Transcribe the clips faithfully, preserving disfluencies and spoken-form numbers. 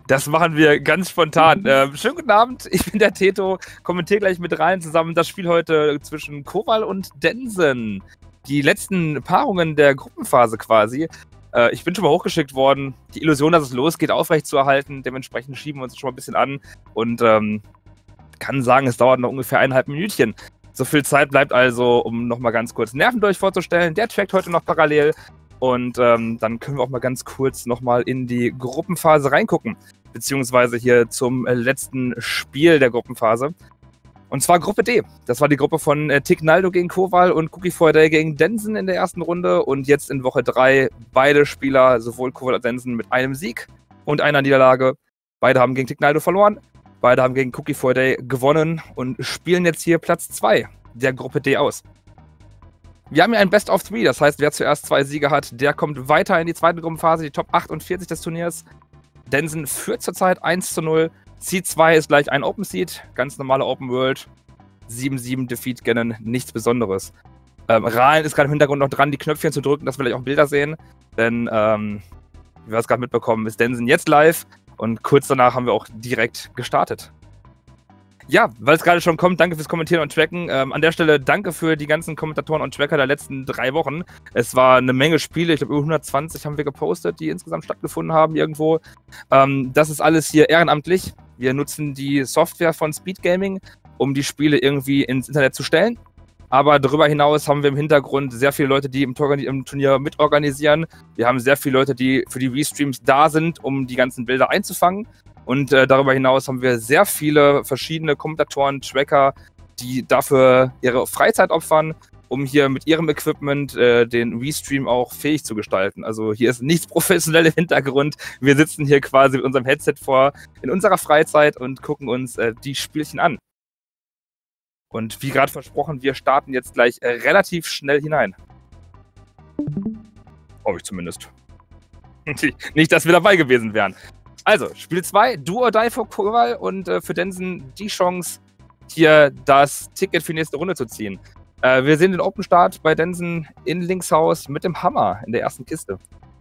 Das machen wir ganz spontan. Äh, schönen guten Abend, ich bin der Teto, kommentiere gleich mit rein zusammen das Spiel heute zwischen Kowal und Densen. Die letzten Paarungen der Gruppenphase quasi. Äh, ich bin schon mal hochgeschickt worden, die Illusion, dass es losgeht, aufrecht zu erhalten. Dementsprechend schieben wir uns schon mal ein bisschen an und ähm, kann sagen, es dauert noch ungefähr eineinhalb Minütchen. So viel Zeit bleibt also, um nochmal ganz kurz Nervendurch vorzustellen. Der trackt heute noch parallel. Und ähm, dann können wir auch mal ganz kurz nochmal in die Gruppenphase reingucken. Beziehungsweise hier zum äh, letzten Spiel der Gruppenphase. Und zwar Gruppe D. Das war die Gruppe von äh, Tignaldo gegen Kowal und Cookie for a Day gegen Densen in der ersten Runde. Und jetzt in Woche drei beide Spieler, sowohl Kowal als Densen, mit einem Sieg und einer Niederlage. Beide haben gegen Tignaldo verloren. Beide haben gegen Cookie for a Day gewonnen und spielen jetzt hier Platz zwei der Gruppe D aus. Wir haben hier ein Best of Three, das heißt, wer zuerst zwei Siege hat, der kommt weiter in die zweite Gruppenphase, die Top achtundvierzig des Turniers. Densen führt zurzeit eins zu null. Seed zwei ist gleich ein Open Seed, ganz normale Open World. sieben sieben Defeat Ganon, nichts Besonderes. Ähm, Rahlen ist gerade im Hintergrund noch dran, die Knöpfchen zu drücken, dass wir gleich auch Bilder sehen. Denn, ähm, wie wir es gerade mitbekommen, ist Densen jetzt live und kurz danach haben wir auch direkt gestartet. Ja, weil es gerade schon kommt, danke fürs Kommentieren und Tracken. Ähm, an der Stelle danke für die ganzen Kommentatoren und Tracker der letzten drei Wochen. Es war eine Menge Spiele, ich glaube über hundertzwanzig haben wir gepostet, die insgesamt stattgefunden haben irgendwo. Ähm, das ist alles hier ehrenamtlich. Wir nutzen die Software von Speed Gaming, um die Spiele irgendwie ins Internet zu stellen. Aber darüber hinaus haben wir im Hintergrund sehr viele Leute, die im, im Turnier mitorganisieren. Wir haben sehr viele Leute, die für die Restreams da sind, um die ganzen Bilder einzufangen. Und äh, darüber hinaus haben wir sehr viele verschiedene Kommentatoren, Tracker, die dafür ihre Freizeit opfern, um hier mit ihrem Equipment äh, den Restream auch fähig zu gestalten. Also hier ist nichts professionell im Hintergrund. Wir sitzen hier quasi mit unserem Headset vor in unserer Freizeit und gucken uns äh, die Spielchen an. Und wie gerade versprochen, wir starten jetzt gleich äh, relativ schnell hinein. Hoffe ich zumindest. Nicht, dass wir dabei gewesen wären. Also, Spiel zwei, Do or Die für Kowal und äh, für Densen die Chance, hier das Ticket für die nächste Runde zu ziehen. Äh, wir sehen den Open Start bei Densen in Linkshaus mit dem Hammer in der ersten Kiste.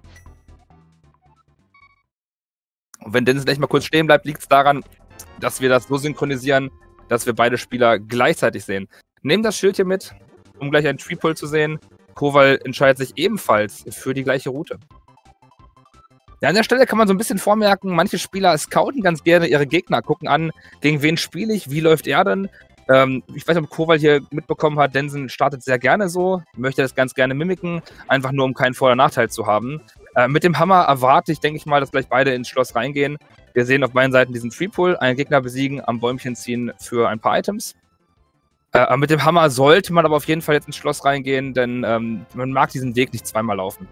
Und wenn Densen gleich mal kurz stehen bleibt, liegt es daran, dass wir das so synchronisieren, dass wir beide Spieler gleichzeitig sehen. Nehmen das Schild hier mit, um gleich einen Tree-Pull zu sehen. Kowal entscheidet sich ebenfalls für die gleiche Route. Ja, an der Stelle kann man so ein bisschen vormerken, manche Spieler scouten ganz gerne ihre Gegner, gucken an, gegen wen spiele ich, wie läuft er denn. Ähm, ich weiß nicht, ob Kowal hier mitbekommen hat, Densen startet sehr gerne so, möchte das ganz gerne mimiken, einfach nur um keinen Vor- oder Nachteil zu haben. Äh, mit dem Hammer erwarte ich, denke ich mal, dass gleich beide ins Schloss reingehen. Wir sehen auf beiden Seiten diesen Free-Pull, einen Gegner besiegen, am Bäumchen ziehen für ein paar Items. Äh, mit dem Hammer sollte man aber auf jeden Fall jetzt ins Schloss reingehen, denn ähm, man mag diesen Weg nicht zweimal laufen.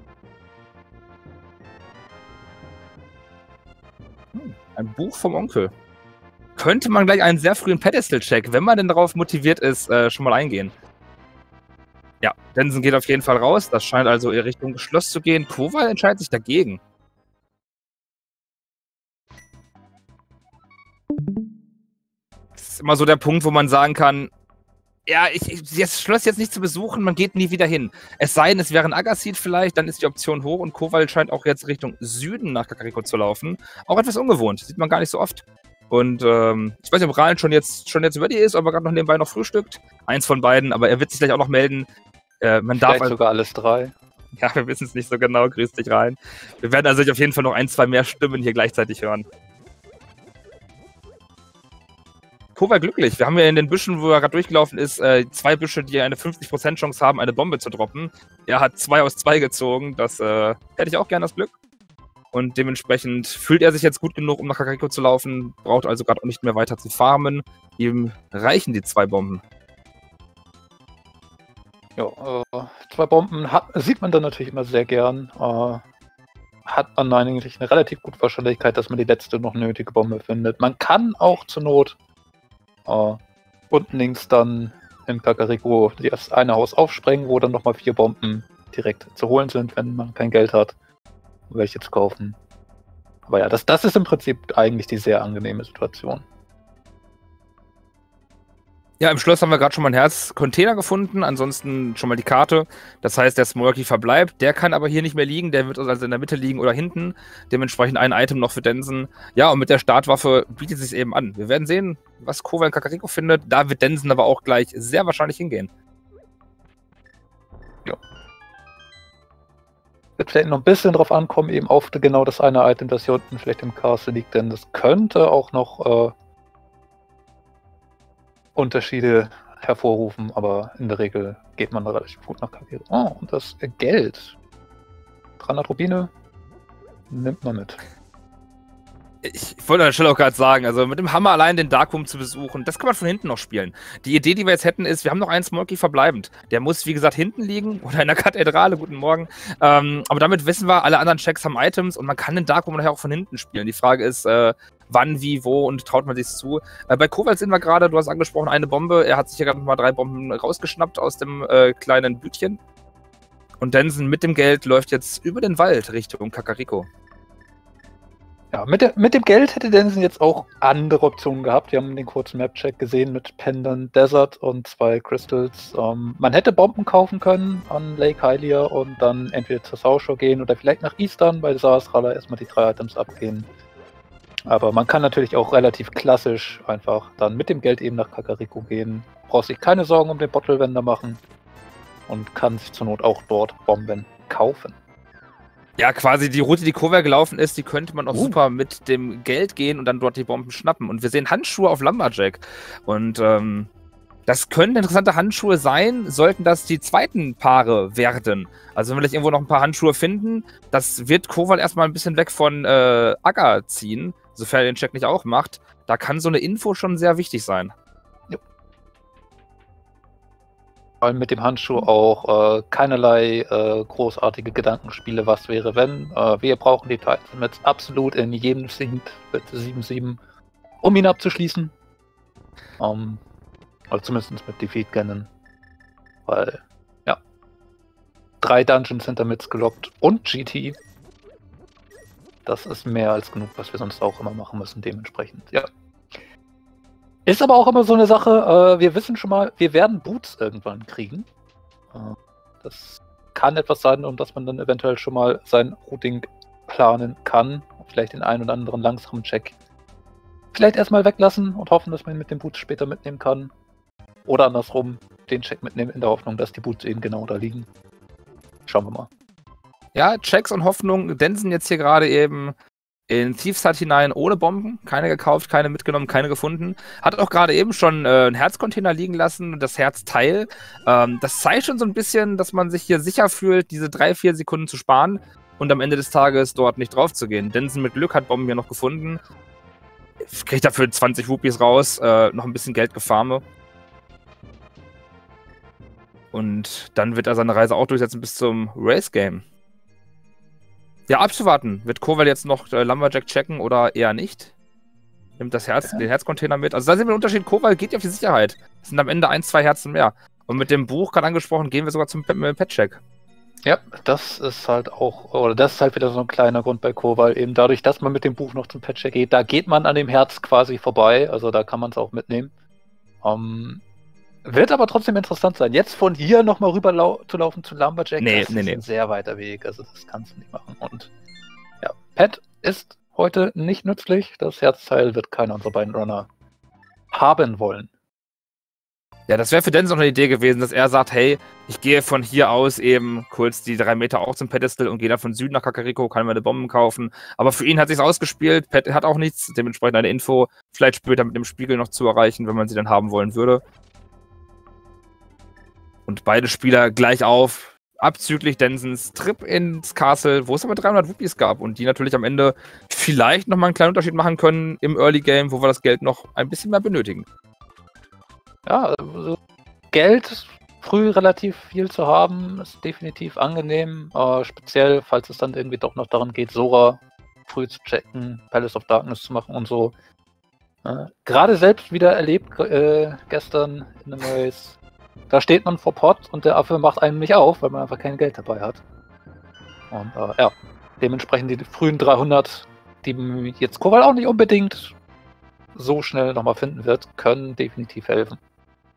Ein Buch vom Onkel. Könnte man gleich einen sehr frühen Pedestal-Check, wenn man denn darauf motiviert ist, äh, schon mal eingehen. Ja, Densen geht auf jeden Fall raus. Das scheint also in Richtung Schloss zu gehen. Kowal entscheidet sich dagegen. Das ist immer so der Punkt, wo man sagen kann, ja, ich, ich das Schloss jetzt nicht zu besuchen, man geht nie wieder hin. Es sei denn, es wäre ein Agassid vielleicht, dann ist die Option hoch und Kowal scheint auch jetzt Richtung Süden nach Kakariko zu laufen. Auch etwas ungewohnt, sieht man gar nicht so oft. Und ähm, ich weiß nicht, ob Rahlen schon jetzt, schon jetzt über die ist, ob er gerade noch nebenbei noch frühstückt. Eins von beiden, aber er wird sich gleich auch noch melden. Äh, man Vielleicht darf also, sogar alles drei. Ja, wir wissen es nicht so genau, grüß dich rein. Wir werden also auf jeden Fall noch ein, zwei mehr Stimmen hier gleichzeitig hören. Kowal glücklich. Wir haben ja in den Büschen, wo er gerade durchgelaufen ist, äh, zwei Büsche, die eine fünfzig Prozent Chance haben, eine Bombe zu droppen. Er hat zwei aus zwei gezogen. Das äh, hätte ich auch gerne, das Glück. Und dementsprechend fühlt er sich jetzt gut genug, um nach Kakariko zu laufen. Braucht also gerade auch nicht mehr weiter zu farmen. Ihm reichen die zwei Bomben. Ja, äh, zwei Bomben hat, sieht man dann natürlich immer sehr gern. Äh, hat man eigentlich eine relativ gute Wahrscheinlichkeit, dass man die letzte noch nötige Bombe findet. Man kann auch zur Not Uh, unten links dann in Kakariko das eine Haus aufsprengen, wo dann nochmal vier Bomben direkt zu holen sind, wenn man kein Geld hat, um welche zu kaufen. Aber ja, das, das ist im Prinzip eigentlich die sehr angenehme Situation. Ja, im Schloss haben wir gerade schon mal einen Herz-Container gefunden, ansonsten schon mal die Karte. Das heißt, der Smolky verbleibt. Der kann aber hier nicht mehr liegen, der wird also in der Mitte liegen oder hinten. Dementsprechend ein Item noch für Densen. Ja, und mit der Startwaffe bietet es sich eben an. Wir werden sehen, was Kowal in Kakariko findet. Da wird Densen aber auch gleich sehr wahrscheinlich hingehen. Ja. Wird vielleicht noch ein bisschen drauf ankommen, eben auf genau das eine Item, das hier unten vielleicht im Castle liegt, denn das könnte auch noch äh, Unterschiede hervorrufen, aber in der Regel geht man da relativ gut nach Kakariko. Oh, und das Geld. dreihundert Rubine nimmt man mit. Ich wollte an der Stelle auch gerade sagen, also mit dem Hammer allein den Darkroom zu besuchen, das kann man von hinten noch spielen. Die Idee, die wir jetzt hätten, ist, wir haben noch einen Smolky verbleibend. Der muss, wie gesagt, hinten liegen oder in der Kathedrale, guten Morgen. Ähm, aber damit wissen wir, alle anderen Checks haben Items und man kann den Darkroom nachher auch von hinten spielen. Die Frage ist, äh, wann, wie, wo und traut man sich zu. Äh, bei Kowal sind wir gerade, du hast angesprochen, eine Bombe. Er hat sich ja gerade mal drei Bomben rausgeschnappt aus dem äh, kleinen Bütchen. Und Densen mit dem Geld läuft jetzt über den Wald Richtung Kakariko. Ja, mit, der, mit dem Geld hätte Densen jetzt auch andere Optionen gehabt. Wir haben den kurzen Map-Check gesehen mit Pendant Desert und zwei Crystals. Ähm, man hätte Bomben kaufen können an Lake Hylia und dann entweder zur South Shore gehen oder vielleicht nach Eastern bei Sahasrara erstmal die drei Items abgehen. Aber man kann natürlich auch relativ klassisch einfach dann mit dem Geld eben nach Kakariko gehen. Braucht sich keine Sorgen um den Bottlewender machen und kann sich zur Not auch dort Bomben kaufen. Ja, quasi die Route, die Kowal gelaufen ist, die könnte man auch Uh. super mit dem Geld gehen und dann dort die Bomben schnappen. Und wir sehen Handschuhe auf Lumberjack. Und ähm, das können interessante Handschuhe sein, sollten das die zweiten Paare werden. Also wenn wir gleich irgendwo noch ein paar Handschuhe finden, das wird Kowal erstmal ein bisschen weg von äh, Aga ziehen, sofern er den Check nicht auch macht. Da kann so eine Info schon sehr wichtig sein. Vor allem mit dem Handschuh auch äh, keinerlei äh, großartige Gedankenspiele, was wäre, wenn. Äh, wir brauchen die Titans absolut in jedem Sync mit sieben sieben, um ihn abzuschließen. Um, oder zumindest mit Defeat Ganon. Weil, ja. Drei Dungeons sind damit gelockt und G T. Das ist mehr als genug, was wir sonst auch immer machen müssen, dementsprechend, ja. Ist aber auch immer so eine Sache, äh, wir wissen schon mal, wir werden Boots irgendwann kriegen. Äh, das kann etwas sein, um das man dann eventuell schon mal sein Routing planen kann. Vielleicht den einen oder anderen langsamen Check vielleicht erstmal weglassen und hoffen, dass man ihn mit den Boots später mitnehmen kann. Oder andersrum, den Check mitnehmen in der Hoffnung, dass die Boots eben genau da liegen. Schauen wir mal. Ja, Checks und Hoffnung. Densen jetzt hier gerade eben in Thieves Hut hinein ohne Bomben. Keine gekauft, keine mitgenommen, keine gefunden. Hat auch gerade eben schon äh, einen Herzcontainer liegen lassen, das Herzteil. Ähm, das zeigt schon so ein bisschen, dass man sich hier sicher fühlt, diese drei, vier Sekunden zu sparen und am Ende des Tages dort nicht drauf zu gehen. Densen mit Glück hat Bomben hier noch gefunden. Kriegt dafür zwanzig Rupees raus, äh, noch ein bisschen Geld gefarme. Und dann wird er seine Reise auch durchsetzen bis zum Race-Game. Ja, abzuwarten. Wird Kowal jetzt noch äh, Lumberjack checken oder eher nicht? Nimmt das Herz, ja. den Herzcontainer mit. Also da sehen wir den Unterschied. Kowal geht ja auf die Sicherheit. Es sind am Ende ein, zwei Herzen mehr. Und mit dem Buch, gerade angesprochen, gehen wir sogar zum Pet-Check. Ja, das ist halt auch, oder das ist halt wieder so ein kleiner Grund bei Kowal. Eben dadurch, dass man mit dem Buch noch zum Pet-Check geht, da geht man an dem Herz quasi vorbei. Also da kann man es auch mitnehmen. Um, wird aber trotzdem interessant sein. Jetzt von hier nochmal rüber lau zu laufen zu Lumberjack, nee, das nee, ist nee. ein sehr weiter Weg. Also das kannst du nicht machen. Und ja, Pet ist heute nicht nützlich. Das Herzteil wird keiner unserer beiden Runner haben wollen. Ja, das wäre für Dennis auch eine Idee gewesen, dass er sagt, hey, ich gehe von hier aus eben kurz die drei Meter auch zum Pedestal und gehe dann von Süden nach Kakariko, kann meine Bomben kaufen. Aber für ihn hat sich's ausgespielt, Pet hat auch nichts, dementsprechend eine Info, vielleicht später mit dem Spiegel noch zu erreichen, wenn man sie dann haben wollen würde. Und beide Spieler gleich auf, abzüglich Densens Trip ins Castle, wo es aber dreihundert Rupees gab und die natürlich am Ende vielleicht nochmal einen kleinen Unterschied machen können im Early Game, wo wir das Geld noch ein bisschen mehr benötigen. Ja, also Geld früh relativ viel zu haben, ist definitiv angenehm. Äh, speziell, falls es dann irgendwie doch noch daran geht, Sora früh zu checken, Palace of Darkness zu machen und so. Äh, Gerade selbst wieder erlebt äh, gestern in einem Race. Da steht man vor Pot und der Affe macht einem nicht auf, weil man einfach kein Geld dabei hat. Und äh, ja, dementsprechend die frühen dreihundert, die jetzt Kowal auch nicht unbedingt so schnell nochmal finden wird, können definitiv helfen.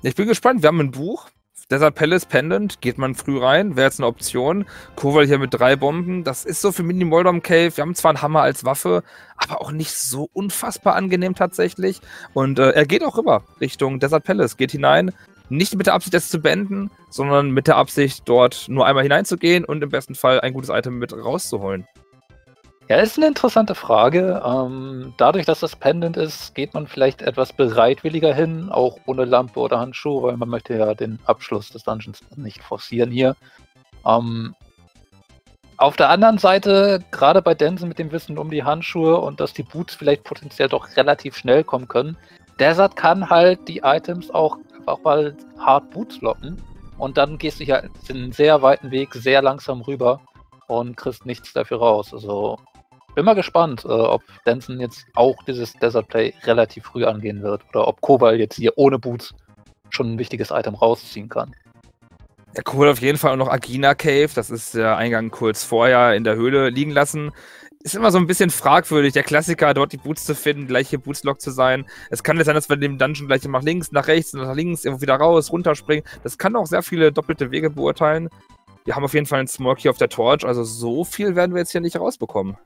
Ich bin gespannt, wir haben ein Buch. Desert Palace Pendant, geht man früh rein, wäre jetzt eine Option. Kowal hier mit drei Bomben, das ist so für Mini Moldom Cave. Wir haben zwar einen Hammer als Waffe, aber auch nicht so unfassbar angenehm tatsächlich. Und äh, er geht auch rüber Richtung Desert Palace, geht hinein. Nicht mit der Absicht, das zu beenden, sondern mit der Absicht, dort nur einmal hineinzugehen und im besten Fall ein gutes Item mit rauszuholen. Ja, ist eine interessante Frage. Ähm, dadurch, dass das Pendant ist, geht man vielleicht etwas bereitwilliger hin, auch ohne Lampe oder Handschuh, weil man möchte ja den Abschluss des Dungeons nicht forcieren hier. Ähm, auf der anderen Seite, gerade bei Densen mit dem Wissen um die Handschuhe und dass die Boots vielleicht potenziell doch relativ schnell kommen können, Desert kann halt die Items auch einfach mal hart Boots locken und dann gehst du hier einen sehr weiten Weg sehr langsam rüber und kriegst nichts dafür raus. Also bin mal gespannt, äh, ob Densen jetzt auch dieses Desert Play relativ früh angehen wird oder ob Kowal jetzt hier ohne Boots schon ein wichtiges Item rausziehen kann. Ja, Kowal auf jeden Fall auch noch Agina Cave, das ist der Eingang kurz vorher in der Höhle liegen lassen. Ist immer so ein bisschen fragwürdig, der Klassiker, dort die Boots zu finden, gleich hier Bootslock zu sein. Es kann jetzt sein, dass wir in dem Dungeon gleich nach links, nach rechts, nach links, irgendwo wieder raus, runterspringen. Das kann auch sehr viele doppelte Wege beurteilen. Wir haben auf jeden Fall einen Smorky auf der Torch, also so viel werden wir jetzt hier nicht rausbekommen.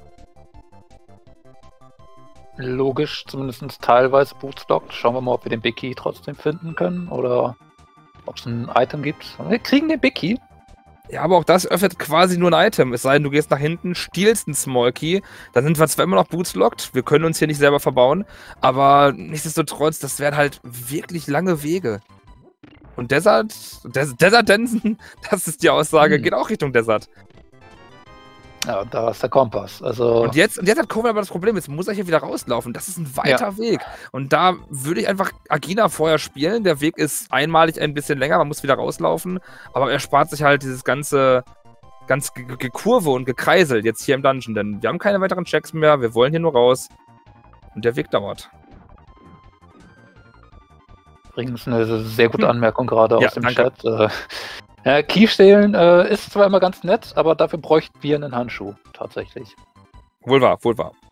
Logisch, zumindest teilweise bootstockt. Schauen wir mal, ob wir den Big Key trotzdem finden können oder ob es ein Item gibt. Wir kriegen den Big Key. Ja, aber auch das öffnet quasi nur ein Item. Es sei denn, du gehst nach hinten, stiehlst einen Small Key. Dann sind wir zwar immer noch bootslockt, wir können uns hier nicht selber verbauen, aber nichtsdestotrotz, das wären halt wirklich lange Wege. Und Desert, Des Desert Densen, das ist die Aussage, hm. geht auch Richtung Desert. Ja, da ist der Kompass. Also und, jetzt, und jetzt hat Kowal aber das Problem, jetzt muss er hier wieder rauslaufen. Das ist ein weiter ja. Weg. Und da würde ich einfach Agina vorher spielen. Der Weg ist einmalig ein bisschen länger, man muss wieder rauslaufen. Aber er spart sich halt dieses ganze, ganz Gekurve und Gekreisel jetzt hier im Dungeon. Denn wir haben keine weiteren Checks mehr, wir wollen hier nur raus. Und der Weg dauert. Übrigens eine sehr gute Anmerkung gerade ja, aus dem danke. Chat. Äh, Ja, Key stehlen äh, ist zwar immer ganz nett, aber dafür bräuchten wir einen Handschuh, tatsächlich. Wohl wahr, wohl wahr.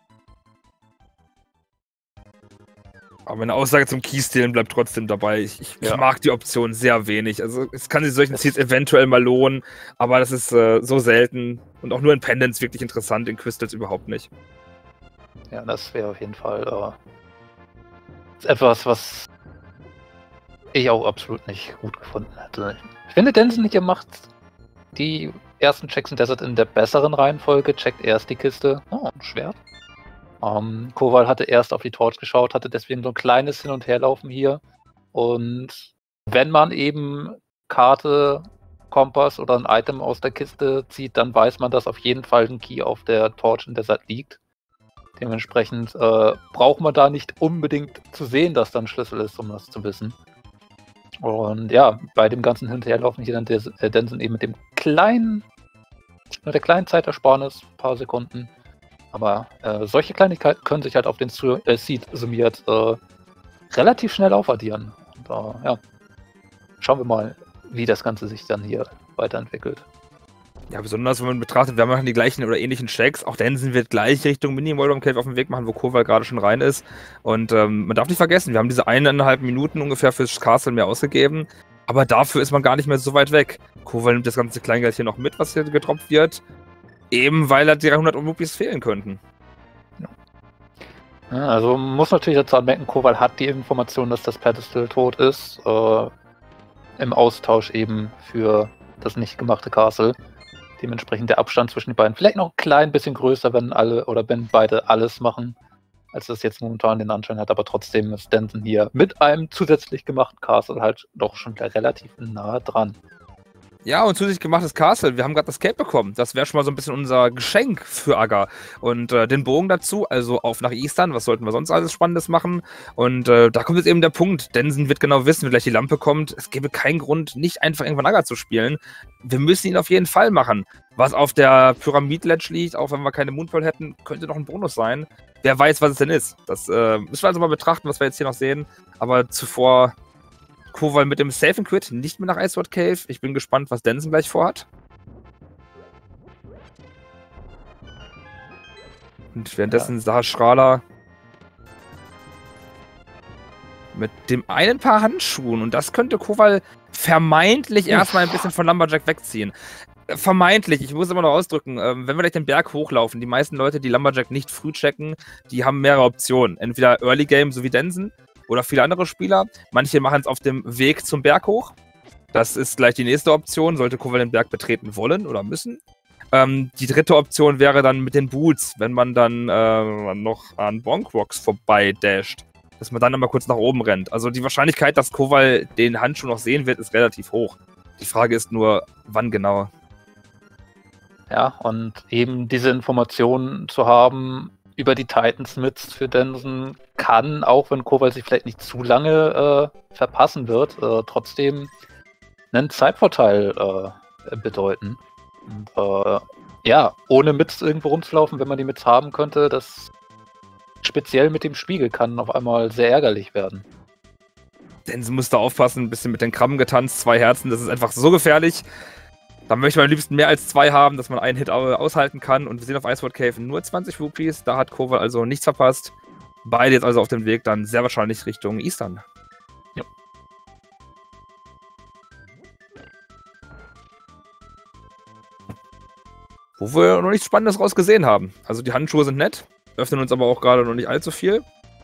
Aber meine Aussage zum Key stehlen bleibt trotzdem dabei. Ich, ich ja. mag die Option sehr wenig. Also es kann sich solchen Ziels eventuell mal lohnen, aber das ist äh, so selten und auch nur in Pendants wirklich interessant, in Crystals überhaupt nicht. Ja, das wäre auf jeden Fall äh, etwas, was ich auch absolut nicht gut gefunden hätte. Ich finde, Densen hier macht die ersten Checks in Desert in der besseren Reihenfolge. Checkt erst die Kiste. Oh, ein Schwert. Ähm, Kowal hatte erst auf die Torch geschaut, hatte deswegen so ein kleines Hin- und Herlaufen hier. Und wenn man eben Karte, Kompass oder ein Item aus der Kiste zieht, dann weiß man, dass auf jeden Fall ein Key auf der Torch in Desert liegt. Dementsprechend äh, braucht man da nicht unbedingt zu sehen, dass da ein Schlüssel ist, um das zu wissen. Und ja, bei dem ganzen Hinterherlaufen hier dann der äh, Densen eben mit dem kleinen, mit der kleinen Zeitersparnis, ein paar Sekunden. Aber äh, solche Kleinigkeiten können sich halt auf den Su äh, Seed summiert äh, relativ schnell aufaddieren. Und äh, ja, schauen wir mal, wie das Ganze sich dann hier weiterentwickelt. Ja, besonders wenn man betrachtet, wir machen die gleichen oder ähnlichen Checks. Auch Densen wird gleich Richtung Mini-Moldom Cave auf dem Weg machen, wo Kowal gerade schon rein ist. Und ähm, man darf nicht vergessen, wir haben diese eineinhalb Minuten ungefähr fürs Castle mehr ausgegeben. Aber dafür ist man gar nicht mehr so weit weg. Kowal nimmt das ganze Kleingeld hier noch mit, was hier gedroppt wird. Eben weil halt die dreihundert Rupees fehlen könnten. Ja, also man muss natürlich dazu anmerken, Kowal hat die Information, dass das Pedestal tot ist. Äh, Im Austausch eben für das nicht gemachte Castle. Dementsprechend der Abstand zwischen den beiden vielleicht noch ein klein bisschen größer, wenn alle oder wenn beide alles machen, als das jetzt momentan den Anschein hat, aber trotzdem ist Densen hier mit einem zusätzlich gemachten Castle halt doch schon relativ nah dran. Ja, und zusätzlich gemachtes Castle. Wir haben gerade das Cape bekommen. Das wäre schon mal so ein bisschen unser Geschenk für Aga. Und äh, den Bogen dazu, also auf nach Eastern. Was sollten wir sonst alles Spannendes machen? Und äh, da kommt jetzt eben der Punkt. Densen wird genau wissen, wenn gleich die Lampe kommt. Es gäbe keinen Grund, nicht einfach irgendwann Aga zu spielen. Wir müssen ihn auf jeden Fall machen. Was auf der Pyramid-Ledge liegt, auch wenn wir keine Moonpearl hätten, könnte noch ein Bonus sein. Wer weiß, was es denn ist. Das äh, müssen wir also mal betrachten, was wir jetzt hier noch sehen. Aber zuvor Kowal mit dem Safe and Quit, nicht mehr nach Iceward Cave. Ich bin gespannt, was Densen gleich vorhat. Und währenddessen ja. sah Schraler Mit dem einen Paar Handschuhen. Und das könnte Kowal vermeintlich Uff. erstmal ein bisschen von Lumberjack wegziehen. Vermeintlich, ich muss immer noch ausdrücken, ähm, wenn wir gleich den Berg hochlaufen, die meisten Leute, die Lumberjack nicht früh checken, die haben mehrere Optionen. Entweder Early Game, so wie Densen, oder viele andere Spieler. Manche machen es auf dem Weg zum Berg hoch. Das ist gleich die nächste Option, sollte Kowal den Berg betreten wollen oder müssen. Ähm, die dritte Option wäre dann mit den Boots, wenn man dann äh, noch an Bonk Rocks vorbei dasht, dass man dann einmal kurz nach oben rennt. Also die Wahrscheinlichkeit, dass Kowal den Handschuh noch sehen wird, ist relativ hoch. Die Frage ist nur, wann genau. Ja, und eben diese Informationen zu haben über die Titans Myths für Densen kann, auch wenn Kowal sich vielleicht nicht zu lange äh, verpassen wird, äh, trotzdem einen Zeitvorteil äh, bedeuten. Und, äh, ja, ohne Myths irgendwo rumzulaufen, wenn man die Myths haben könnte, das speziell mit dem Spiegel kann auf einmal sehr ärgerlich werden. Densen musste aufpassen, ein bisschen mit den Krabben getanzt, zwei Herzen, das ist einfach so gefährlich. Da möchte man am liebsten mehr als zwei haben, dass man einen Hit aushalten kann. Und wir sehen auf Iceward Cave nur zwanzig Rupees. Da hat Kowal also nichts verpasst. Beide jetzt also auf dem Weg dann sehr wahrscheinlich Richtung Eastern. Ja. Wo wir noch nichts Spannendes raus gesehen haben. Also die Handschuhe sind nett, öffnen uns aber auch gerade noch nicht allzu viel.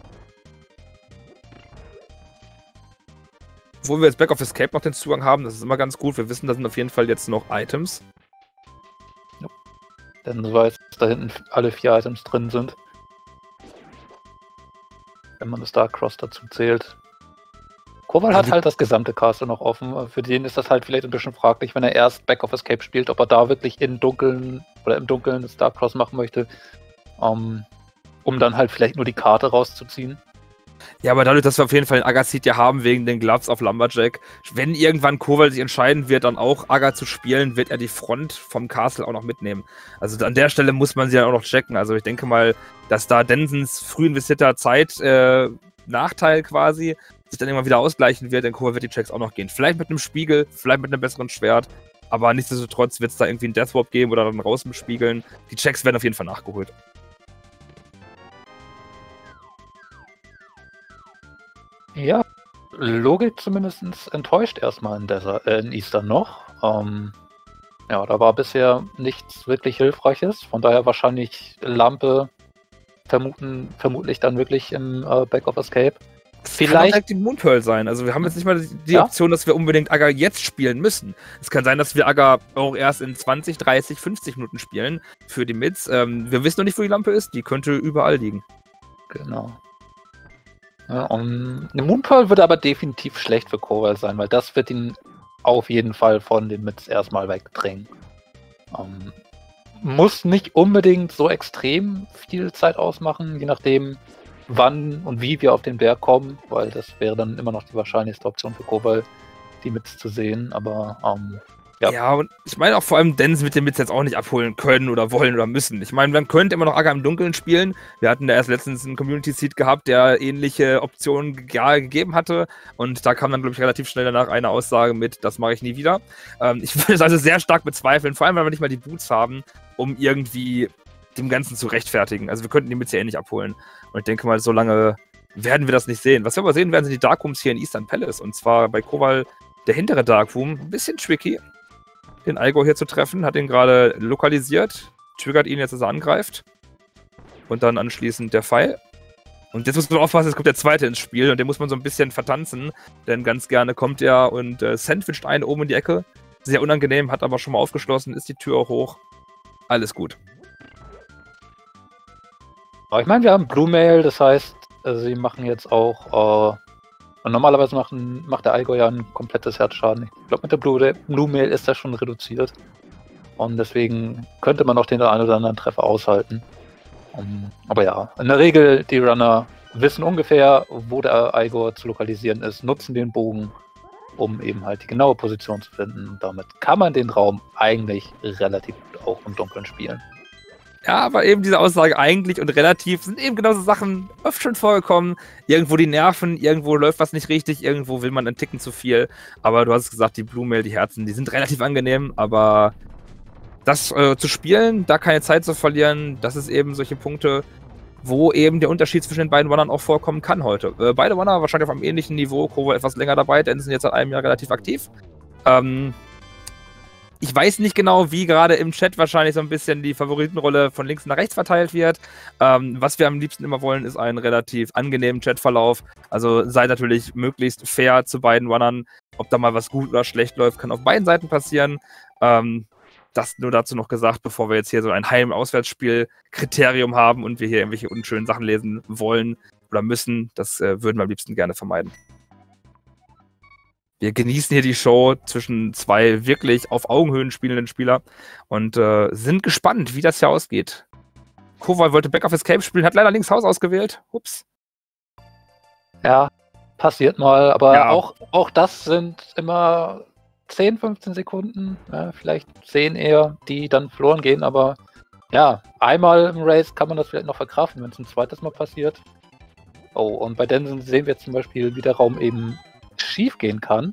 Wo wir jetzt Back of Escape noch den Zugang haben, das ist immer ganz gut. Wir wissen, da sind auf jeden Fall jetzt noch Items. Ja. Denn so weiß, dass da hinten alle vier Items drin sind. Wenn man das Dark Cross dazu zählt. Kowal hat halt das gesamte Castle noch offen. Für den ist das halt vielleicht ein bisschen fraglich, wenn er erst Back of Escape spielt, ob er da wirklich im Dunkeln oder im Dunkeln das Dark Cross machen möchte. Um, um dann halt vielleicht nur die Karte rauszuziehen. Ja, aber dadurch, dass wir auf jeden Fall den Aga-Seed ja haben, wegen den Gloves auf Lumberjack, wenn irgendwann Kowal sich entscheiden wird, dann auch Aga zu spielen, wird er die Front vom Castle auch noch mitnehmen. Also an der Stelle muss man sie dann auch noch checken. Also ich denke mal, dass da Densens früh investierter Zeit äh, Nachteil quasi sich dann immer wieder ausgleichen wird, denn Kowal wird die Checks auch noch gehen. Vielleicht mit einem Spiegel, vielleicht mit einem besseren Schwert, aber nichtsdestotrotz wird es da irgendwie einen Deathwarp geben oder dann raus mit Spiegeln. Die Checks werden auf jeden Fall nachgeholt. Ja, Logik zumindest enttäuscht erstmal in, Desert, äh, in Eastern noch. Ähm, ja, da war bisher nichts wirklich Hilfreiches. Von daher wahrscheinlich Lampe vermuten, vermutlich dann wirklich im äh, Back of Escape. Vielleicht kann auch die Moonpearl sein. Also wir haben jetzt nicht mal die ja. Option, dass wir unbedingt Aga jetzt spielen müssen. Es kann sein, dass wir Aga auch erst in zwanzig, dreißig, fünfzig Minuten spielen für die Mids. Ähm, wir wissen noch nicht, wo die Lampe ist. Die könnte überall liegen. Genau. Ja, um, eine Moonpearl würde aber definitiv schlecht für Kowal sein, weil das wird ihn auf jeden Fall von den Mids erstmal wegdrängen. Um, muss nicht unbedingt so extrem viel Zeit ausmachen, je nachdem, wann und wie wir auf den Berg kommen, weil das wäre dann immer noch die wahrscheinlichste Option für Kowal, die Mids zu sehen, aber um, ja. Ja, und ich meine auch vor allem Densen mit den Mids jetzt auch nicht abholen können oder wollen oder müssen. Ich meine, man könnte immer noch Aga im Dunkeln spielen. Wir hatten da erst letztens einen Community-Seed gehabt, der ähnliche Optionen ge gegeben hatte. Und da kam dann, glaube ich, relativ schnell danach eine Aussage mit, das mache ich nie wieder. Ähm, ich würde es also sehr stark bezweifeln, vor allem, weil wir nicht mal die Boots haben, um irgendwie dem Ganzen zu rechtfertigen. Also wir könnten die Mids ja eh nicht abholen. Und ich denke mal, so lange werden wir das nicht sehen. Was wir aber sehen werden, sind die Dark Rooms hier in Eastern Palace. Und zwar bei Kowal der hintere Dark Room. Ein bisschen tricky, den Igor hier zu treffen, hat ihn gerade lokalisiert, triggert ihn jetzt, dass er angreift. Und dann anschließend der Pfeil. Und jetzt muss man aufpassen, jetzt kommt der zweite ins Spiel und den muss man so ein bisschen vertanzen, denn ganz gerne kommt er und äh, sandwicht einen oben in die Ecke. Sehr unangenehm, hat aber schon mal aufgeschlossen, ist die Tür auch hoch. Alles gut. Aber ich meine, wir haben Blue Mail, das heißt, also sie machen jetzt auch äh Und normalerweise machen, macht der Igor ja ein komplettes Herzschaden. Ich glaube, mit der Blue, Blue Mail ist das schon reduziert. Und deswegen könnte man auch den einen oder anderen Treffer aushalten. Um, aber ja, in der Regel, die Runner wissen ungefähr, wo der Igor zu lokalisieren ist, nutzen den Bogen, um eben halt die genaue Position zu finden. Und damit kann man den Raum eigentlich relativ gut auch im Dunkeln spielen. Ja, aber eben diese Aussage eigentlich und relativ sind eben genauso Sachen oft schon vorgekommen. Irgendwo die Nerven, irgendwo läuft was nicht richtig, irgendwo will man einen Ticken zu viel. Aber du hast gesagt, die Blue Mail, die Herzen, die sind relativ angenehm, aber das äh, zu spielen, da keine Zeit zu verlieren, das ist eben solche Punkte, wo eben der Unterschied zwischen den beiden Runnern auch vorkommen kann heute. Äh, beide Runner wahrscheinlich auf einem ähnlichen Niveau, Kowal etwas länger dabei, denn sind jetzt seit einem Jahr relativ aktiv. Ähm, ich weiß nicht genau, wie gerade im Chat wahrscheinlich so ein bisschen die Favoritenrolle von links nach rechts verteilt wird. Ähm, was wir am liebsten immer wollen, ist einen relativ angenehmen Chatverlauf. Also seid natürlich möglichst fair zu beiden Runnern. Ob da mal was gut oder schlecht läuft, kann auf beiden Seiten passieren. Ähm, das nur dazu noch gesagt, bevor wir jetzt hier so ein Heim-Auswärtsspiel-Kriterium haben und wir hier irgendwelche unschönen Sachen lesen wollen oder müssen. Das äh, würden wir am liebsten gerne vermeiden. Wir genießen hier die Show zwischen zwei wirklich auf Augenhöhen spielenden Spieler und äh, sind gespannt, wie das hier ausgeht. Kowal wollte Back of Escape spielen, hat leider links Haus ausgewählt. Ups. Ja, passiert mal, aber Ja. auch, auch das sind immer zehn, fünfzehn Sekunden, ja, vielleicht zehn eher, die dann verloren gehen, aber ja, einmal im Race kann man das vielleicht noch verkraften, wenn es ein zweites Mal passiert. Oh, und bei Denson sehen wir jetzt zum Beispiel, wie der Raum eben schief gehen kann.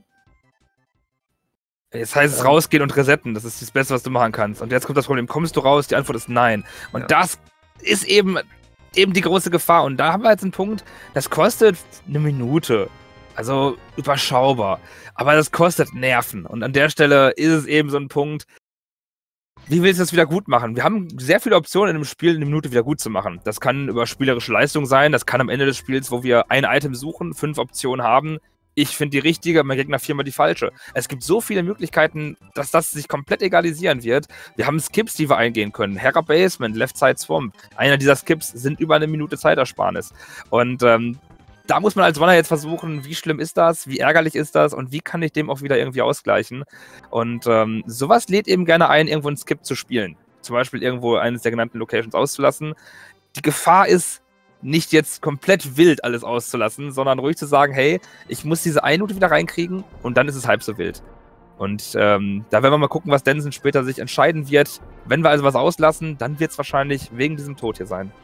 Jetzt heißt es Ähm. rausgehen und resetten. Das ist das Beste, was du machen kannst. Und jetzt kommt das Problem. Kommst du raus? Die Antwort ist nein. Und Ja. das ist eben, eben die große Gefahr. Und da haben wir jetzt einen Punkt, das kostet eine Minute. Also überschaubar. Aber das kostet Nerven. Und an der Stelle ist es eben so ein Punkt, wie willst du das wieder gut machen? Wir haben sehr viele Optionen in einem Spiel, eine Minute wieder gut zu machen. Das kann über spielerische Leistung sein. Das kann am Ende des Spiels, wo wir ein Item suchen, fünf Optionen haben. Ich finde die richtige, mein Gegner viermal die falsche. Es gibt so viele Möglichkeiten, dass das sich komplett egalisieren wird. Wir haben Skips, die wir eingehen können. Hera Basement, Left Side Swamp. Einer dieser Skips sind über eine Minute Zeitersparnis. Und ähm, da muss man als Runner jetzt versuchen, wie schlimm ist das, wie ärgerlich ist das und wie kann ich dem auch wieder irgendwie ausgleichen. Und ähm, sowas lädt eben gerne ein, irgendwo einen Skip zu spielen. Zum Beispiel irgendwo eines der genannten Locations auszulassen. Die Gefahr ist, nicht jetzt komplett wild alles auszulassen, sondern ruhig zu sagen, hey, ich muss diese eine Minute wieder reinkriegen und dann ist es halb so wild. Und ähm, da werden wir mal gucken, was Denson später sich entscheiden wird. Wenn wir also was auslassen, dann wird es wahrscheinlich wegen diesem Tod hier sein.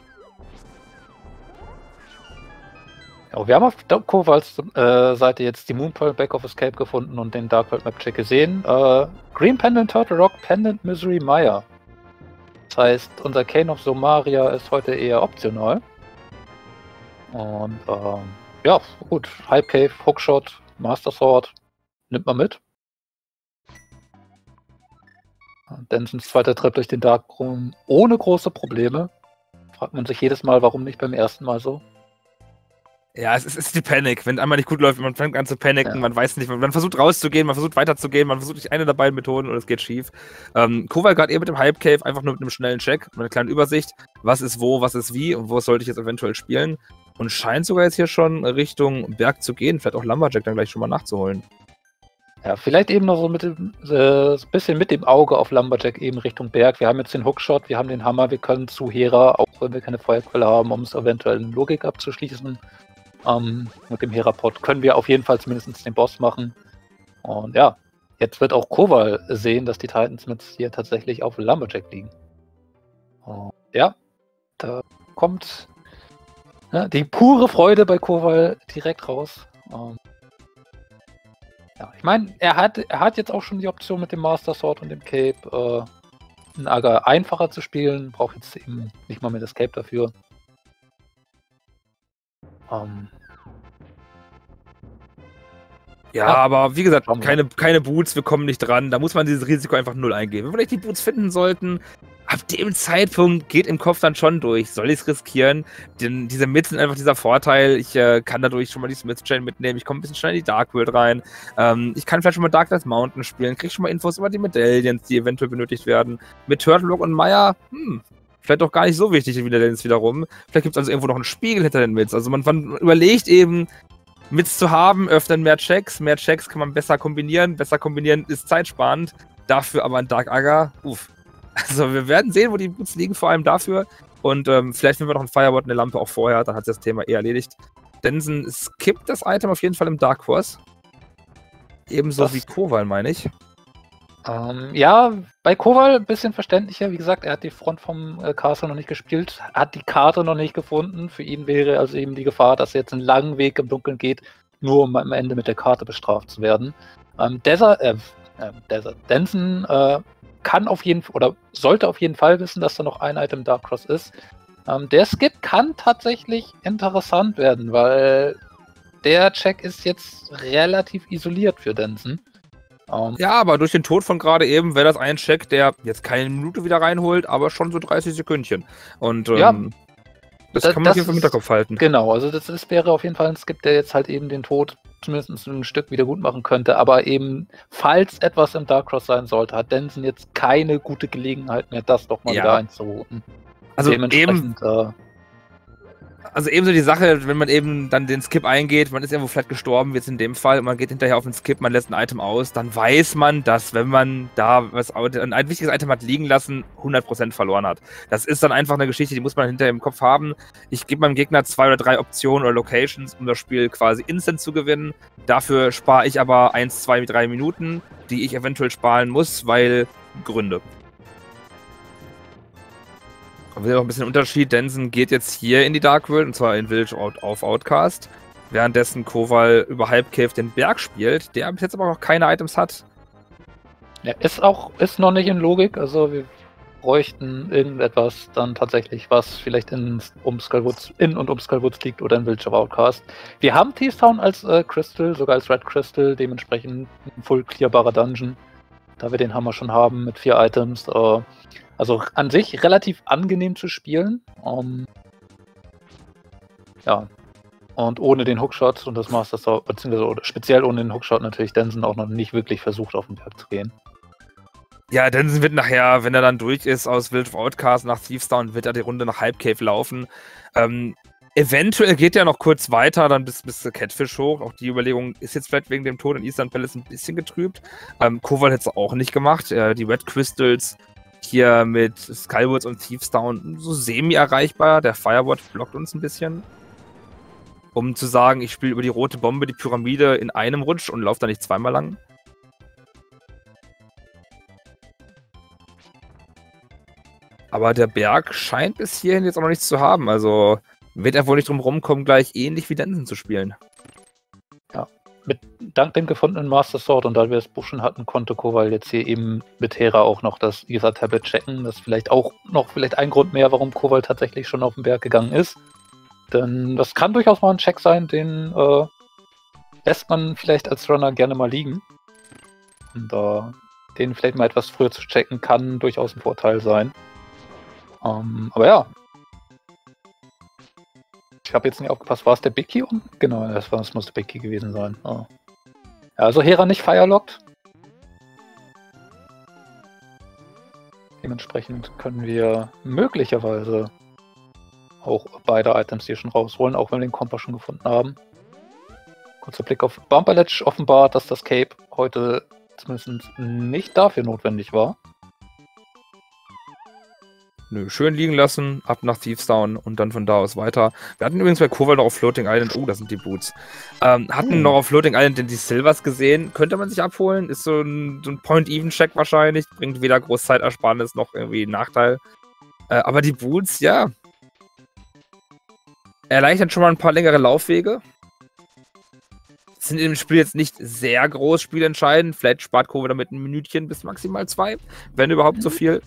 Ja, wir haben auf Kowals äh, Seite jetzt die Moonpearl Back of Escape gefunden und den Dark World Map Check gesehen. Äh, Green Pendant, Turtle Rock, Pendant, Misery, Maya. Das heißt, unser Cane of Somaria ist heute eher optional. Und ähm, ja, gut. Hype Cave, Hookshot, Master Sword nimmt man mit. Densons zweiter Trip durch den Dark Room ohne große Probleme. Fragt man sich jedes Mal, warum nicht beim ersten Mal so. Ja, es ist, es ist die Panik. Wenn einmal nicht gut läuft, man fängt an zu paniken, Ja. man weiß nicht, man, man versucht rauszugehen, man versucht weiterzugehen, man versucht nicht eine der beiden Methoden und es geht schief. Ähm, Kowal gerade eher mit dem Hype Cave, einfach nur mit einem schnellen Check, mit einer kleinen Übersicht, was ist wo, was ist wie und wo sollte ich jetzt eventuell spielen. Und scheint sogar jetzt hier schon Richtung Berg zu gehen, vielleicht auch Lumberjack dann gleich schon mal nachzuholen. Ja, vielleicht eben noch so mit dem, äh, so ein bisschen mit dem Auge auf Lumberjack eben Richtung Berg. Wir haben jetzt den Hookshot, wir haben den Hammer, wir können zu Hera, auch wenn wir keine Feuerquelle haben, um es eventuell in Logik abzuschließen. Ähm, mit dem Hera-Pod können wir auf jeden Fall zumindest den Boss machen. Und ja, jetzt wird auch Kowal sehen, dass die Titans mit hier tatsächlich auf Lumberjack liegen. Und ja, da kommt ja, die pure Freude bei Kowal direkt raus. Ähm, ja, ich meine, er hat, er hat jetzt auch schon die Option mit dem Master Sword und dem Cape, äh, einen Agar einfacher zu spielen, braucht jetzt eben nicht mal mehr das Cape dafür. Um, Ja, Ja. aber wie gesagt, Schauen wir keine, keine Boots, wir kommen nicht dran. Da muss man dieses Risiko einfach null eingehen. Wenn wir vielleicht die Boots finden sollten, ab dem Zeitpunkt geht im Kopf dann schon durch. Soll ich es riskieren? Denn diese Mids sind einfach dieser Vorteil. Ich äh, kann dadurch schon mal die Smith Chain mitnehmen. Ich komme ein bisschen schnell in die Dark World rein. Ähm, ich kann vielleicht schon mal Dark Knight Mountain spielen. Krieg schon mal Infos über die Medaillions, die eventuell benötigt werden. Mit Turtle Rock und Maya, hm, vielleicht auch gar nicht so wichtig, die Medaillions wiederum. Vielleicht gibt es also irgendwo noch einen Spiegel hinter den Mids. Also man, man überlegt eben, Mids zu haben, öffnen mehr Checks. Mehr Checks kann man besser kombinieren. Besser kombinieren ist zeitsparend. Dafür aber ein Dark Agar, uff. Also wir werden sehen, wo die Boots liegen, vor allem dafür. Und ähm, vielleicht finden wir noch ein Firewall und eine Lampe auch vorher, dann hat sich das Thema eh erledigt. Denson skippt das Item auf jeden Fall im Dark Horse. Ebenso Das- wie Kowal, meine ich. Ähm, ja, bei Kowal ein bisschen verständlicher. Wie gesagt, er hat die Front vom äh, Castle noch nicht gespielt, hat die Karte noch nicht gefunden. Für ihn wäre also eben die Gefahr, dass er jetzt einen langen Weg im Dunkeln geht, nur um am Ende mit der Karte bestraft zu werden. Ähm, Desert, äh, äh, Desert, Denson äh, kann auf jeden Fall oder sollte auf jeden Fall wissen, dass da noch ein Item Dark Cross ist. Ähm, der Skip kann tatsächlich interessant werden, weil der Check ist jetzt relativ isoliert für Denson. Um, ja, aber durch den Tod von gerade eben wäre das ein Check, der jetzt keine Minute wieder reinholt, aber schon so dreißig Sekündchen. Und ähm, ja, das da, kann man das auf jeden Fall im Hinterkopf halten. Genau, also das, das wäre auf jeden Fall ein Skip, der jetzt halt eben den Tod zumindest ein Stück wieder gut machen könnte. Aber eben, falls etwas im Dark Cross sein sollte, hat Denson jetzt keine gute Gelegenheit mehr, das doch mal ja. wieder einzuholen. Also eben... Äh, Also ebenso die Sache, wenn man eben dann den Skip eingeht, man ist irgendwo vielleicht gestorben, wie jetzt in dem Fall, man geht hinterher auf den Skip, man lässt ein Item aus, dann weiß man, dass wenn man da was, ein wichtiges Item hat liegen lassen, hundert Prozent verloren hat. Das ist dann einfach eine Geschichte, die muss man hinterher im Kopf haben. Ich gebe meinem Gegner zwei oder drei Optionen oder Locations, um das Spiel quasi instant zu gewinnen. Dafür spare ich aber eins, zwei, drei Minuten, die ich eventuell sparen muss, weil Gründe. Aber auch ein bisschen Unterschied. Denson geht jetzt hier in die Dark World, und zwar in Village of Outcast, währenddessen Koval über Hypecave den Berg spielt, der bis jetzt aber noch keine Items hat. Ja, ist auch ist noch nicht in Logik, also wir bräuchten irgendetwas dann tatsächlich, was vielleicht in, um Skullwoods, in und um Skullwoods liegt oder in Village of Outcast. Wir haben Thievestown als äh, Crystal, sogar als Red Crystal, dementsprechend ein full clearbarer Dungeon, da wir den Hammer schon haben mit vier Items. Äh, Also an sich relativ angenehm zu spielen. Um, ja. Und ohne den Hookshot und das Master Sword, beziehungsweise speziell ohne den Hookshot natürlich Denson auch noch nicht wirklich versucht, auf den Berg zu gehen. Ja, Denson wird nachher, wenn er dann durch ist aus Village of Outcast nach Thievestown, wird er die Runde nach Hypecave laufen. Ähm, eventuell geht er noch kurz weiter, dann bis, bis Catfish hoch. Auch die Überlegung ist jetzt vielleicht wegen dem Tod in Eastern Palace ein bisschen getrübt. Ähm, Koval hätte es auch nicht gemacht. Äh, die Red Crystals hier mit Skywoods und Thievestown so semi-erreichbar. Der Firewatch blockt uns ein bisschen. Um zu sagen, ich spiele über die rote Bombe die Pyramide in einem Rutsch und laufe da nicht zweimal lang. Aber der Berg scheint bis hierhin jetzt auch noch nichts zu haben. Also wird er wohl nicht drum rumkommen, gleich ähnlich wie Denson zu spielen. Ja. Mit, dank dem gefundenen Master Sword und da wir das Buch schon hatten, konnte Koval jetzt hier eben mit Hera auch noch das Isa-Tablet checken. Das ist vielleicht auch noch vielleicht ein Grund mehr, warum Koval tatsächlich schon auf den Berg gegangen ist. Denn das kann durchaus mal ein Check sein, den äh, lässt man vielleicht als Runner gerne mal liegen. Und äh, den vielleicht mal etwas früher zu checken, kann durchaus ein Vorteil sein. Ähm, aber ja. Ich habe jetzt nicht aufgepasst, war es der Big Key? Genau, das, war, das muss der Big Key gewesen sein. Oh. Ja, also Hera nicht firelockt. Dementsprechend können wir möglicherweise auch beide Items hier schon rausholen, auch wenn wir den Kompass schon gefunden haben. Kurzer Blick auf Bumper Ledge offenbart, dass das Cape heute zumindest nicht dafür notwendig war. Nö, schön liegen lassen, ab nach Thievestown und dann von da aus weiter. Wir hatten übrigens bei Koval noch auf Floating Island, oh, das sind die Boots. Ähm, hatten hm. noch auf Floating Island die Silvers gesehen, könnte man sich abholen, ist so ein, so ein Point-Even-Check wahrscheinlich, bringt weder groß Zeitersparnis noch irgendwie einen Nachteil. Äh, aber die Boots, ja, erleichtern schon mal ein paar längere Laufwege. Sind im Spiel jetzt nicht sehr groß spielentscheidend, vielleicht spart Koval damit ein Minütchen bis maximal zwei, wenn überhaupt so viel.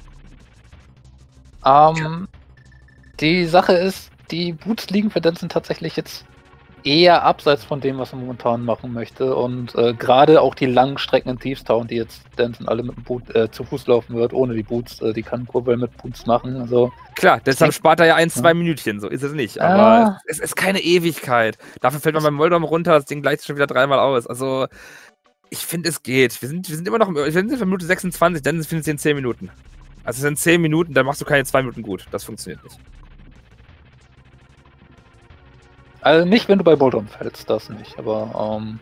Ähm, die Sache ist, die Boots liegen für Denson tatsächlich jetzt eher abseits von dem, was er momentan machen möchte. Und äh, gerade auch die langen Strecken in Thievestown, die jetzt Denson alle mit dem Boot äh, zu Fuß laufen wird, ohne die Boots, äh, die kann Koval mit Boots machen. Also, klar, deshalb spart er ja ein, zwei ja. Minütchen, so ist es nicht. Aber ah. es, es ist keine Ewigkeit. Dafür fällt man beim Moldom runter, das Ding gleicht schon wieder dreimal aus. Also, ich finde, es geht. Wir sind, wir sind immer noch, wir sind bei Minute sechsundzwanzig, Denson findet es in zehn Minuten. Also es sind zehn Minuten, dann machst du keine zwei Minuten gut. Das funktioniert nicht. Also nicht, wenn du bei Moldom fällst, das nicht. Aber ähm,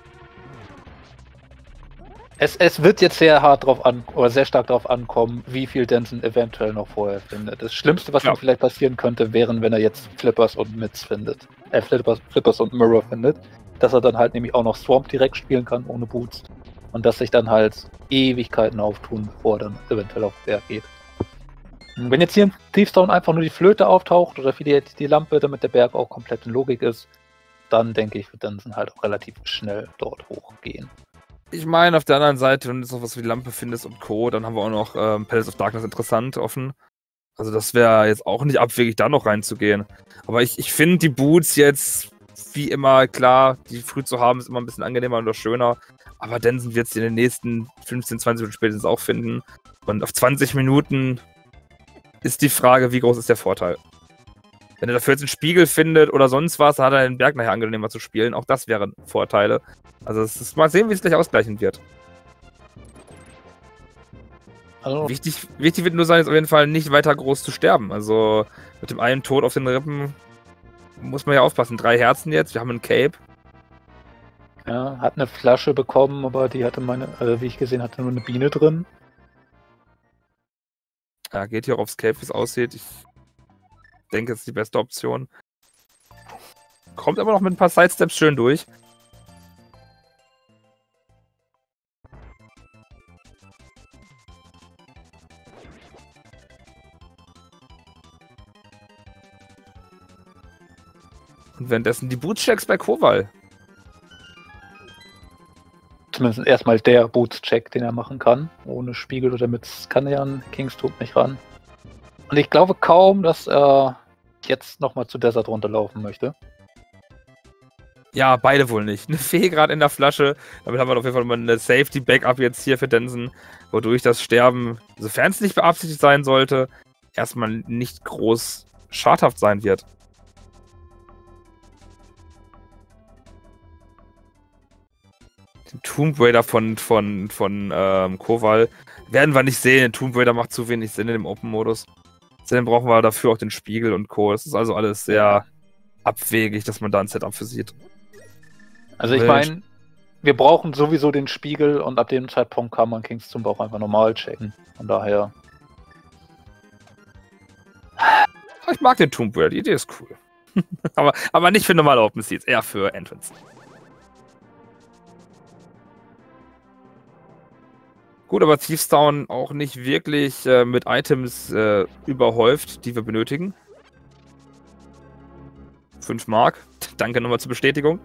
es, es wird jetzt sehr hart drauf an oder sehr stark darauf ankommen, wie viel Denson eventuell noch vorher findet. Das Schlimmste, was ja. ihm vielleicht passieren könnte, wären, wenn er jetzt Flippers und Mids findet. Äh, Flippers, Flippers und Mirror findet. Dass er dann halt nämlich auch noch Swamp direkt spielen kann, ohne Boots. Und dass sich dann halt Ewigkeiten auftun, bevor er dann eventuell auf den Berg geht. Wenn jetzt hier in Thievestown einfach nur die Flöte auftaucht oder für die, die Lampe, damit der Berg auch komplett in Logik ist, dann denke ich, wird Denson halt auch relativ schnell dort hochgehen. Ich meine, auf der anderen Seite, wenn du jetzt noch was wie die Lampe findest und Co., dann haben wir auch noch ähm, Palace of Darkness interessant offen. Also das wäre jetzt auch nicht abwegig, da noch reinzugehen. Aber ich, ich finde die Boots jetzt, wie immer, klar, die früh zu haben, ist immer ein bisschen angenehmer und schöner. Aber Densen wird es in den nächsten fünfzehn, zwanzig Minuten spätestens auch finden. Und auf zwanzig Minuten ist die Frage, wie groß ist der Vorteil? Wenn er dafür jetzt einen Spiegel findet oder sonst was, dann hat er den Berg nachher angenehmer zu spielen. Auch das wären Vorteile. Also es ist mal sehen, wie es gleich ausgleichen wird. Also wichtig, wichtig wird nur sein, jetzt auf jeden Fall nicht weiter groß zu sterben. Also mit dem einen Tod auf den Rippen muss man ja aufpassen. Drei Herzen jetzt, wir haben ein Cape. Ja, hat eine Flasche bekommen, aber die hatte meine, äh, wie ich gesehen hatte, nur eine Biene drin. Ja, geht hier auch aufs Cape, wie es aussieht. Ich denke, es ist die beste Option. Kommt aber noch mit ein paar Sidesteps schön durch. Und währenddessen die Bootchecks bei Kowal. Zumindest erstmal der Bootscheck, den er machen kann. Ohne Spiegel oder mit Scannern. Kings tut nicht ran. Und ich glaube kaum, dass er jetzt nochmal zu Desert runterlaufen möchte. Ja, beide wohl nicht. Eine Fee gerade in der Flasche. Damit haben wir auf jeden Fall mal eine Safety-Backup jetzt hier für Densen. Wodurch das Sterben, sofern es nicht beabsichtigt sein sollte, erstmal nicht groß schadhaft sein wird. Den Tomb Raider von, von, von ähm, Kowal werden wir nicht sehen. Der Tomb Raider macht zu wenig Sinn in dem Open-Modus. Dann brauchen wir dafür auch den Spiegel und Co. Das ist also alles sehr abwegig, dass man da ein Setup für sieht. Also ich meine, wir brauchen sowieso den Spiegel und ab dem Zeitpunkt kann man Kings Tomb auch einfach normal checken. Von daher... Ich mag den Tomb Raider, die Idee ist cool. aber, aber nicht für normale Open Seeds, eher für Entrance. Gut, aber Thieves Town auch nicht wirklich äh, mit Items äh, überhäuft, die wir benötigen. fünf Mark. Danke nochmal zur Bestätigung.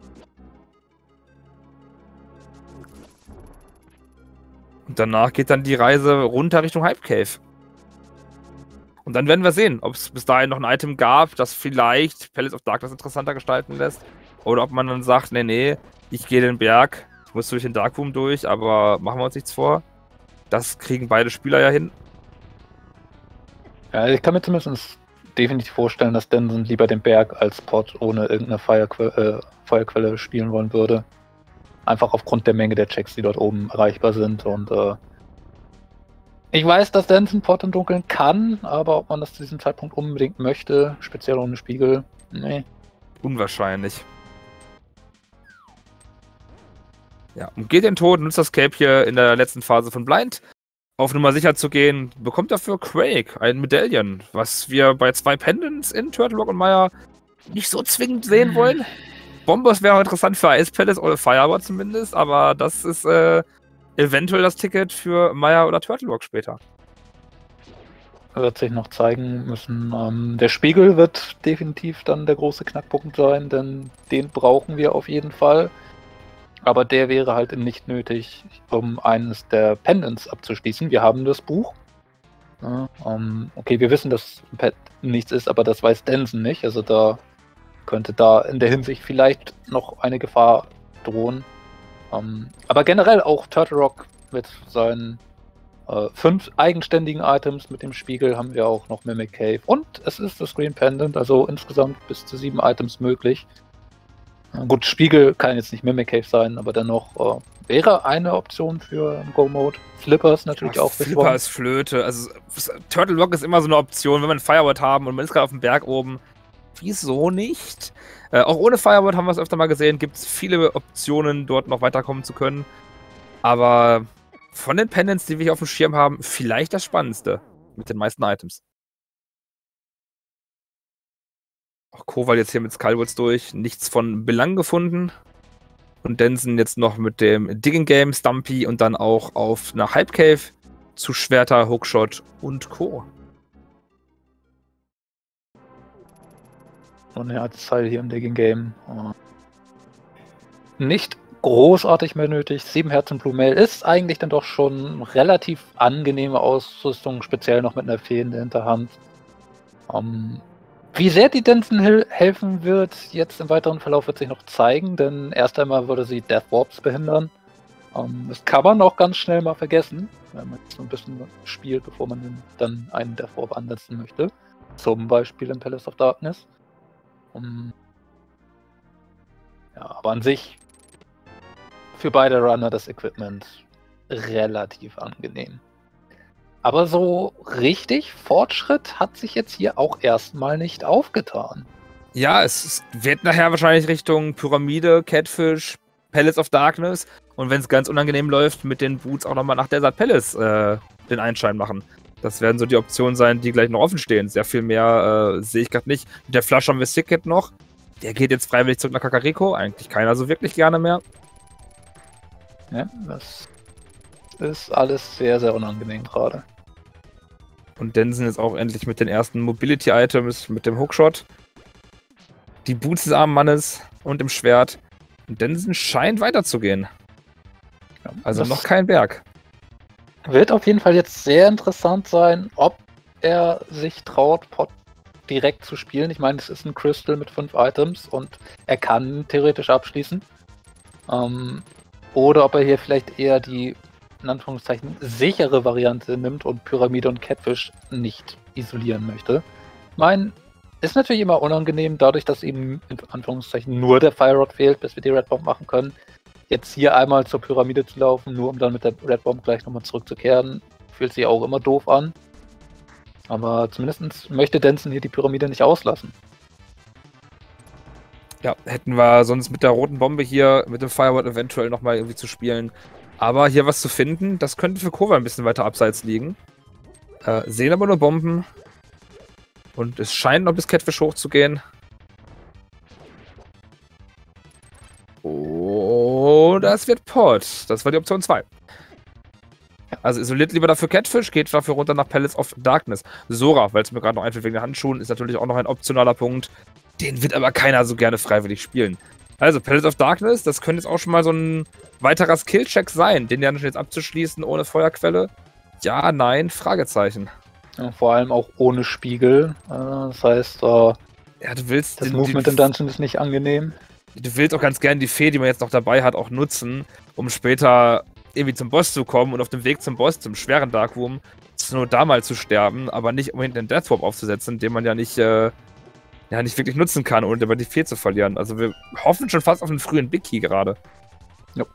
Und danach geht dann die Reise runter Richtung Hype Cave. Und dann werden wir sehen, ob es bis dahin noch ein Item gab, das vielleicht Palace of Darkness interessanter gestalten lässt. Oder ob man dann sagt, nee, nee, ich gehe den Berg. Ich muss durch den Darkroom durch, aber machen wir uns nichts vor. Das kriegen beide Spieler ja hin. Ja, ich kann mir zumindest definitiv vorstellen, dass Densen lieber den Berg als Pot ohne irgendeine Feuerquelle, äh, Feuerquelle spielen wollen würde. Einfach aufgrund der Menge der Checks, die dort oben erreichbar sind. Und äh, ich weiß, dass Densen Pot im Dunkeln kann, aber ob man das zu diesem Zeitpunkt unbedingt möchte, speziell ohne Spiegel, nee. Unwahrscheinlich. Ja, umgeht den Tod, nutzt das Cape hier in der letzten Phase von Blind. Auf Nummer sicher zu gehen, bekommt dafür Quake ein Medaillen, was wir bei zwei Pendants in Turtle Rock und Maya nicht so zwingend sehen wollen. Bombos wäre interessant für Ice Palace oder Fireball zumindest, aber das ist äh, eventuell das Ticket für Maya oder Turtle Rock später. Wird sich noch zeigen müssen. Ähm, der Spiegel wird definitiv dann der große Knackpunkt sein, denn den brauchen wir auf jeden Fall. Aber der wäre halt nicht nötig, um eines der Pendants abzuschließen. Wir haben das Buch. Ja, um, okay, wir wissen, dass Pet nichts ist, aber das weiß Densen nicht. Also da könnte da in der Hinsicht vielleicht noch eine Gefahr drohen. Um, aber generell auch Turtle Rock mit seinen äh, fünf eigenständigen Items mit dem Spiegel haben wir auch noch Mimic Cave. Und es ist das Green Pendant, also insgesamt bis zu sieben Items möglich. Gut, Spiegel kann jetzt nicht Mimic Cave sein, aber dennoch äh, wäre eine Option für einen Go-Mode. Flippers natürlich Ach, auch. Flipper ist Flöte. Also Turtle Rock ist immer so eine Option, wenn man ein Firewall haben und man ist gerade auf dem Berg oben. Wieso nicht? Äh, auch ohne Firewall haben wir es öfter mal gesehen. Gibt es viele Optionen, dort noch weiterkommen zu können. Aber von den Pendants, die wir hier auf dem Schirm haben, vielleicht das Spannendste. Mit den meisten Items. Auch Kowal jetzt hier mit Skullwoods durch. Nichts von Belang gefunden. Und Densen jetzt noch mit dem Digging Game, Stumpy und dann auch auf einer Hype Cave zu Schwerter, Hookshot und Co. Und er hat Teil hier im Digging Game. Nicht großartig mehr nötig. Sieben Herzen Blue Mail ist eigentlich dann doch schon relativ angenehme Ausrüstung, speziell noch mit einer Fee in der Hinterhand. Um, wie sehr die Denson helfen wird, jetzt im weiteren Verlauf wird sich noch zeigen, denn erst einmal würde sie Death Warps behindern. Um, das kann man auch ganz schnell mal vergessen, wenn man jetzt so ein bisschen spielt, bevor man dann einen Death Warp ansetzen möchte. Zum Beispiel im Palace of Darkness. Um, ja, aber an sich für beide Runner das Equipment relativ angenehm. Aber so richtig Fortschritt hat sich jetzt hier auch erstmal nicht aufgetan. Ja, es wird nachher wahrscheinlich Richtung Pyramide, Catfish, Palace of Darkness und wenn es ganz unangenehm läuft, mit den Boots auch nochmal nach Desert Palace äh, den Einschein machen. Das werden so die Optionen sein, die gleich noch offen stehen. Sehr viel mehr äh, sehe ich gerade nicht. Mit der Flush haben wir Sicket noch. Der geht jetzt freiwillig zurück nach Kakariko. Eigentlich keiner so wirklich gerne mehr. Ja, das ist alles sehr, sehr unangenehm gerade. Und Denson jetzt auch endlich mit den ersten Mobility-Items, mit dem Hookshot. Die Boots des armen Mannes und dem Schwert. Und Denson scheint weiterzugehen. Ja, also noch kein Berg. Wird auf jeden Fall jetzt sehr interessant sein, ob er sich traut, Pot direkt zu spielen. Ich meine, es ist ein Crystal mit fünf Items und er kann theoretisch abschließen. Ähm, oder ob er hier vielleicht eher die, in Anführungszeichen, sichere Variante nimmt und Pyramide und Catfish nicht isolieren möchte. Ich meine, ist natürlich immer unangenehm, dadurch, dass ihm in Anführungszeichen nur der Fire Rod fehlt, bis wir die Red Bomb machen können. Jetzt hier einmal zur Pyramide zu laufen, nur um dann mit der Red Bomb gleich nochmal zurückzukehren, fühlt sich auch immer doof an. Aber zumindest möchte Denson hier die Pyramide nicht auslassen. Ja, hätten wir sonst mit der roten Bombe hier, mit dem Firewall eventuell nochmal irgendwie zu spielen. Aber hier was zu finden, das könnte für Kova ein bisschen weiter abseits liegen. Äh, sehen aber nur Bomben. Und es scheint noch bis Catfish hochzugehen. Oh, das wird Pot. Das war die Option zwei. Also isoliert lieber dafür Catfish, geht dafür runter nach Palace of Darkness. Sora, weil es mir gerade noch einfällt wegen der Handschuhen, ist natürlich auch noch ein optionaler Punkt. Den wird aber keiner so gerne freiwillig spielen. Also Palace of Darkness, das könnte jetzt auch schon mal so ein weiterer Skill-Check sein, den dann jetzt abzuschließen ohne Feuerquelle. Ja, nein, Fragezeichen. Ja, vor allem auch ohne Spiegel. Das heißt, äh, ja, du willst das den, Movement die, im Dungeon ist nicht angenehm. Du willst auch ganz gerne die Fee, die man jetzt noch dabei hat, auch nutzen, um später irgendwie zum Boss zu kommen und auf dem Weg zum Boss, zum schweren Darkroom, nur da mal zu sterben, aber nicht um hinten den Death Warp aufzusetzen, den man ja nicht, äh, ja nicht wirklich nutzen kann, ohne dabei die Fee zu verlieren. Also wir hoffen schon fast auf einen frühen Big Key gerade. Ja.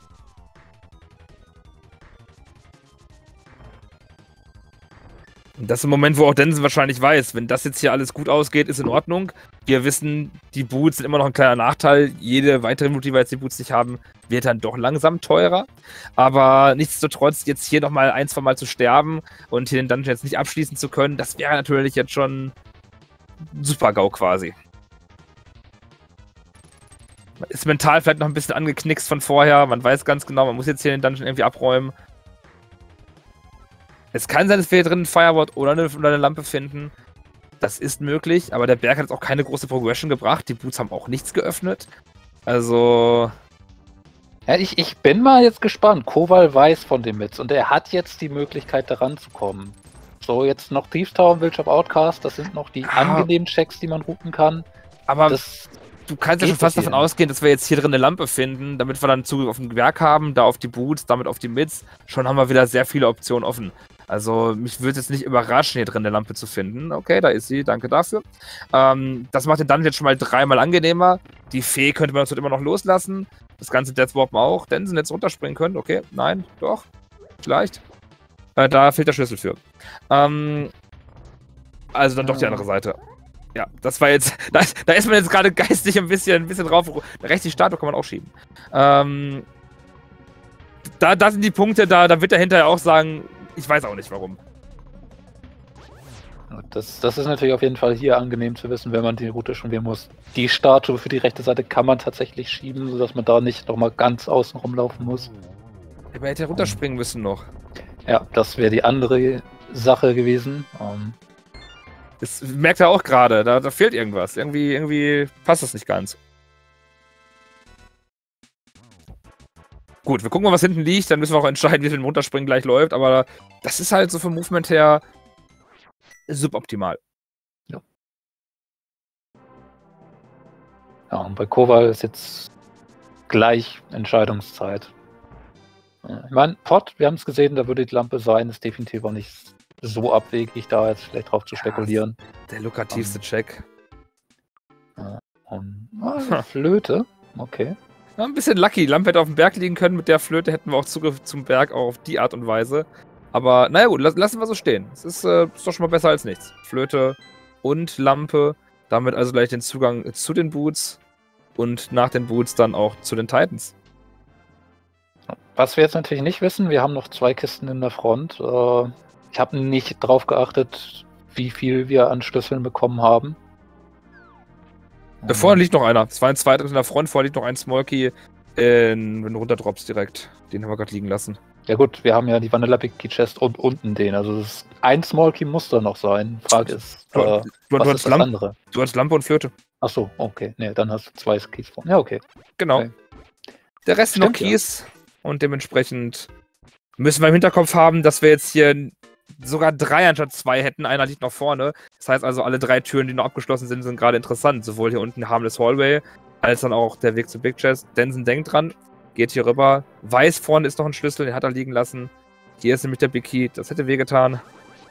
Und das ist ein Moment, wo auch Denson wahrscheinlich weiß, wenn das jetzt hier alles gut ausgeht, ist in Ordnung. Wir wissen, die Boots sind immer noch ein kleiner Nachteil. Jede weitere Minute, die wir jetzt die Boots nicht haben, wird dann doch langsam teurer. Aber nichtsdestotrotz, jetzt hier nochmal ein, zwei Mal zu sterben und hier den Dungeon jetzt nicht abschließen zu können, das wäre natürlich jetzt schon Super-GAU quasi. Man ist mental vielleicht noch ein bisschen angeknickst von vorher. Man weiß ganz genau, man muss jetzt hier den Dungeon irgendwie abräumen. Es kann sein, dass wir hier drin ein Firewall oder eine, oder eine Lampe finden. Das ist möglich, aber der Berg hat jetzt auch keine große Progression gebracht. Die Boots haben auch nichts geöffnet. Also... Ja, ich, ich bin mal jetzt gespannt. Kowal weiß von dem Mitz und er hat jetzt die Möglichkeit, daran zu kommen. So, jetzt noch Thieves Tower und Village of Outcast. Das sind noch die ah, angenehmen Checks, die man routen kann. Aber das du kannst ja schon fast davon ausgehen, dass wir jetzt hier drin eine Lampe finden, damit wir dann Zugriff auf den Berg haben, da auf die Boots, damit auf die Mids. Schon haben wir wieder sehr viele Optionen offen. Also mich würde es jetzt nicht überraschen, hier drin eine Lampe zu finden. Okay, da ist sie, danke dafür. Ähm, das macht den Dungeon jetzt schon mal dreimal angenehmer. Die Fee könnte man uns immer noch loslassen. Das ganze Death Warp auch. Denson jetzt runterspringen können. Okay, nein, doch, vielleicht. Äh, da fehlt der Schlüssel für. Ähm, also dann doch die andere Seite. Ja, das war jetzt, da, da ist man jetzt gerade geistig ein bisschen, ein bisschen drauf. Rechts die Statue kann man auch schieben. Ähm, da, da sind die Punkte, da, da wird er hinterher auch sagen, ich weiß auch nicht warum. Das, das ist natürlich auf jeden Fall hier angenehm zu wissen, wenn man die Route schon wählen muss. Die Statue für die rechte Seite kann man tatsächlich schieben, sodass man da nicht nochmal ganz außen rumlaufen muss. Aber er hätte runterspringen müssen noch. Ja, das wäre die andere Sache gewesen. Um das merkt er auch gerade, da, da fehlt irgendwas. Irgendwie, irgendwie passt das nicht ganz. Gut, wir gucken mal, was hinten liegt, dann müssen wir auch entscheiden, wie viel Runterspringen gleich läuft, aber das ist halt so vom Movement her suboptimal. Ja. Ja, und bei Koval ist jetzt gleich Entscheidungszeit. Ich meine, Pot, wir haben es gesehen, da würde die Lampe sein, ist definitiv auch nicht so abwegig, da jetzt vielleicht drauf zu spekulieren. Der lukrativste um, Check. Ja, um, ah, Flöte, okay. Ja, ein bisschen lucky. Lampe hätte auf dem Berg liegen können, mit der Flöte hätten wir auch Zugriff zum Berg, auch auf die Art und Weise. Aber naja gut, lassen wir so stehen. Es ist, äh, ist doch schon mal besser als nichts. Flöte und Lampe, damit also gleich den Zugang zu den Boots und nach den Boots dann auch zu den Titans. Was wir jetzt natürlich nicht wissen, wir haben noch zwei Kisten in der Front. Ich habe nicht drauf geachtet, wie viel wir an Schlüsseln bekommen haben. Da vorne liegt noch einer. Es war ein zweiter in der Front, vorne liegt noch ein Smolky, in, wenn du runterdroppst direkt. Den haben wir gerade liegen lassen. Ja gut, wir haben ja die Vanilla Big Key Chest und unten den. Also das ein Smolky muss da noch sein. Frage ist, du, äh, du, was du ist das Lamp andere? Du hast Lampe und Flöte. Ach so, okay. Nee, dann hast du zwei Keys von. Ja, okay. Genau. Okay. Der Rest sind noch Keys. Ja. Und dementsprechend müssen wir im Hinterkopf haben, dass wir jetzt hier sogar drei anstatt zwei hätten. Einer liegt noch vorne. Das heißt also, alle drei Türen, die noch abgeschlossen sind, sind gerade interessant. Sowohl hier unten Harmless Hallway, als dann auch der Weg zu Big Chest. Denson denkt dran, geht hier rüber. Weiß, vorne ist noch ein Schlüssel, den hat er liegen lassen. Hier ist nämlich der Big Key. Das hätte wehgetan.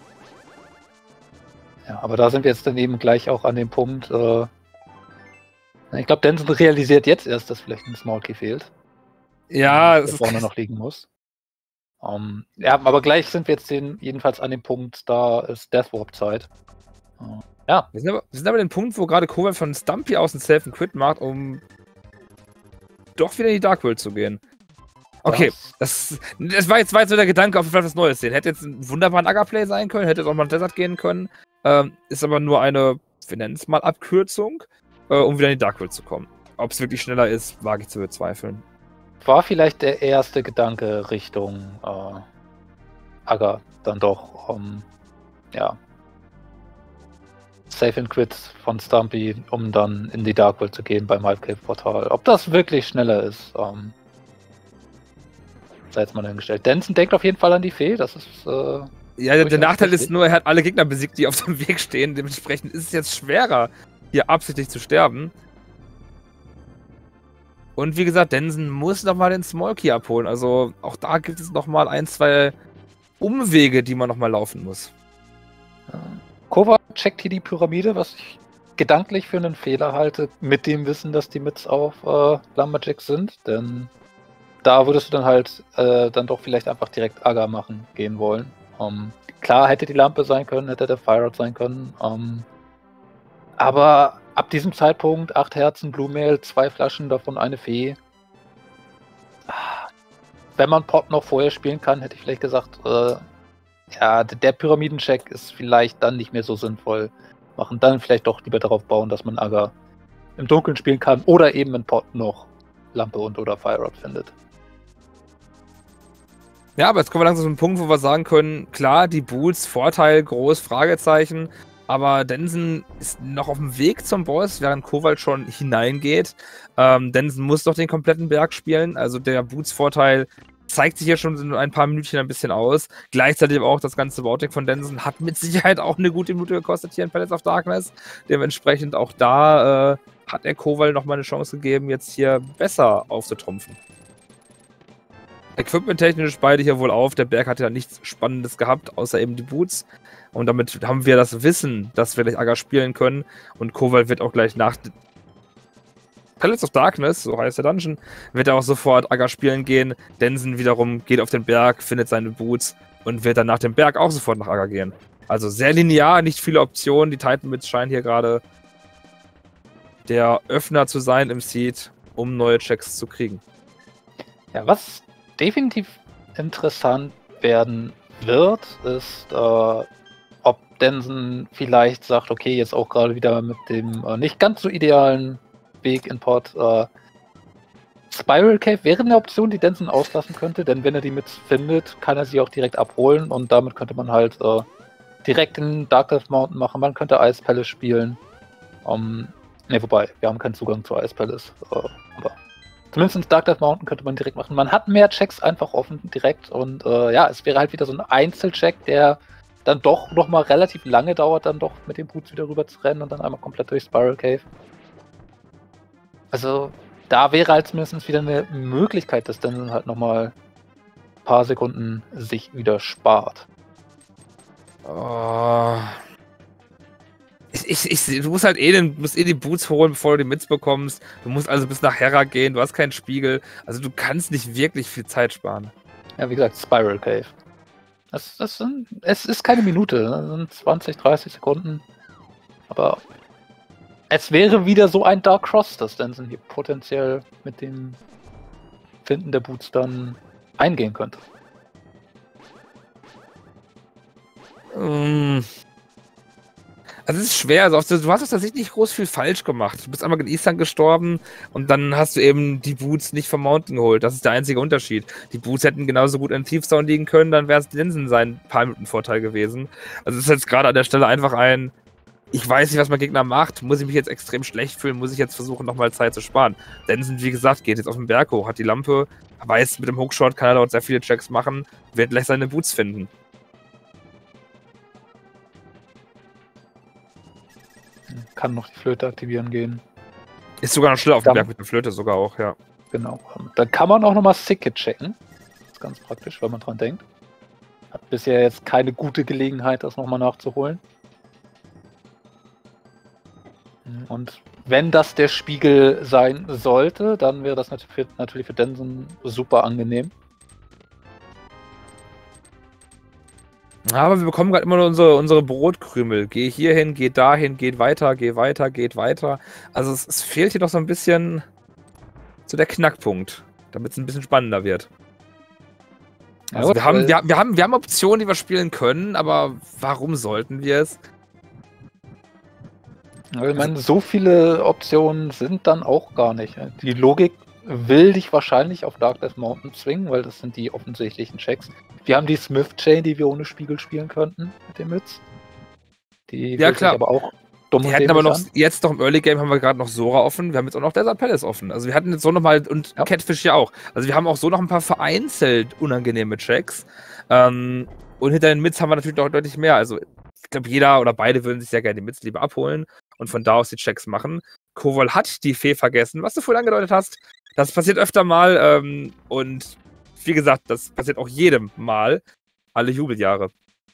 Ja, aber da sind wir jetzt dann eben gleich auch an dem Punkt. Äh ich glaube, Denson realisiert jetzt erst, dass vielleicht ein Small Key fehlt. Ja, der vorne noch liegen muss. Um, ja, aber gleich sind wir jetzt den, jedenfalls an dem Punkt, da ist Death Warp Zeit. Uh, ja. Wir sind, aber, wir sind aber an dem Punkt, wo gerade Koval von Stumpy aus einen Self and Quit macht, um doch wieder in die Dark World zu gehen. Okay, das, das war jetzt war jetzt so der Gedanke, auf jeden Fall was Neues sehen. Hätte jetzt ein wunderbarer Aga-Play sein können, hätte jetzt auch mal in Desert gehen können. Ähm, ist aber nur eine, wir nennen es mal Abkürzung, äh, um wieder in die Dark World zu kommen. Ob es wirklich schneller ist, wage ich zu bezweifeln. War vielleicht der erste Gedanke Richtung äh, Aga dann doch, um, ja, Safe and Quit von Stumpy, um dann in die Dark World zu gehen beim Half-Cave-Portal. Ob das wirklich schneller ist, ähm, sei jetzt mal hingestellt. Denson denkt auf jeden Fall an die Fee, das ist... Äh, ja, der, der Nachteil ist nur, er hat alle Gegner besiegt, die auf dem Weg stehen. Dementsprechend ist es jetzt schwerer, hier absichtlich zu sterben. Und wie gesagt, Denson muss nochmal den Small Key abholen. Also auch da gibt es nochmal ein, zwei Umwege, die man nochmal laufen muss. Koval checkt hier die Pyramide, was ich gedanklich für einen Fehler halte, mit dem Wissen, dass die Mits auf äh, Lumberjack sind. Denn da würdest du dann halt äh, dann doch vielleicht einfach direkt Aga machen gehen wollen. Um, klar hätte die Lampe sein können, hätte der Fire Rod sein können. Um, aber ab diesem Zeitpunkt, acht Herzen, Blue Mail, zwei Flaschen, davon eine Fee. Wenn man Pot noch vorher spielen kann, hätte ich vielleicht gesagt, äh, ja, der Pyramidencheck ist vielleicht dann nicht mehr so sinnvoll. Machen dann vielleicht doch lieber darauf bauen, dass man Aga im Dunkeln spielen kann oder eben in Pot noch Lampe und oder Fire Rod findet. Ja, aber jetzt kommen wir langsam zu einem Punkt, wo wir sagen können, klar, die Boots, Vorteil, groß, Fragezeichen. Aber Denson ist noch auf dem Weg zum Boss, während Koval schon hineingeht. Ähm, Denson muss doch den kompletten Berg spielen. Also der Boots-Vorteil zeigt sich hier schon in ein paar Minütchen ein bisschen aus. Gleichzeitig aber auch das ganze Bautic von Denson hat mit Sicherheit auch eine gute Minute gekostet hier in Palace of Darkness. Dementsprechend auch da äh, hat er Koval nochmal eine Chance gegeben, jetzt hier besser aufzutrumpfen. Equipment-technisch beide hier wohl auf. Der Berg hat ja nichts Spannendes gehabt, außer eben die Boots. Und damit haben wir das Wissen, dass wir gleich Aga spielen können. Und Koval wird auch gleich nach Palace of Darkness, so heißt der Dungeon, wird er auch sofort Aga spielen gehen. Denson wiederum geht auf den Berg, findet seine Boots und wird dann nach dem Berg auch sofort nach Aga gehen. Also sehr linear, nicht viele Optionen. Die Titan-Bits scheinen hier gerade der Öffner zu sein im Seed, um neue Checks zu kriegen. Ja, was definitiv interessant werden wird, ist, äh, ob Denson vielleicht sagt, okay, jetzt auch gerade wieder mit dem äh, nicht ganz so idealen Weg in Pot. Äh, Spiral Cave wäre eine Option, die Denson auslassen könnte, denn wenn er die mit findet, kann er sie auch direkt abholen und damit könnte man halt äh, direkt in Dark Death Mountain machen. Man könnte Ice Palace spielen. Um, ne, wobei, wir haben keinen Zugang zu Ice Palace. Äh, aber Zumindest in Dark Death Mountain könnte man direkt machen. Man hat mehr Checks einfach offen direkt und äh, ja, es wäre halt wieder so ein Einzelcheck, der dann doch nochmal relativ lange dauert, dann doch mit den Boots wieder rüber zu rennen und dann einmal komplett durch Spiral Cave. Also da wäre halt zumindest wieder eine Möglichkeit, dass dann halt nochmal ein paar Sekunden sich wieder spart. Oh. Ich, ich, ich, du musst halt eh, den, musst eh die Boots holen, bevor du die Mits bekommst. Du musst also bis nach Hera gehen, du hast keinen Spiegel. Also du kannst nicht wirklich viel Zeit sparen. Ja, wie gesagt, Spiral Cave. Das, das sind, es ist keine Minute, das sind zwanzig, dreißig Sekunden. Aber es wäre wieder so ein Dark Cross, das Denson hier potenziell mit dem Finden der Boots dann eingehen könnte. Um. Also es ist schwer, also du hast tatsächlich nicht groß viel falsch gemacht. Du bist einmal in Eastern gestorben und dann hast du eben die Boots nicht vom Mountain geholt. Das ist der einzige Unterschied. Die Boots hätten genauso gut in Thief Zone liegen können, dann wäre es Denson sein paar Minuten Vorteil gewesen. Also es ist jetzt gerade an der Stelle einfach ein, ich weiß nicht, was mein Gegner macht, muss ich mich jetzt extrem schlecht fühlen, muss ich jetzt versuchen, nochmal Zeit zu sparen. Denson, wie gesagt, geht jetzt auf den Berg hoch, hat die Lampe, weiß, mit dem Hookshot kann er dort sehr viele Checks machen, wird gleich seine Boots finden. Kann noch die Flöte aktivieren gehen. Ist sogar noch schneller auf dem Berg mit der Flöte, sogar auch, ja. Genau. Dann kann man auch nochmal Sicket checken. Das ist ganz praktisch, wenn man dran denkt. Hat bisher jetzt keine gute Gelegenheit, das nochmal nachzuholen. Und wenn das der Spiegel sein sollte, dann wäre das natürlich für, natürlich für Denson super angenehm. Aber wir bekommen gerade immer nur unsere, unsere Brotkrümel. Geh hier hin, geh dahin, geht weiter, geh weiter, geht weiter. Also es, es fehlt hier doch so ein bisschen so der Knackpunkt, damit es ein bisschen spannender wird. Also ja, wir, haben, wir, wir, haben, wir haben Optionen, die wir spielen können, aber warum sollten wir es? Ich meine, so viele Optionen sind dann auch gar nicht. Die Logik will dich wahrscheinlich auf Dark Death Mountain zwingen, weil das sind die offensichtlichen Checks. Wir haben die Smith Chain, die wir ohne Spiegel spielen könnten mit dem Mütz. Die ja, klar. aber auch dumm wir hätten aber noch, an. Jetzt noch im Early Game haben wir gerade noch Sora offen, wir haben jetzt auch noch Desert Palace offen. Also wir hatten jetzt so nochmal, und ja. Catfish ja auch. Also wir haben auch so noch ein paar vereinzelt unangenehme Checks. Ähm, und hinter den Mits haben wir natürlich noch deutlich mehr. Also ich glaube, jeder oder beide würden sich sehr gerne die Mits lieber abholen und von da aus die Checks machen. Koval hat die Fee vergessen, was du vorhin angedeutet hast. Das passiert öfter mal ähm, und wie gesagt, das passiert auch jedem Mal, alle Jubeljahre.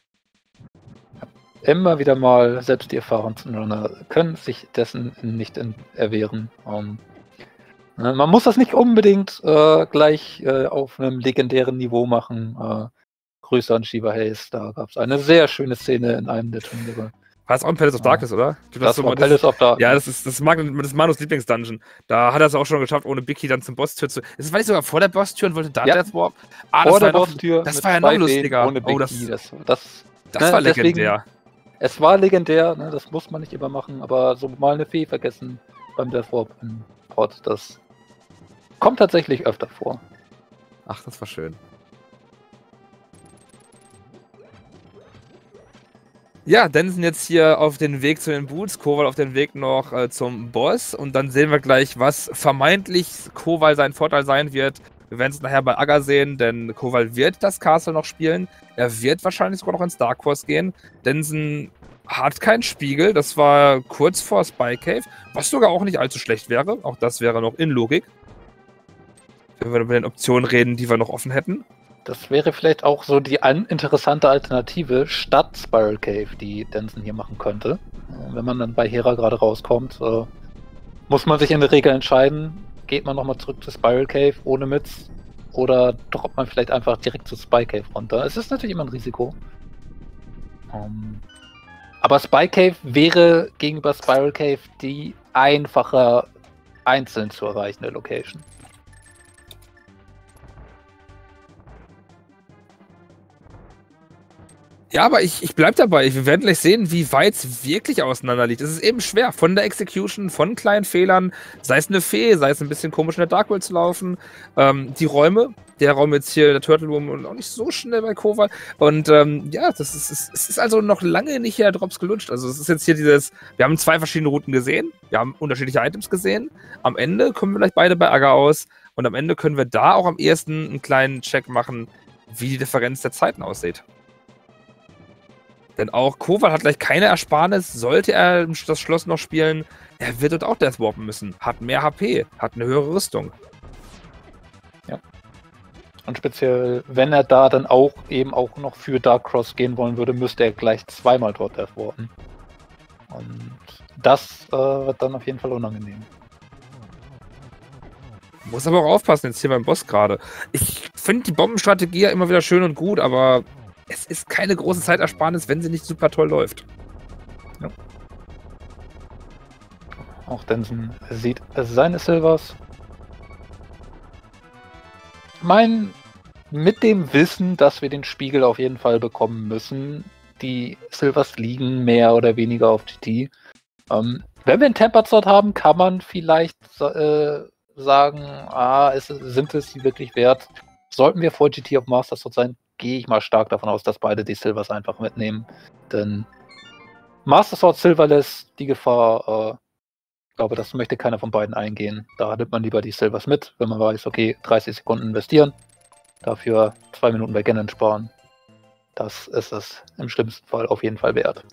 Immer wieder mal, selbst die erfahrensten Runner können sich dessen nicht erwehren. Um, man muss das nicht unbedingt äh, gleich äh, auf einem legendären Niveau machen. Äh, Grüße an Shiva Hayes, da gab es eine sehr schöne Szene in einem der Turniere. War das auch ein Palace of Darkness, ja. Oder? Das, das so war Palace of Darkness. Ja, das ist, das ist Manus Lieblingsdungeon. Da hat er es auch schon geschafft, ohne Biki dann zum Bosstür zu... Das war nicht sogar vor der Bosstür und wollte da ja. Death Warp? Ah, vor das der war Bosstür. Das war ja noch lustiger. Ohne Biki. Oh, das, das, das, das ne, war legendär. Deswegen, es war legendär, ne, das muss man nicht immer machen, aber so mal eine Fee vergessen beim Death Warp im Pod, das kommt tatsächlich öfter vor. Ach, das war schön. Ja, Denson jetzt hier auf den Weg zu den Boots, Koval auf den Weg noch äh, zum Boss und dann sehen wir gleich, was vermeintlich Koval sein Vorteil sein wird. Wir werden es nachher bei Aga sehen, denn Koval wird das Castle noch spielen. Er wird wahrscheinlich sogar noch ins Dark Horse gehen. Denson hat keinen Spiegel, das war kurz vor Spy Cave, was sogar auch nicht allzu schlecht wäre. Auch das wäre noch in Logik. Wenn wir über den Optionen reden, die wir noch offen hätten. Das wäre vielleicht auch so die interessante Alternative statt Spiral Cave, die Denson hier machen könnte. Wenn man dann bei Hera gerade rauskommt, äh, muss man sich in der Regel entscheiden, geht man nochmal zurück zu Spiral Cave ohne Mits oder droppt man vielleicht einfach direkt zu Spy Cave runter. Es ist natürlich immer ein Risiko. Um, aber Spy Cave wäre gegenüber Spiral Cave die einfacher einzeln zu erreichende Location. Ja, aber ich, ich bleib dabei. Wir werden gleich sehen, wie weit es wirklich auseinander liegt. Es ist eben schwer. Von der Execution, von kleinen Fehlern, sei es eine Fee, sei es ein bisschen komisch in der Dark World zu laufen. Ähm, die Räume, der Raum jetzt hier, der Turtle Room und auch nicht so schnell bei Koval. Und ähm, ja, das ist, es, es ist also noch lange nicht hier der Drops gelutscht. Also es ist jetzt hier dieses, wir haben zwei verschiedene Routen gesehen, wir haben unterschiedliche Items gesehen. Am Ende kommen wir vielleicht beide bei Aga aus und am Ende können wir da auch am ehesten einen kleinen Check machen, wie die Differenz der Zeiten aussieht. Denn auch Koval hat gleich keine Ersparnis, sollte er das Schloss noch spielen. Er wird dort auch Deathwarpen müssen. Hat mehr H P, hat eine höhere Rüstung. Ja. Und speziell, wenn er da dann auch eben auch noch für Dark Cross gehen wollen würde, müsste er gleich zweimal dort Deathwarpen. Und das äh, wird dann auf jeden Fall unangenehm. Muss aber auch aufpassen jetzt hier beim Boss gerade. Ich finde die Bombenstrategie ja immer wieder schön und gut, aber es ist keine große Zeitersparnis, wenn sie nicht super toll läuft. Ja. Auch Denson sieht seine Silvers. Ich meine, mit dem Wissen, dass wir den Spiegel auf jeden Fall bekommen müssen, die Silvers liegen mehr oder weniger auf G T. Ähm, wenn wir einen Tempered Sword haben, kann man vielleicht äh, sagen, ah, ist, sind es die wirklich wert? Sollten wir vor G T auf Master Sword sein, gehe ich mal stark davon aus, dass beide die Silvers einfach mitnehmen. Denn Master Sword Silverless, die Gefahr, äh, ich glaube, das möchte keiner von beiden eingehen. Da nimmt man lieber die Silvers mit, wenn man weiß, okay, dreißig Sekunden investieren, dafür zwei Minuten bei Ganon sparen. Das ist es im schlimmsten Fall auf jeden Fall wert.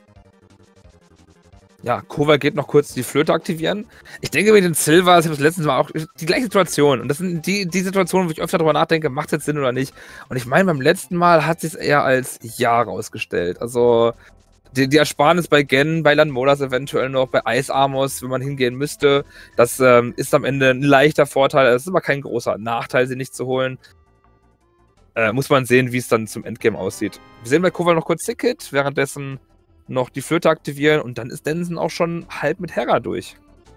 Ja, Koval geht noch kurz die Flöte aktivieren. Ich denke, mit den Silvers, ich habe das letzte Mal auch die gleiche Situation. Und das sind die, die Situationen, wo ich öfter darüber nachdenke, macht es jetzt Sinn oder nicht. Und ich meine, beim letzten Mal hat es sich eher als Ja rausgestellt. Also die, die Ersparnis bei Gen, bei Lanmolas eventuell noch, bei Ice Amos, wenn man hingehen müsste, das ähm, ist am Ende ein leichter Vorteil. Es ist aber kein großer Nachteil, sie nicht zu holen. Äh, muss man sehen, wie es dann zum Endgame aussieht. Wir sehen bei Koval noch kurz Sickit, währenddessen noch die Flöte aktivieren und dann ist Denson auch schon halb mit Hera durch.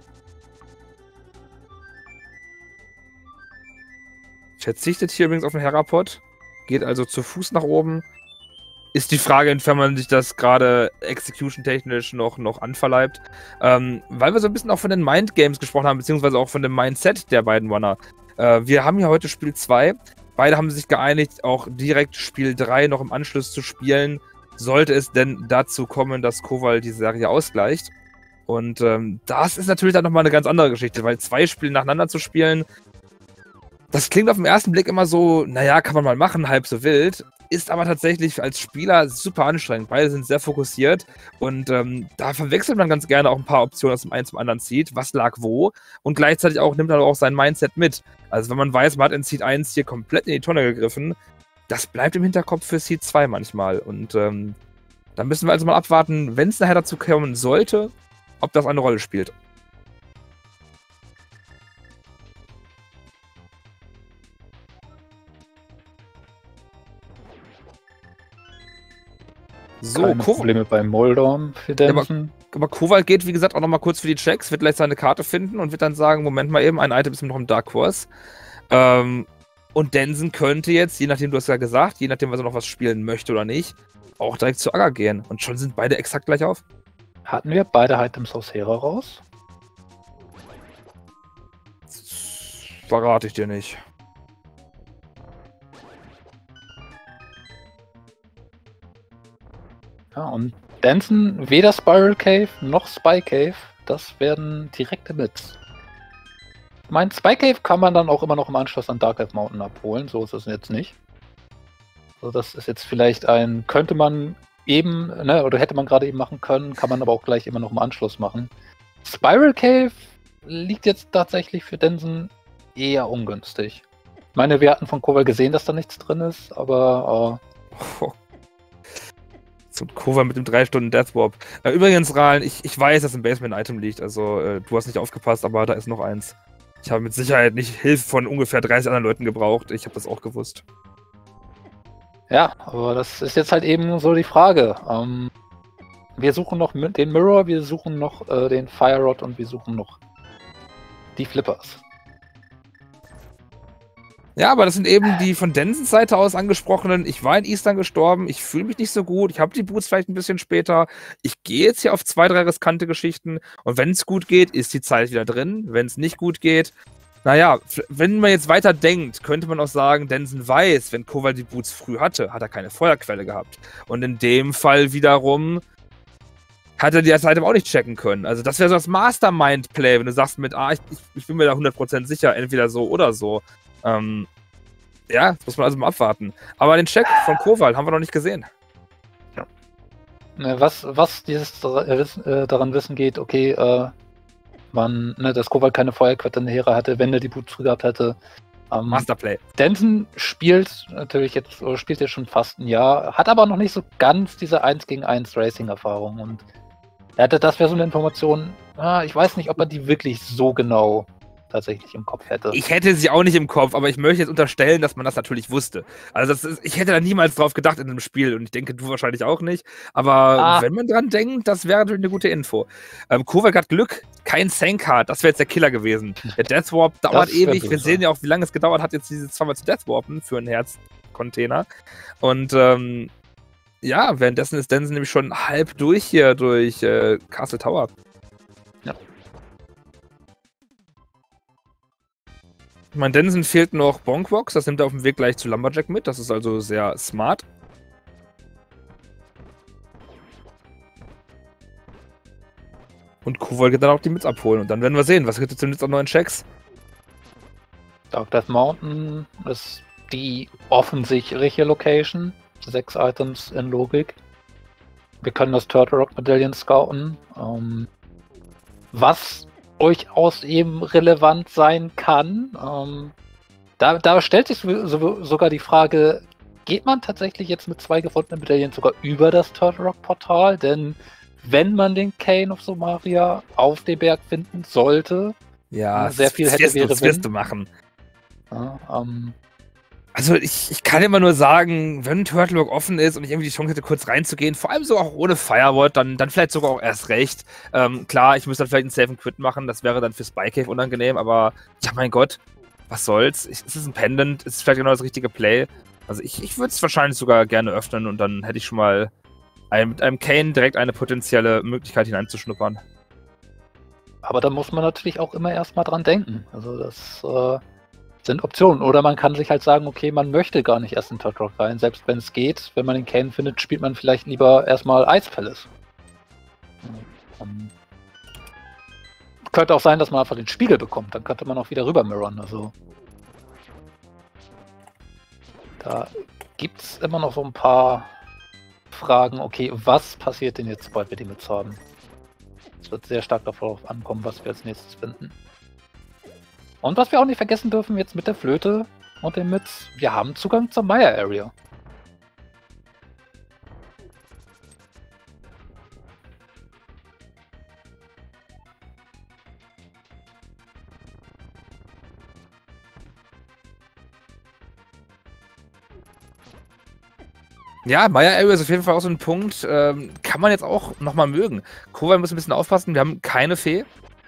Verzichtet hier übrigens auf den Hera-Pod, geht also zu Fuß nach oben. Ist die Frage, inwiefern man sich das gerade execution-technisch noch, noch anverleibt. Ähm, weil wir so ein bisschen auch von den Mind-Games gesprochen haben, beziehungsweise auch von dem Mindset der beiden Runner. Äh, wir haben hier heute Spiel zwei. Beide haben sich geeinigt, auch direkt Spiel drei noch im Anschluss zu spielen. Sollte es denn dazu kommen, dass Koval die Serie ausgleicht. Und ähm, das ist natürlich dann nochmal eine ganz andere Geschichte, weil zwei Spiele nacheinander zu spielen, das klingt auf den ersten Blick immer so, naja, kann man mal machen, halb so wild, ist aber tatsächlich als Spieler super anstrengend. Beide sind sehr fokussiert und ähm, da verwechselt man ganz gerne auch ein paar Optionen aus dem einen zum anderen zieht, was lag wo und gleichzeitig auch nimmt man auch sein Mindset mit. Also wenn man weiß, man hat in Seed eins hier komplett in die Tonne gegriffen, das bleibt im Hinterkopf für Seed zwei manchmal. Und ähm, da müssen wir also mal abwarten, wenn es nachher dazu kommen sollte, ob das eine Rolle spielt. So, Keine Probleme bei Moldorm für Denson. Ja, aber, aber Koval geht, wie gesagt, auch nochmal kurz für die Checks, wird gleich seine Karte finden und wird dann sagen, Moment mal eben, ein Item ist noch im Dark Horse. Ähm... Und Denson könnte jetzt, je nachdem, du hast ja gesagt, je nachdem, was er noch was spielen möchte oder nicht, auch direkt zu Aga gehen. Und schon sind beide exakt gleich auf. Hatten wir beide Items aus Hera raus? Das verrate ich dir nicht. Ja, und Denson, weder Spiral Cave noch Spy Cave, das werden direkte Bits. Mein Spy Cave kann man dann auch immer noch im Anschluss an Dark Elf Mountain abholen, so ist es jetzt nicht. Also das ist jetzt vielleicht ein, könnte man eben, ne, oder hätte man gerade eben machen können, kann man aber auch gleich immer noch im Anschluss machen. Spiral Cave liegt jetzt tatsächlich für Denson eher ungünstig. Ich meine, wir hatten von Koval gesehen, dass da nichts drin ist, aber... Uh, oh. So Koval mit dem drei Stunden Deathwarp. Äh, übrigens, Ralen, ich, ich weiß, dass im Basement ein Item liegt, also äh, du hast nicht aufgepasst, aber da ist noch eins. Ich habe mit Sicherheit nicht Hilfe von ungefähr dreißig anderen Leuten gebraucht. Ich habe das auch gewusst. Ja, aber das ist jetzt halt eben so die Frage. Ähm, wir suchen noch den Mirror, wir suchen noch äh, den Fire Rod und wir suchen noch die Flippers. Ja, aber das sind eben die von Densens Seite aus angesprochenen, ich war in Eastern gestorben, ich fühle mich nicht so gut, ich habe die Boots vielleicht ein bisschen später, ich gehe jetzt hier auf zwei, drei riskante Geschichten und wenn es gut geht, ist die Zeit wieder drin, wenn es nicht gut geht, naja, wenn man jetzt weiter denkt, könnte man auch sagen, Densen weiß, wenn Kowal die Boots früh hatte, hat er keine Feuerquelle gehabt. Und in dem Fall wiederum hat er die als Item auch nicht checken können. Also das wäre so das Mastermind-Play, wenn du sagst mit, ah, ich, ich, ich bin mir da hundert Prozent sicher, entweder so oder so. Ähm, ja, das muss man also mal abwarten. Aber den Check von Kowal haben wir noch nicht gesehen. Ja. Was, was dieses äh, daran wissen geht, okay, äh, man, ne, dass Kowal keine Feuerquette in der Hera hatte, wenn er die Boots früh gehabt hätte. Ähm, Masterplay. Densen spielt natürlich jetzt, oder spielt jetzt schon fast ein Jahr, hat aber noch nicht so ganz diese eins gegen eins Racing-Erfahrung und er hatte, das wäre so eine Information, ah, ich weiß nicht, ob er die wirklich so genau tatsächlich im Kopf hätte. Ich hätte sie auch nicht im Kopf, aber ich möchte jetzt unterstellen, dass man das natürlich wusste. Also das ist, ich hätte da niemals drauf gedacht in einem Spiel und ich denke, du wahrscheinlich auch nicht. Aber ah. wenn man dran denkt, das wäre natürlich eine gute Info. Ähm, Kowal hat Glück, kein Sankard, das wäre jetzt der Killer gewesen. Der Death Warp dauert ewig, wir sehen ja auch, wie lange es gedauert hat, jetzt diese zweimal zu Death Warpen für einen Herz-Container. Und ähm, ja, währenddessen ist Densen nämlich schon halb durch hier, durch äh, Castle Tower. Ja. Ich meine, Densen fehlt noch Bonkbox, das nimmt er auf dem Weg gleich zu Lumberjack mit, das ist also sehr smart. Und Kowal geht dann auch die Mits abholen und dann werden wir sehen, was gibt es denn jetzt an neuen Checks? Dark Death Mountain ist die offensichtliche Location. Sechs Items in Logik. Wir können das Turtle Rock Medaillion scouten. Ähm, was durchaus eben relevant sein kann. Ähm, da, da stellt sich so, sogar die Frage, geht man tatsächlich jetzt mit zwei gefundenen Medaillen sogar über das Turtle Rock Portal? Denn wenn man den Kane of Somaria auf dem Berg finden sollte, ja, sehr viel hätte wirst wäre du, das wirst du machen. Ja, ähm, Also ich, ich kann immer nur sagen, wenn Turtle Rock offen ist und ich irgendwie die Chance hätte, kurz reinzugehen, vor allem so auch ohne Firewall, dann, dann vielleicht sogar auch erst recht. Ähm, klar, ich müsste dann vielleicht einen Save and Quit machen, das wäre dann für Spy Cave unangenehm, aber ja mein Gott, was soll's? Ich, es ist ein Pendant, es ist vielleicht genau das richtige Play. Also ich, ich würde es wahrscheinlich sogar gerne öffnen und dann hätte ich schon mal ein, mit einem Kane direkt eine potenzielle Möglichkeit hineinzuschnuppern. Aber da muss man natürlich auch immer erstmal dran denken. Also das äh, sind Optionen. Oder man kann sich halt sagen, okay, man möchte gar nicht erst in Turtle Rock rein, selbst wenn es geht. Wenn man den Kane findet, spielt man vielleicht lieber erstmal Ice Palace. Um, könnte auch sein, dass man einfach den Spiegel bekommt. Dann könnte man auch wieder rüber mirrorn. Also da gibt es immer noch so ein paar Fragen. Okay, was passiert denn jetzt, sobald wir die Mits haben? Es wird sehr stark darauf ankommen, was wir als nächstes finden. Und was wir auch nicht vergessen dürfen jetzt mit der Flöte und den Mits, wir haben Zugang zur Maya Area. Ja, Maya Area ist auf jeden Fall auch so ein Punkt, ähm, kann man jetzt auch nochmal mögen. Kowal muss ein bisschen aufpassen, wir haben keine Fee.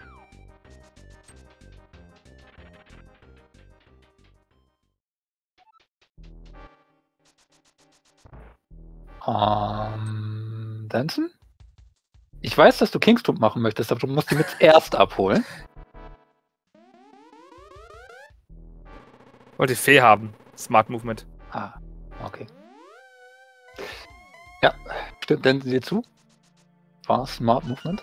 Ähm, Densen? Ich weiß, dass du Kingstop machen möchtest, aber du musst die Mits erst abholen. Wollte die Fee haben. Smart Movement. Ah, okay. Ja, stimmt Densen dir zu? War Smart Movement?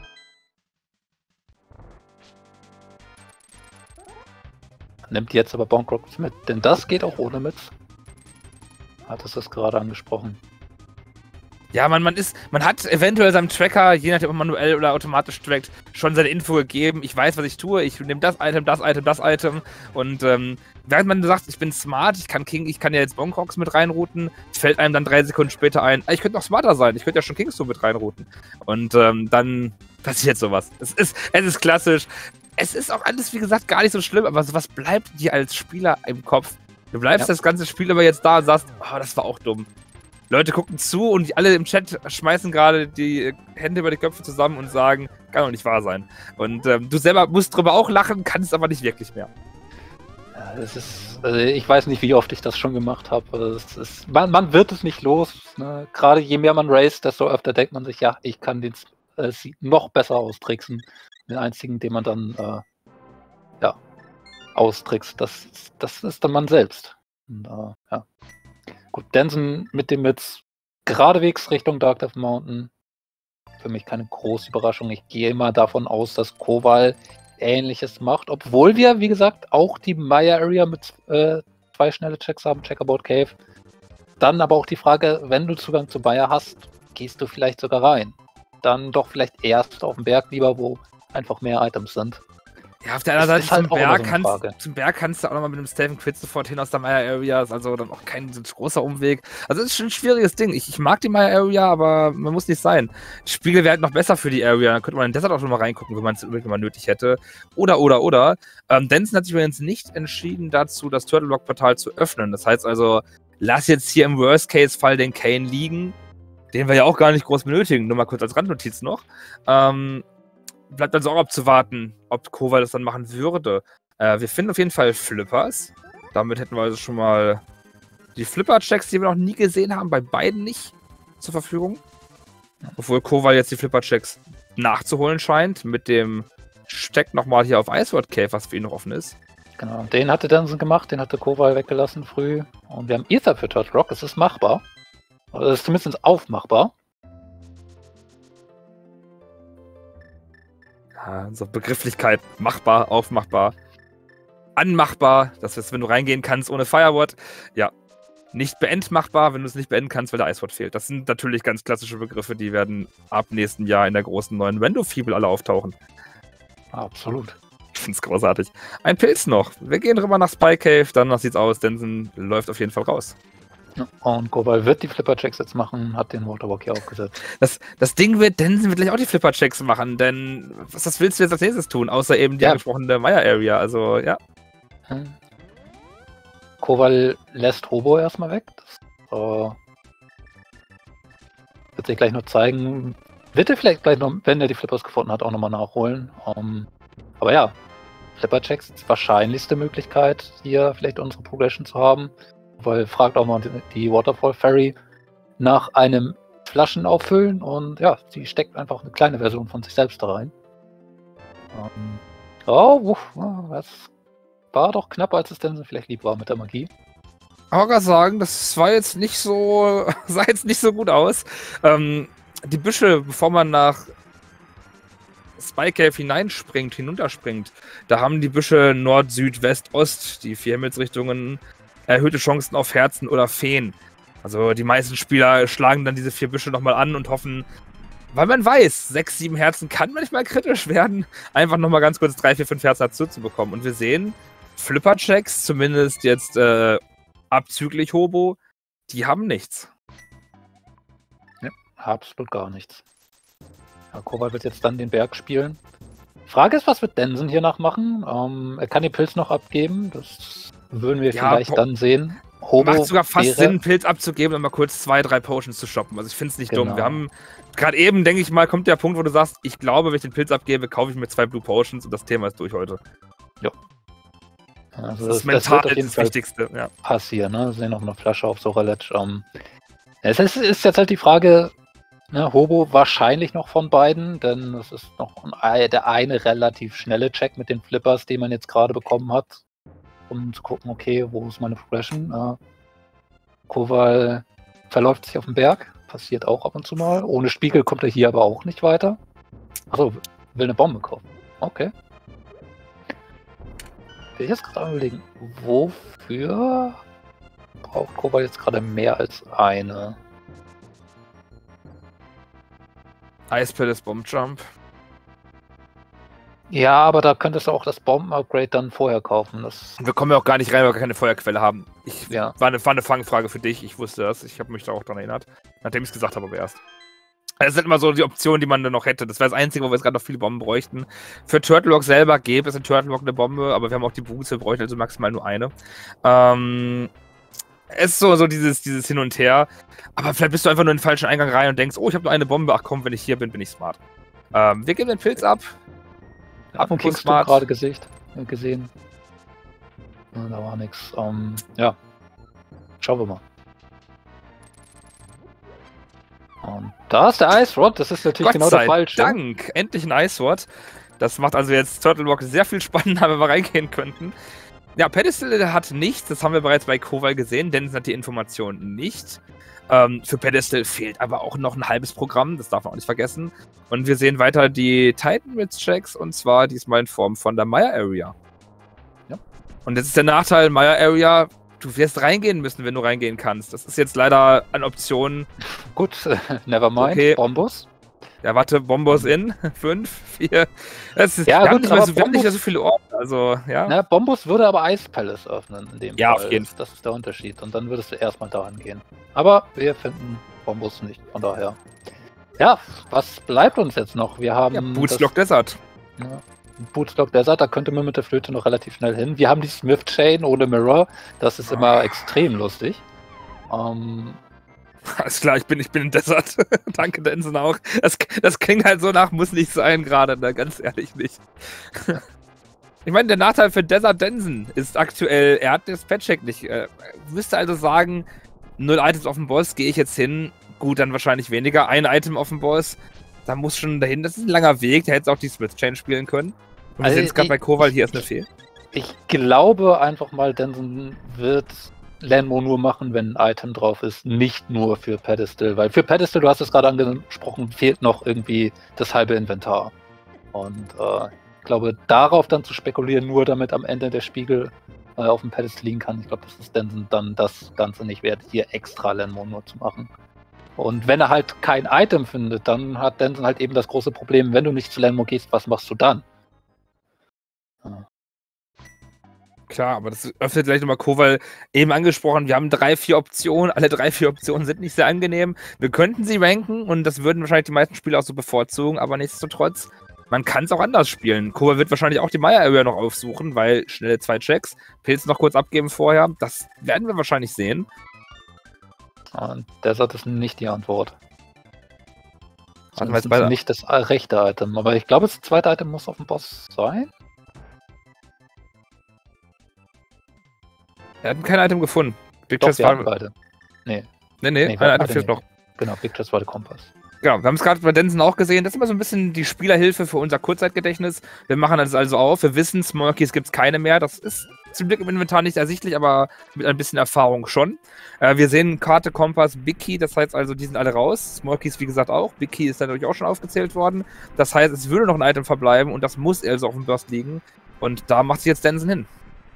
Nimmt jetzt aber Bonkbox mit, denn das geht auch ohne Mits. Hattest du es gerade angesprochen. Ja, man, man ist, man hat eventuell seinem Tracker, je nachdem, ob man manuell oder automatisch trackt, schon seine Info gegeben. Ich weiß, was ich tue. Ich nehme das Item, das Item, das Item. Und ähm, während man sagt, ich bin smart, ich kann King, ich kann ja jetzt Bonkbox mit reinrouten, fällt einem dann drei Sekunden später ein, ich könnte noch smarter sein, ich könnte ja schon Kingstone mit reinrouten. Und ähm, dann passiert sowas. Es ist, es ist klassisch. Es ist auch alles, wie gesagt, gar nicht so schlimm, aber was bleibt dir als Spieler im Kopf? Du bleibst ja. das ganze Spiel aber jetzt da und sagst, oh, das war auch dumm. Leute gucken zu und alle im Chat schmeißen gerade die Hände über die Köpfe zusammen und sagen, kann doch nicht wahr sein. Und ähm, du selber musst drüber auch lachen, kannst aber nicht wirklich mehr. Ja, das ist ist, also ich weiß nicht, wie oft ich das schon gemacht habe. Es ist, man, man wird es nicht los. Ne? Gerade je mehr man raced, desto öfter denkt man sich, ja, ich kann den äh, Sieg noch besser austricksen. Den einzigen, den man dann äh, ja, austrickst, das, das ist dann man selbst. Und, äh, ja. Gut, Denson mit dem jetzt geradewegs Richtung Dark Death Mountain. Für mich keine große Überraschung. Ich gehe immer davon aus, dass Koval Ähnliches macht, obwohl wir, wie gesagt, auch die Maya Area mit äh, zwei schnelle Checks haben, Checkerboard Cave. Dann aber auch die Frage, wenn du Zugang zu Maya hast, gehst du vielleicht sogar rein. Dann doch vielleicht erst auf den Berg lieber, wo einfach mehr Items sind. Ja, auf der anderen Das Seite, ist zum, halt auch Berg immer so eine kannst, Frage. zum Berg kannst du auch nochmal mit einem Stealth Quid sofort hin aus der Maya Area, ist also dann auch kein so großer Umweg. Also das ist schon ein schwieriges Ding. Ich, ich mag die Maya Area, aber man muss nicht sein. Spiegel wäre halt noch besser für die Area, dann könnte man in den Desert auch schon mal reingucken, wenn man es unbedingt mal nötig hätte. Oder, oder, oder. Ähm, Denson hat sich übrigens nicht entschieden dazu, das Turtle Rock Portal zu öffnen. Das heißt also, lass jetzt hier im Worst-Case-Fall den Kane liegen, den wir ja auch gar nicht groß benötigen, nur mal kurz als Randnotiz noch. Ähm, Bleibt also auch abzuwarten, ob Koval das dann machen würde. Äh, wir finden auf jeden Fall Flippers. Damit hätten wir also schon mal die Flipper-Checks, die wir noch nie gesehen haben, bei beiden nicht zur Verfügung. Obwohl Koval jetzt die Flipper-Checks nachzuholen scheint, mit dem Steck nochmal hier auf Iceworld Cave, was für ihn noch offen ist. Genau, den hatte Denson gemacht, den hatte Koval weggelassen früh. Und wir haben Ether für Turtle Rock, es ist machbar. Oder es ist zumindest aufmachbar. Ja, so Begrifflichkeit, machbar, aufmachbar, anmachbar, das heißt, wenn du reingehen kannst ohne Fireword, ja, nicht beendmachbar, wenn du es nicht beenden kannst, weil der Iceword fehlt. Das sind natürlich ganz klassische Begriffe, die werden ab nächsten Jahr in der großen neuen Rando-Fibel alle auftauchen. Absolut. Ich find's großartig. Ein Pilz noch. Wir gehen rüber nach Spy Cave, danach sieht's aus, Denson läuft auf jeden Fall raus. Und Koval wird die Flipper-Checks jetzt machen, hat den Waterwalk hier aufgesetzt. Das, das Ding wird, Denson wird gleich auch die Flipper-Checks machen, denn was, was willst du jetzt als nächstes tun, außer eben die Ja. angesprochene Maya-Area, also ja. Hm. Koval lässt Hobo erstmal weg. Das äh, wird sich gleich noch zeigen. Wird er vielleicht gleich noch, wenn er die Flippers gefunden hat, auch nochmal nachholen. Um, aber ja, Flipper-Checks ist die wahrscheinlichste Möglichkeit, hier vielleicht unsere Progression zu haben. Weil fragt auch mal die Waterfall Fairy nach einem Flaschenauffüllen und ja, sie steckt einfach eine kleine Version von sich selbst da rein. Ähm, oh, uff, das war doch knapper, als es denn vielleicht lieb war mit der Magie. Ich kann sagen, das war jetzt nicht so, sah jetzt nicht so gut aus. Ähm, die Büsche, bevor man nach Spy Cave hineinspringt, hinunterspringt, da haben die Büsche Nord, Süd, West, Ost, die vier Himmelsrichtungen, erhöhte Chancen auf Herzen oder Feen. Also die meisten Spieler schlagen dann diese vier Büsche nochmal an und hoffen, weil man weiß, sechs, sieben Herzen kann manchmal kritisch werden, einfach nochmal ganz kurz drei, vier, fünf Herzen dazu zu bekommen. Und wir sehen, Flipper-Checks, zumindest jetzt äh, abzüglich Hobo, die haben nichts. Ja, absolut gar nichts. Ja, Koval wird jetzt dann den Berg spielen. Frage ist, was wird Denson hier nachmachen? Ähm, er kann den Pilz noch abgeben, das würden wir Ja, vielleicht dann sehen. Hobo macht sogar fast wäre, Sinn, einen Pilz abzugeben und mal kurz zwei, drei Potions zu shoppen. Also ich finde es nicht Genau. dumm. Wir haben gerade eben, denke ich mal, kommt der Punkt, wo du sagst, ich glaube, wenn ich den Pilz abgebe, kaufe ich mir zwei Blue Potions und das Thema ist durch heute. Ja. Also Das ist das, das mental wird auf jeden das Fall Wichtigste. Ja. passieren. Ne? Wir sehen noch eine Flasche auf Soraletsch. Ähm, es ist, ist jetzt halt die Frage, ne, Hobo wahrscheinlich noch von beiden, denn es ist noch ein, der eine relativ schnelle Check mit den Flippers, den man jetzt gerade bekommen hat, um zu gucken, okay, wo ist meine Progression. Äh, Koval verläuft sich auf dem Berg, passiert auch ab und zu mal. Ohne Spiegel kommt er hier aber auch nicht weiter. Achso, will eine Bombe kaufen. Okay. Will ich jetzt gerade überlegen, wofür braucht Koval jetzt gerade mehr als eine? Ice Palace Bomb Jump. Ja, aber da könntest du auch das Bomben-Upgrade dann vorher kaufen. Das, Wir kommen ja auch gar nicht rein, weil wir keine Feuerquelle haben. Ich, Ja. war, eine, war eine Fangfrage für dich, ich wusste das. Ich habe mich da auch dran erinnert, nachdem ich es gesagt habe, aber erst. Das sind immer so die Optionen, die man dann noch hätte. Das wäre das Einzige, wo wir jetzt gerade noch viele Bomben bräuchten. Für Turtle Rock selber gäbe es in Turtle Rock eine Bombe, aber wir haben auch die Boots, wir bräuchten also maximal nur eine. Ähm, es ist so, so dieses, dieses Hin und Her. Aber vielleicht bist du einfach nur in den falschen Eingang rein und denkst, oh, ich habe nur eine Bombe. Ach komm, wenn ich hier bin, bin ich smart. Ähm, wir geben den Pilz ab. Ab und Apropos Kingston gerade Gesicht, äh, gesehen. Ja, da war nichts. Ähm, ja. Schauen wir mal. Und da ist der Ice Rod. Das ist natürlich Gott genau sei der falsche. Dank! Endlich ein Ice Rod. Das macht also jetzt Turtle Rock sehr viel spannender, wenn wir reingehen könnten. Ja, Pedestal hat nichts, das haben wir bereits bei Koval gesehen, denn es hat die Information nicht. Ähm, für Pedestal fehlt aber auch noch ein halbes Programm, das darf man auch nicht vergessen. Und wir sehen weiter die Titan-Ritz-Checks, und zwar diesmal in Form von der Maya Area. Ja. Und jetzt ist der Nachteil, Maya Area, du wirst reingehen müssen, wenn du reingehen kannst. Das ist jetzt leider eine Option. Gut, never mind, okay. Bombus. Ja, warte, Bombos in. fünf, vier. Das ist, ja, wir, gut, haben nicht mehr aber so, wir haben nicht mehr Bombus- so viele Orte. Also, ja. Na, Bombus würde aber Ice Palace öffnen in dem Ja, Fall. auf jeden Das ist der Unterschied. Und dann würdest du erstmal daran gehen. Aber wir finden Bombus nicht, von daher. Ja, was bleibt uns jetzt noch? Wir haben ja Bootslock Desert. Ja, Bootslock Desert, da könnte man mit der Flöte noch relativ schnell hin. Wir haben die Smith Chain ohne Mirror. Das ist immer extrem lustig. Ähm, Alles klar, ich bin, ich bin im Desert. Danke, Denson auch. Das, das klingt halt so nach, muss nicht sein gerade, ne? Ganz ehrlich nicht. Ich meine, der Nachteil für Desert Denson ist aktuell, er hat das Patcheck nicht. Er müsste also sagen, null Items auf dem Boss, gehe ich jetzt hin. Gut, dann wahrscheinlich weniger. Ein Item auf dem Boss, da muss schon dahin. Das ist ein langer Weg, der hätte auch die Smith Chain spielen können. Und wir Also sehen es gerade ich- bei Koval, hier ist eine Fee. ich glaube einfach mal, Denson wird Lanmo nur machen, wenn ein Item drauf ist, nicht nur für Pedestal. Weil für Pedestal, du hast es gerade angesprochen, fehlt noch irgendwie das halbe Inventar. Und äh, ich glaube, darauf dann zu spekulieren, nur damit am Ende der Spiegel äh, auf dem Pedestal liegen kann, ich glaube, das ist Denson dann das Ganze nicht wert, hier extra Lanmo nur zu machen. Und wenn er halt kein Item findet, dann hat Denson halt eben das große Problem, wenn du nicht zu Lanmo gehst, was machst du dann? Ja. Klar, aber das öffnet gleich nochmal Koval eben angesprochen. Wir haben drei, vier Optionen. Alle drei, vier Optionen sind nicht sehr angenehm. Wir könnten sie ranken und das würden wahrscheinlich die meisten Spieler auch so bevorzugen, aber nichtsdestotrotz, man kann es auch anders spielen. Koval wird wahrscheinlich auch die Maya Area noch aufsuchen, weil schnelle zwei Checks, Pilz noch kurz abgeben vorher. Das werden wir wahrscheinlich sehen. Und Desert ist nicht die Antwort. Warten wir jetzt Das bei- ist nicht das rechte Item, aber ich glaube, das zweite Item muss auf dem Boss sein. Wir hatten kein Item gefunden. Big Doch, Chest wir war. hatten beide. Nee, Nee, nee, Nee, ein wir Item hatten fehlt nicht. noch. genau, Big Chest war der Kompass. Genau, wir haben es gerade bei Denson auch gesehen. Das ist immer so ein bisschen die Spielerhilfe für unser Kurzzeitgedächtnis. Wir machen das also auf. Wir wissen, Smurkies gibt es keine mehr. Das ist zum Glück im Inventar nicht ersichtlich, aber mit ein bisschen Erfahrung schon. Äh, wir sehen Karte, Kompass, Big Key. Das heißt also, die sind alle raus. Smurkies, wie gesagt, auch. Big Key ist natürlich auch schon aufgezählt worden. Das heißt, es würde noch ein Item verbleiben und das muss also auf dem Burst liegen. Und da macht sich jetzt Denson hin.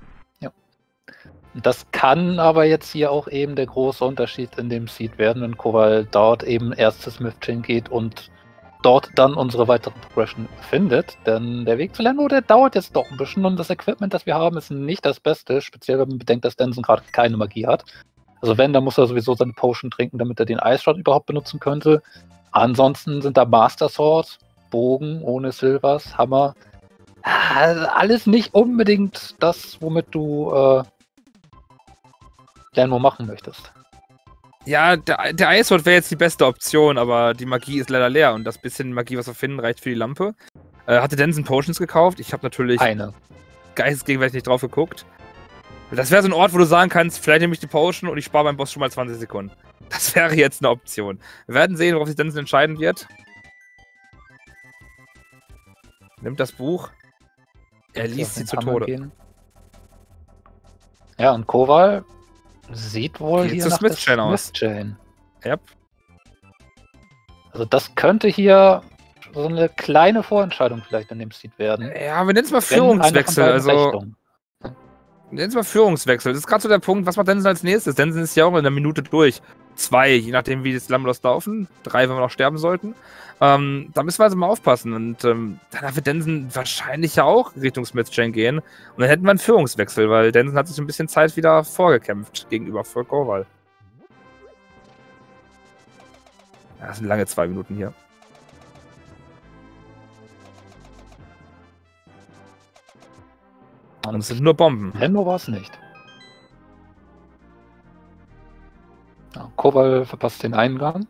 Das kann aber jetzt hier auch eben der große Unterschied in dem Seed werden, wenn Koval dort eben erst zu Smith Chain geht und dort dann unsere weitere Progression findet. Denn der Weg zu Lanmo, der dauert jetzt doch ein bisschen und das Equipment, das wir haben, ist nicht das Beste, speziell wenn man bedenkt, dass Denson gerade keine Magie hat. Also wenn, dann muss er sowieso seine Potion trinken, damit er den Ice Rod überhaupt benutzen könnte. Ansonsten sind da Master Sword, Bogen ohne Silvers, Hammer. Also alles nicht unbedingt das, womit du äh, Lanmo machen möchtest. Ja, der, der Ice Sword wäre jetzt die beste Option, aber die Magie ist leider leer und das bisschen Magie, was wir finden, reicht für die Lampe. Äh, hatte Denson Potions gekauft? Ich habe natürlich Eine. geistesgegenwärtig nicht drauf geguckt. Das wäre so ein Ort, wo du sagen kannst, vielleicht nehme ich die Potion und ich spare beim Boss schon mal zwanzig Sekunden. Das wäre jetzt eine Option. Wir werden sehen, worauf sich Denson entscheiden wird. Nimmt das Buch. Er liest sie zu Tode. Ja, und Koval sieht wohl Geht hier zur nach Smith der Chain aus. Smith Chain. Yep. Also das könnte hier so eine kleine Vorentscheidung vielleicht in dem Seed werden. Ja, wir nennen es mal Wenn Führungswechsel. eine von beiden Also, Richtungen. wir nennen es mal Führungswechsel. Das ist gerade so der Punkt, was macht Denson als nächstes? Denson ist ja auch in einer Minute durch. Zwei, je nachdem, wie das Lamlos laufen. Drei, wenn wir noch sterben sollten. Ähm, da müssen wir also mal aufpassen. Und ähm, dann wird Denson wahrscheinlich ja auch Richtung Smith Chain gehen. Und dann hätten wir einen Führungswechsel, weil Denson hat sich ein bisschen Zeit wieder vorgekämpft gegenüber Koval. Ja, das sind lange zwei Minuten hier. Und es sind nur Bomben. Lanmo war es nicht. Ja, Koval verpasst den Eingang.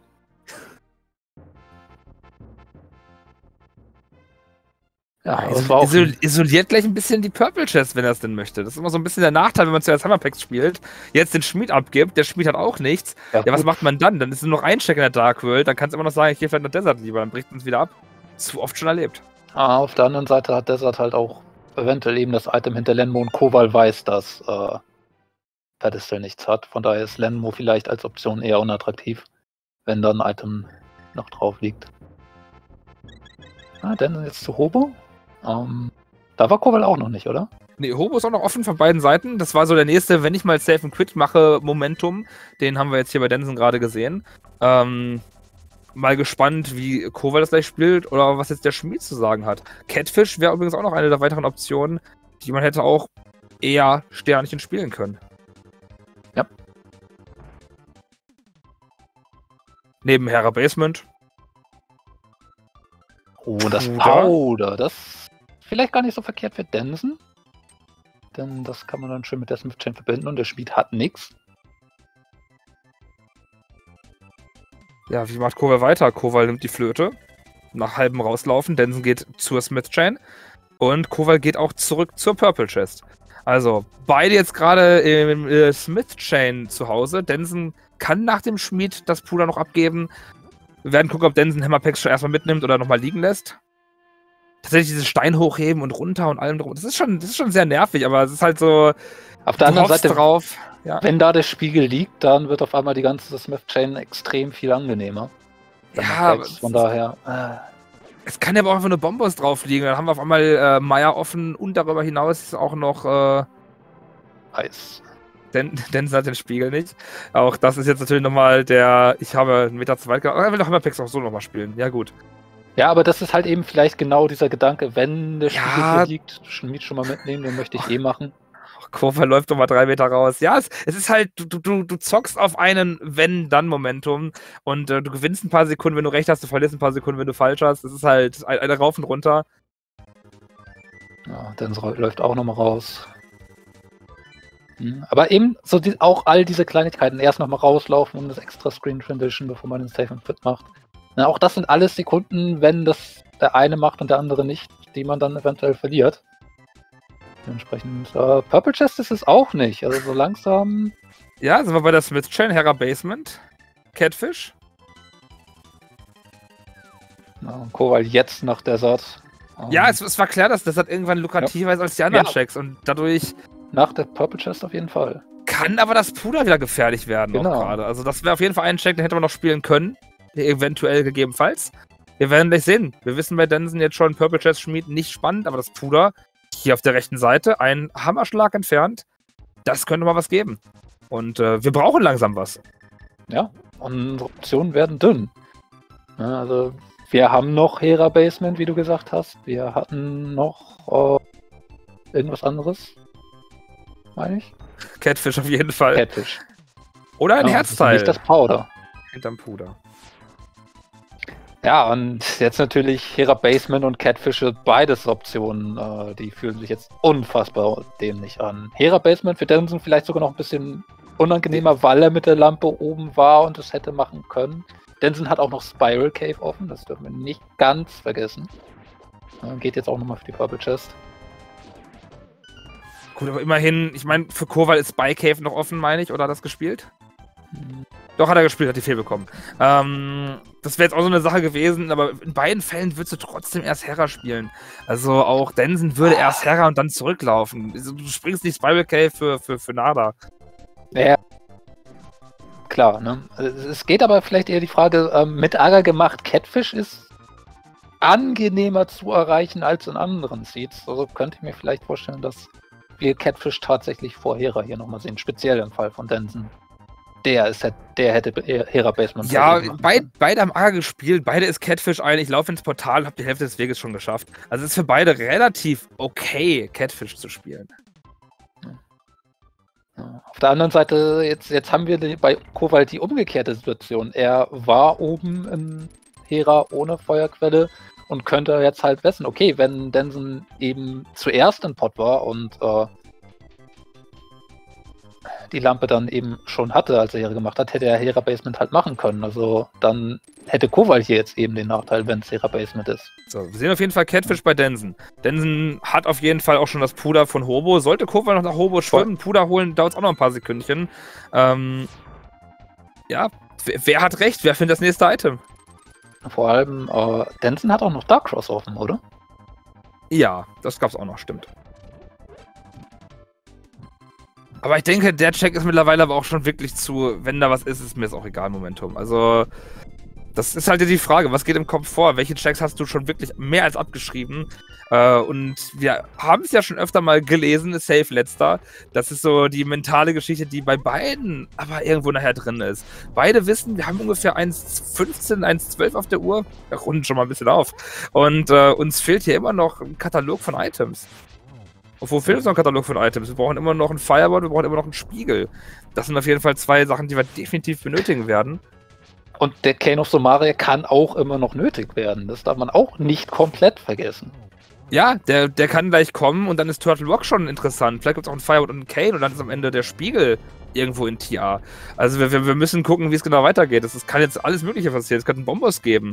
Ja, Isol das war auch isol isoliert gleich ein bisschen die Purple Chest, wenn er es denn möchte. Das ist immer so ein bisschen der Nachteil, wenn man zuerst Hammerpacks spielt, jetzt den Schmied abgibt, der Schmied hat auch nichts. ja, Ja, was gut. macht man dann? Dann ist nur noch ein Check in der Dark World, dann kannst du immer noch sagen, ich gehe vielleicht nach Desert lieber, dann bricht man es wieder ab. Zu oft schon erlebt. Ah, auf der anderen Seite hat Desert halt auch eventuell eben das Item hinter Lenmo und Koval weiß, dass äh, Pedestal nichts hat. Von daher ist Lenmo vielleicht als Option eher unattraktiv, wenn da ein Item noch drauf liegt. Ah, dann jetzt zu Hobo. Ähm, da war Koval auch noch nicht, oder? Nee, Hobo ist auch noch offen von beiden Seiten. Das war so der nächste, wenn ich mal Safe and Quit mache, Momentum. Den haben wir jetzt hier bei Denson gerade gesehen. Ähm, mal gespannt, wie Koval das gleich spielt oder was jetzt der Schmied zu sagen hat. Catfish wäre übrigens auch noch eine der weiteren Optionen, die man hätte auch eher Sternchen spielen können. Ja. Neben Hera Basement. Oh, das Puder. Powder, das vielleicht gar nicht so verkehrt für Denson. Denn das kann man dann schön mit der Smith Chain verbinden und der Schmied hat nichts. Ja, wie macht Koval weiter? Koval nimmt die Flöte. Nach halbem rauslaufen. Denson geht zur Smith Chain. Und Koval geht auch zurück zur Purple Chest. Also, beide jetzt gerade im äh, Smith Chain zu Hause. Denson kann nach dem Schmied das Puder noch abgeben. Wir werden gucken, ob Denson Hammerpacks schon erstmal mitnimmt oder nochmal liegen lässt. Tatsächlich dieses Stein hochheben und runter und allem drum. Das ist schon, das ist schon sehr nervig, aber es ist halt so. Auf der du anderen hoffst Seite, drauf. Ja. wenn da der Spiegel liegt, dann wird auf einmal die ganze Smith Chain extrem viel angenehmer. Ja, aber von daher. Äh, es kann ja aber auch einfach eine Bombos drauf liegen. Dann haben wir auf einmal äh, Maya offen und darüber hinaus ist auch noch. Äh, Eis. Den, Denson hat den Spiegel nicht. Auch das ist jetzt natürlich nochmal der. Ich habe einen Meter zu weit gegangen. Er will doch Hammerpacks auch so nochmal spielen. Ja, gut. Ja, aber das ist halt eben vielleicht genau dieser Gedanke, wenn der Spiegel Ja. hier liegt, Schmied schon mal mitnehmen, den möchte ich eh machen. Koval läuft nochmal drei Meter raus. Ja, es, es ist halt, du, du, du zockst auf einen Wenn-Dann-Momentum und äh, du gewinnst ein paar Sekunden, wenn du recht hast, du verlierst ein paar Sekunden, wenn du falsch hast. Es ist halt eine ein Rauf und runter. Ja, dann läuft auch nochmal raus. Hm, aber eben so die, auch all diese Kleinigkeiten. Erst nochmal rauslaufen, um das extra Screen Transition, bevor man den Safe and Quit macht. Na, auch das sind alles Sekunden, wenn das der eine macht und der andere nicht, die man dann eventuell verliert. Dementsprechend, äh, Purple Chest ist es auch nicht. Also so langsam. Ja, sind wir bei der Smith Chain, Hera Basement, Catfish. Na, und Koval jetzt nach Desert. Ähm, Ja, es, es war klar, dass das halt irgendwann lukrativer ist als die anderen Ja. Checks und dadurch Nach der Purple Chest auf jeden Fall. kann aber das Puder wieder gefährlich werden auch Genau. gerade. Also das wäre auf jeden Fall ein Check, den hätte man noch spielen können. Eventuell gegebenenfalls. Wir werden gleich sehen. Wir wissen bei Denson jetzt schon, Purple Chest Schmied nicht spannend, aber das Puder hier auf der rechten Seite, ein Hammerschlag entfernt, das könnte mal was geben. Und äh, wir brauchen langsam was. Ja, unsere Optionen werden dünn. Ja, also wir haben noch Hera Basement, wie du gesagt hast. Wir hatten noch äh, irgendwas anderes, meine ich. Catfish auf jeden Fall. Catfish. Oder ein Ja, Herzteil nicht das Powder. hinterm Puder. Ja, und jetzt natürlich Hera Basement und Catfish, beides Optionen, äh, die fühlen sich jetzt unfassbar dämlich an. Hera Basement für Denson vielleicht sogar noch ein bisschen unangenehmer, weil er mit der Lampe oben war und es hätte machen können. Denson hat auch noch Spiral Cave offen, das dürfen wir nicht ganz vergessen. Äh, geht jetzt auch nochmal für die Purple Chest. Gut, aber immerhin, ich meine, für Koval ist Spy Cave noch offen, meine ich, oder hat er das gespielt? Hm. Doch, hat er gespielt, hat die Fehl bekommen. Ähm, das wäre jetzt auch so eine Sache gewesen, aber in beiden Fällen würdest du trotzdem erst Hera spielen. Also auch Denson würde erst Hera und dann zurücklaufen. Also, du springst nicht Spiral Cave für, für, für Nada. Ja, klar, ne? Also es geht aber vielleicht eher die Frage, ähm, mit Agar gemacht, Catfish ist angenehmer zu erreichen als in anderen Seeds. Also könnte ich mir vielleicht vorstellen, dass wir Catfish tatsächlich vor Hera hier nochmal sehen, speziell im Fall von Denson. Der ist der hätte Hera Basement. Ja, beid, beide haben Agar gespielt, beide ist Catfish ein. Ich laufe ins Portal, habe die Hälfte des Weges schon geschafft. Also es ist für beide relativ okay, Catfish zu spielen. Auf der anderen Seite, jetzt, jetzt haben wir die, bei Koval die umgekehrte Situation. Er war oben in Hera ohne Feuerquelle und könnte jetzt halt wissen, okay, wenn Denson eben zuerst in Pot war und äh, die Lampe dann eben schon hatte, als er Hera gemacht hat, hätte er Hera Basement halt machen können. Also dann hätte Kowal hier jetzt eben den Nachteil, wenn es Hera Basement ist. So, wir sehen auf jeden Fall Catfish bei Densen. Densen hat auf jeden Fall auch schon das Puder von Hobo. Sollte Kowal noch nach Hobo schwimmen, Puder holen, dauert es auch noch ein paar Sekündchen. Ähm, ja, wer, wer hat recht? Wer findet das nächste Item? Vor allem, äh, Densen hat auch noch Darkross offen, oder? Ja, das gab's auch noch, stimmt. Aber ich denke, der Check ist mittlerweile aber auch schon wirklich zu, wenn da was ist, ist mir jetzt auch egal, Momentum. Also, das ist halt die Frage, was geht im Kopf vor? Welche Checks hast du schon wirklich mehr als abgeschrieben? Äh, und wir haben es ja schon öfter mal gelesen, Safe Letzter. Das ist so die mentale Geschichte, die bei beiden aber irgendwo nachher drin ist. Beide wissen, wir haben ungefähr eins fünfzehn, eins zwölf auf der Uhr. Wir runden schon mal ein bisschen auf. Und äh, uns fehlt hier immer noch ein Katalog von Items. Wo fehlt uns noch ein Katalog von Items? Wir brauchen immer noch ein Fireboard, wir brauchen immer noch einen Spiegel. Das sind auf jeden Fall zwei Sachen, die wir definitiv benötigen werden. Und der Cane of Somaria kann auch immer noch nötig werden. Das darf man auch nicht komplett vergessen. Ja, der, der kann gleich kommen und dann ist Turtle Rock schon interessant. Vielleicht gibt es auch ein Fireboard und einen Cane und dann ist am Ende der Spiegel irgendwo in T R. Also wir, wir müssen gucken, wie es genau weitergeht. Es kann jetzt alles Mögliche passieren. Es könnte einen Bombos geben.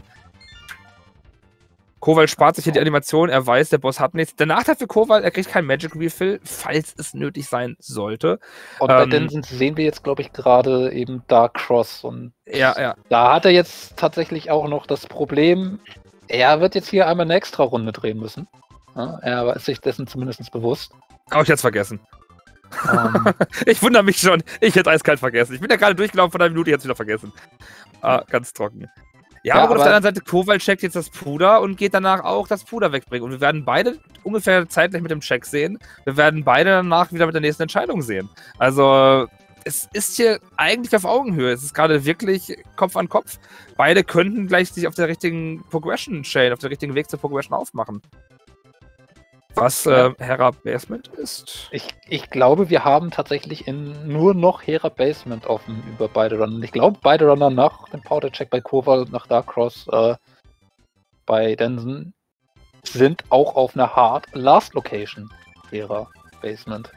Kowal spart sich hier die Animation, er weiß, der Boss hat nichts. Der Nachteil für Kowal, er kriegt kein Magic Refill, falls es nötig sein sollte. Und ähm, bei Densen sehen wir jetzt, glaube ich, gerade eben Dark Cross. Und ja, ja. da hat er jetzt tatsächlich auch noch das Problem, er wird jetzt hier einmal eine extra Runde drehen müssen. Ja, er ist sich dessen zumindest bewusst. Hab ich jetzt vergessen. Ähm, ich wundere mich schon, ich hätte eiskalt vergessen. Ich bin ja gerade durchgelaufen von einer Minute, jetzt wieder vergessen. Ah, ganz trocken. Ja, Ja, aber auf aber- der anderen Seite, Kowal checkt jetzt das Puder und geht danach auch das Puder wegbringen. Und wir werden beide ungefähr zeitgleich mit dem Check sehen. Wir werden beide danach wieder mit der nächsten Entscheidung sehen. Also, es ist hier eigentlich auf Augenhöhe. Es ist gerade wirklich Kopf an Kopf. Beide könnten gleich sich auf der richtigen Progression-Chain, auf der richtigen Weg zur Progression aufmachen. Was äh, Hera Basement ist. ich, ich glaube, wir haben tatsächlich in nur noch Hera Basement offen über beide Runner. Ich glaube, beide Runner nach dem Powder-Check bei Kowal, nach Dark Cross, äh, bei Densen sind auch auf einer Hard Last Location Hera Basement.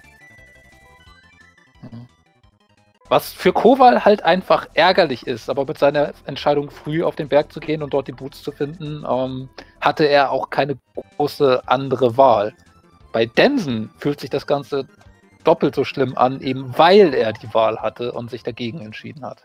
Mhm. Was für Kowal halt einfach ärgerlich ist, aber mit seiner Entscheidung, früh auf den Berg zu gehen und dort die Boots zu finden, ähm, hatte er auch keine große andere Wahl. Bei Densen fühlt sich das Ganze doppelt so schlimm an, eben weil er die Wahl hatte und sich dagegen entschieden hat.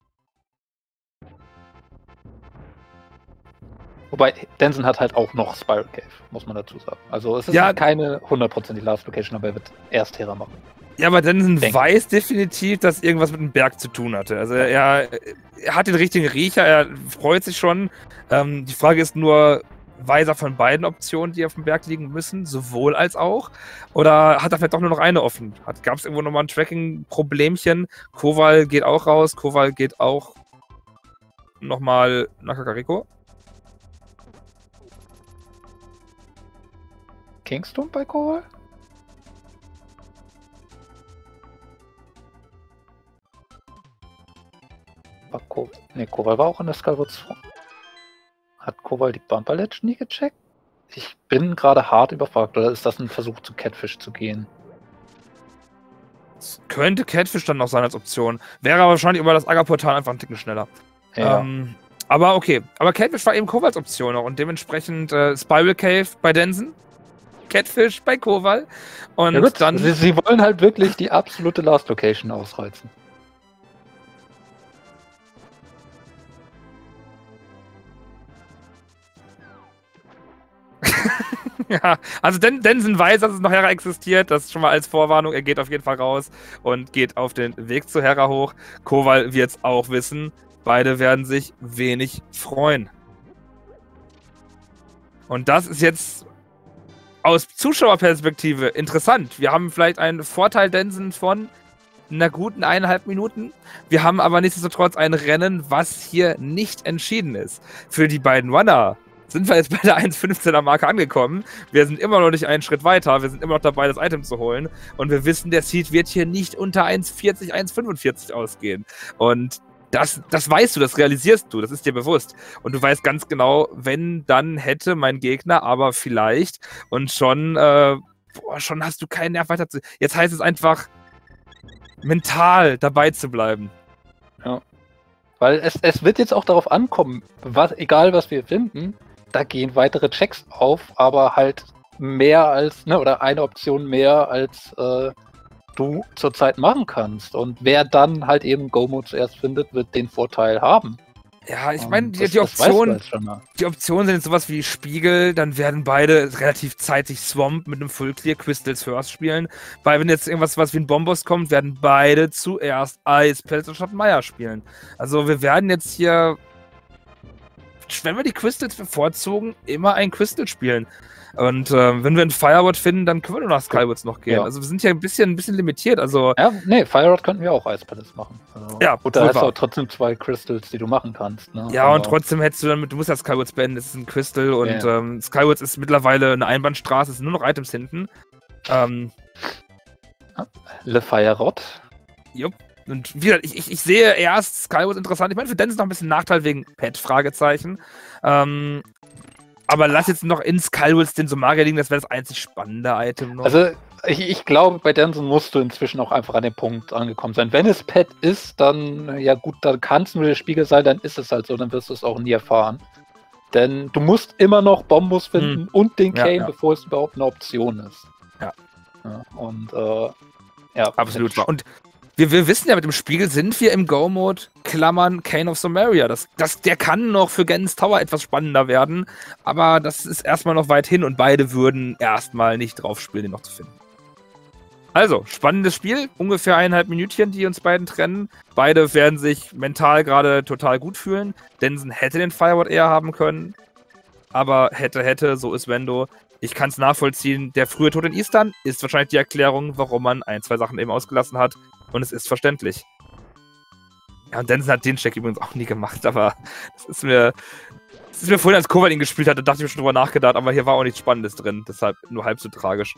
Wobei, Densen hat halt auch noch Spiral Cave, muss man dazu sagen. Also es ist Ja. keine hundertprozentige Last Location, aber er wird erst Hera machen. Ja, aber Densen Denk. weiß definitiv, dass irgendwas mit dem Berg zu tun hatte. Also er, er hat den richtigen Riecher, er freut sich schon. Ähm, die Frage ist nur, weiß er von beiden Optionen, die auf dem Berg liegen müssen, sowohl als auch? Oder hat er vielleicht doch nur noch eine offen? Gab es irgendwo nochmal ein Tracking-Problemchen? Kowal geht auch raus, Kowal geht auch nochmal nach Kakariko. Kingston bei Kowal? War Ko ne, Kowal war auch in der Skyward Sword. Hat Kowal die Bumper Ledge nie gecheckt? Ich bin gerade hart überfragt, oder ist das ein Versuch, zu Catfish zu gehen? Es könnte Catfish dann noch sein als Option. Wäre aber wahrscheinlich über das Aga-Portal einfach ein Ticken schneller. Ja. Ähm, aber okay. Aber Catfish war eben Kowals Option noch und dementsprechend äh, Spiral Cave bei Densen, Catfish bei Kowal und Ja gut, dann... sie, sie wollen halt wirklich die absolute Last Location ausreizen. Ja, also Den Densen weiß, dass es noch Hera existiert, das schon mal als Vorwarnung. Er geht auf jeden Fall raus und geht auf den Weg zu Hera hoch. Kowal wird es auch wissen. Beide werden sich wenig freuen. Und das ist jetzt aus Zuschauerperspektive interessant. Wir haben vielleicht einen Vorteil Densen von einer guten eineinhalb Minuten. Wir haben aber nichtsdestotrotz ein Rennen, was hier nicht entschieden ist. Für die beiden Runner sind wir jetzt bei der eins fünfzehner Marke angekommen. Wir sind immer noch nicht einen Schritt weiter. Wir sind immer noch dabei, das Item zu holen. Und wir wissen, der Seed wird hier nicht unter eins vierzig, eins fünfundvierzig ausgehen. Und das, das weißt du, das realisierst du, das ist dir bewusst. Und du weißt ganz genau, wenn, dann hätte mein Gegner aber vielleicht und schon, äh, boah, schon hast du keinen Nerv weiter zu... Jetzt heißt es einfach, mental dabei zu bleiben. Ja. Weil es, es wird jetzt auch darauf ankommen, was, egal was wir finden, da gehen weitere Checks auf, aber halt mehr als, ne, oder eine Option mehr als äh, du zurzeit machen kannst. Und wer dann halt eben Go-Mode zuerst findet, wird den Vorteil haben. Ja, ich Und meine, die, das- die das weißt du Option, jetzt schon mal. die Optionen sind jetzt sowas wie Spiegel, dann werden beide relativ zeitig Swamp mit einem Full Clear Crystals First spielen. Weil wenn jetzt irgendwas was wie ein Bombos kommt, werden beide zuerst Ice Pelz und Meier spielen. Also wir werden jetzt hier, wenn wir die Crystals bevorzugen, immer ein Crystal spielen. Und äh, wenn wir ein Fireword finden, dann können wir nur nach Skywoods noch gehen. Ja. Also wir sind ja ein bisschen, ein bisschen limitiert. Also Ja, nee, Firerod könnten wir auch Ice Palace machen. Also, Ja, gut, da wohl hast du wahr. auch trotzdem zwei Crystals, die du machen kannst. Ne? ja, Aber- und trotzdem hättest du damit, du musst ja Skywoods beenden, es ist ein Crystal und Ja. ähm, Skywoods ist mittlerweile eine Einbahnstraße, es sind nur noch Items hinten. Ähm, Le Firerod. jupp. Und wie gesagt, ich, ich, ich sehe erst Skywoods interessant. Ich meine, für den ist noch ein bisschen Nachteil wegen Pet, Fragezeichen. Ähm, aber lass jetzt noch in Skywoods den Somaria liegen, das wäre das einzig spannende Item noch. Also ich, ich glaube, bei Denson musst du inzwischen auch einfach an dem Punkt angekommen sein. Wenn es Pet ist, dann, ja gut, dann kann es nur der Spiegel sein, dann ist es halt so, dann wirst du es auch nie erfahren. Denn du musst immer noch Bombus finden Hm. und den Ja, Kane, ja. bevor es überhaupt eine Option ist. Ja. Ja, und äh, ja. Absolut wahr. Und wir, wir wissen ja, mit dem Spiegel sind wir im Go-Mode, Klammern, Kane of Somaria. Das, das, der kann noch für Gens Tower etwas spannender werden, aber das ist erstmal noch weit hin und beide würden erstmal nicht drauf spielen, den noch zu finden. Also, spannendes Spiel, ungefähr eineinhalb Minütchen, die uns beiden trennen. Beide werden sich mental gerade total gut fühlen. Denson hätte den Fireword eher haben können, aber hätte, hätte, so ist Wendo. Ich kann es nachvollziehen, der frühe Tod in Eastern ist wahrscheinlich die Erklärung, warum man ein, zwei Sachen eben ausgelassen hat. Und es ist verständlich. Ja, und Denson hat den Check übrigens auch nie gemacht, aber das ist mir. Das ist mir vorhin, als Koval ihn gespielt hatte, dachte ich mir schon drüber nachgedacht, aber hier war auch nichts Spannendes drin. Deshalb nur halb so tragisch.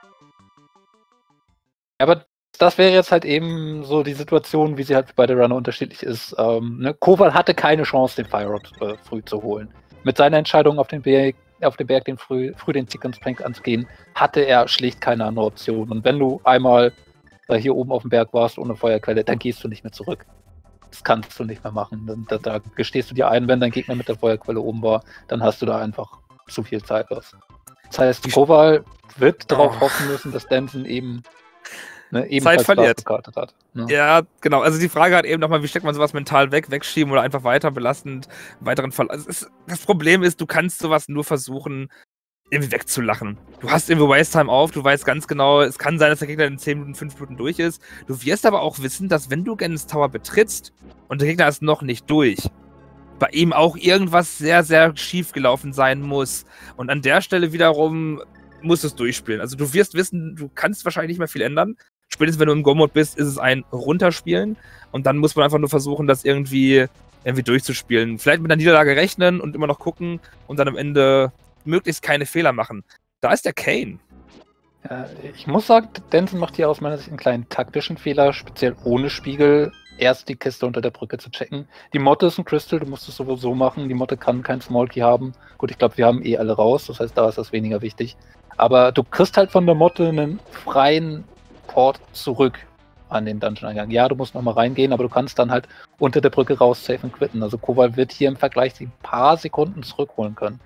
Aber das wäre jetzt halt eben so die Situation, wie sie halt bei der Runner unterschiedlich ist. Ähm, ne? Koval hatte keine Chance, den Firerod äh, früh zu holen. Mit seiner Entscheidung auf den Berg, auf den Berg den früh, früh den Sequence Plank anzugehen, hatte er schlicht keine andere Option. Und wenn du einmal äh, hier oben auf dem Berg warst ohne Feuerquelle, dann gehst du nicht mehr zurück. Das kannst du nicht mehr machen. Dann, da, da gestehst du dir ein, wenn dein Gegner mit der Feuerquelle oben war, dann hast du da einfach zu viel Zeit los. Das heißt, Koval wird darauf Oh. hoffen müssen, dass Denson eben ne, ebenfalls Zeit verliert. das gekartet hat. Ne? Ja, genau. Also die Frage hat eben nochmal, wie steckt man sowas mental weg, wegschieben oder einfach weiter belastend, weiteren Fall. Also es ist, das Problem ist, du kannst sowas nur versuchen, irgendwie wegzulachen. Du hast irgendwie Waste-Time auf, du weißt ganz genau, es kann sein, dass der Gegner in zehn Minuten, fünf Minuten durch ist. Du wirst aber auch wissen, dass wenn du Gens Tower betrittst und der Gegner ist noch nicht durch, bei ihm auch irgendwas sehr, sehr schief gelaufen sein muss. Und an der Stelle wiederum musst du es durchspielen. Also du wirst wissen, du kannst wahrscheinlich nicht mehr viel ändern. Spätestens wenn du im Go-Mode bist, ist es ein Runterspielen. Und dann muss man einfach nur versuchen, das irgendwie, irgendwie durchzuspielen. Vielleicht mit einer Niederlage rechnen und immer noch gucken und dann am Ende möglichst keine Fehler machen. Da ist der Kane. Ja, ich muss sagen, Denson macht hier aus meiner Sicht einen kleinen taktischen Fehler, speziell ohne Spiegel, erst die Kiste unter der Brücke zu checken. Die Motte ist ein Crystal, du musst es sowieso machen. Die Motte kann kein Small Key haben. Gut, ich glaube, wir haben eh alle raus, das heißt, da ist das weniger wichtig. Aber du kriegst halt von der Motte einen freien Port zurück an den Dungeon-Eingang. Ja, du musst nochmal reingehen, aber du kannst dann halt unter der Brücke raus safe und quitten. Also Koval wird hier im Vergleich die paar Sekunden zurückholen können.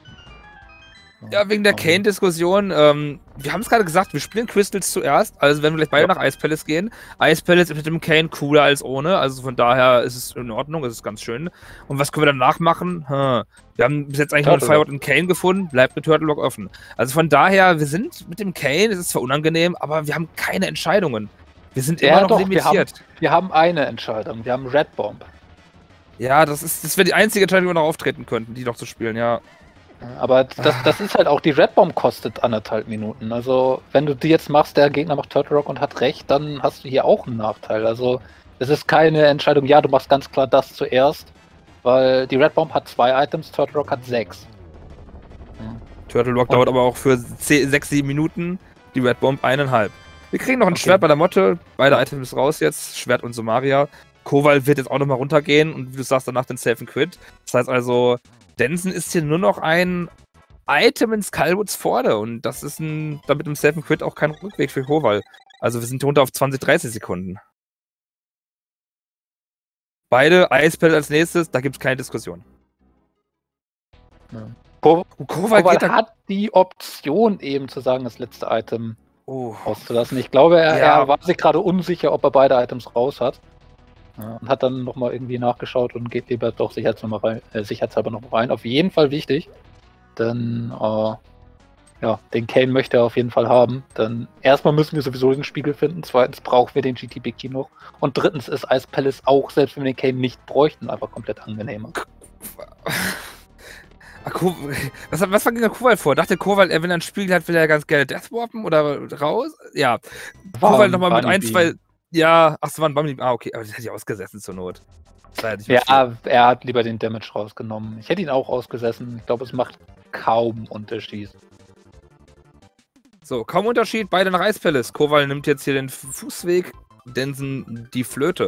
Ja, wegen der Aber- Kane-Diskussion. Ähm, wir haben es gerade gesagt, wir spielen Crystals zuerst. Also wenn wir gleich beide Ja. nach Ice Palace gehen. Ice Palace ist mit dem Kane cooler als ohne. Also von daher ist es in Ordnung, es ist ganz schön. Und was können wir danach machen? Hm. Wir haben bis jetzt eigentlich nur einen Turtle Fireword und Kane gefunden. Bleibt mit Turtle Lock offen. Also von daher, wir sind mit dem Kane, es ist zwar unangenehm, aber wir haben keine Entscheidungen. Wir sind Ja, immer noch doch, wir haben, limitiert. wir haben eine Entscheidung. Wir haben Red Bomb. Ja, das ist, das wäre die einzige Entscheidung, die wir noch auftreten könnten, die noch zu spielen, ja. Aber das, das ist halt auch, die Red Bomb kostet anderthalb Minuten. Also, wenn du die jetzt machst, der Gegner macht Turtle Rock und hat recht, dann hast du hier auch einen Nachteil. Also, es ist keine Entscheidung, ja, du machst ganz klar das zuerst, weil die Red Bomb hat zwei Items, Turtle Rock hat sechs. Turtle Rock Und- dauert aber auch für sechs, sieben Minuten, die Red Bomb eineinhalb. Wir kriegen noch ein Okay. Schwert bei der Motte, beide Items raus jetzt, Schwert und Somaria. Koval wird jetzt auch nochmal runtergehen und wie du sagst, danach den Safe and Quit. Das heißt also, Denson ist hier nur noch ein Item in Skywoods Pforte und das ist ein, damit im Safe and Quit auch kein Rückweg für Koval. Also wir sind runter auf zwanzig, dreißig Sekunden. Beide Ice Pelt als nächstes, da gibt es keine Diskussion. Ja. Ko Koval Koval hat die Option eben zu sagen, das letzte Item oh. auszulassen. Ich glaube, er, Ja. er war sich gerade unsicher, ob er beide Items raus hat. Ja, und hat dann nochmal irgendwie nachgeschaut und geht lieber doch sicherheitshalber rein, äh, sicherheitshalber noch rein. Auf jeden Fall wichtig, denn äh, ja, den Kayn möchte er auf jeden Fall haben. Denn erstmal müssen wir sowieso den Spiegel finden, zweitens brauchen wir den G T Big Key noch und drittens ist Ice Palace auch, selbst wenn wir den Kayn nicht bräuchten, einfach komplett angenehmer. Was, was war gegen Koval vor? Dachte Koval, er will einen Spiegel hat, will er ganz gerne Deathwarpen oder raus? Ja. Koval nochmal mit ein, zwei. Ja, ach, es war ein Bumblebee. Ah, okay, aber das hätte ich ausgesessen zur Not. Ja, ja er hat lieber den Damage rausgenommen. Ich hätte ihn auch ausgesessen. Ich glaube, es macht kaum Unterschied. So, kaum Unterschied. Beide nach Ice Palace. Koval nimmt jetzt hier den Fußweg, Densen die Flöte.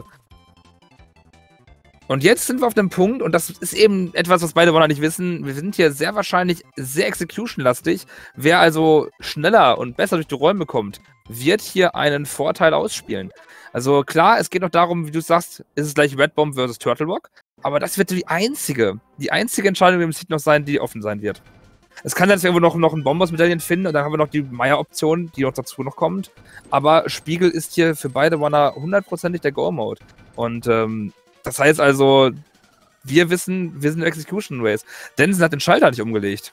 Und jetzt sind wir auf dem Punkt, und das ist eben etwas, was beide wollen nicht wissen, wir sind hier sehr wahrscheinlich sehr Execution-lastig. Wer also schneller und besser durch die Räume kommt, wird hier einen Vorteil ausspielen. Also klar, es geht noch darum, wie du sagst, ist es gleich Red Bomb versus Turtle Rock, aber das wird die einzige, die einzige Entscheidung im Seed noch sein, die offen sein wird. Es kann sein, dass wir irgendwo noch, noch einen Bombers-Medaillen finden und dann haben wir noch die Meier-Option, die noch dazu noch kommt. Aber Spiegel ist hier für beide Wanner hundertprozentig der Go-Mode. Und ähm, das heißt also, wir wissen, wir sind Execution Race. Densen hat den Schalter nicht umgelegt.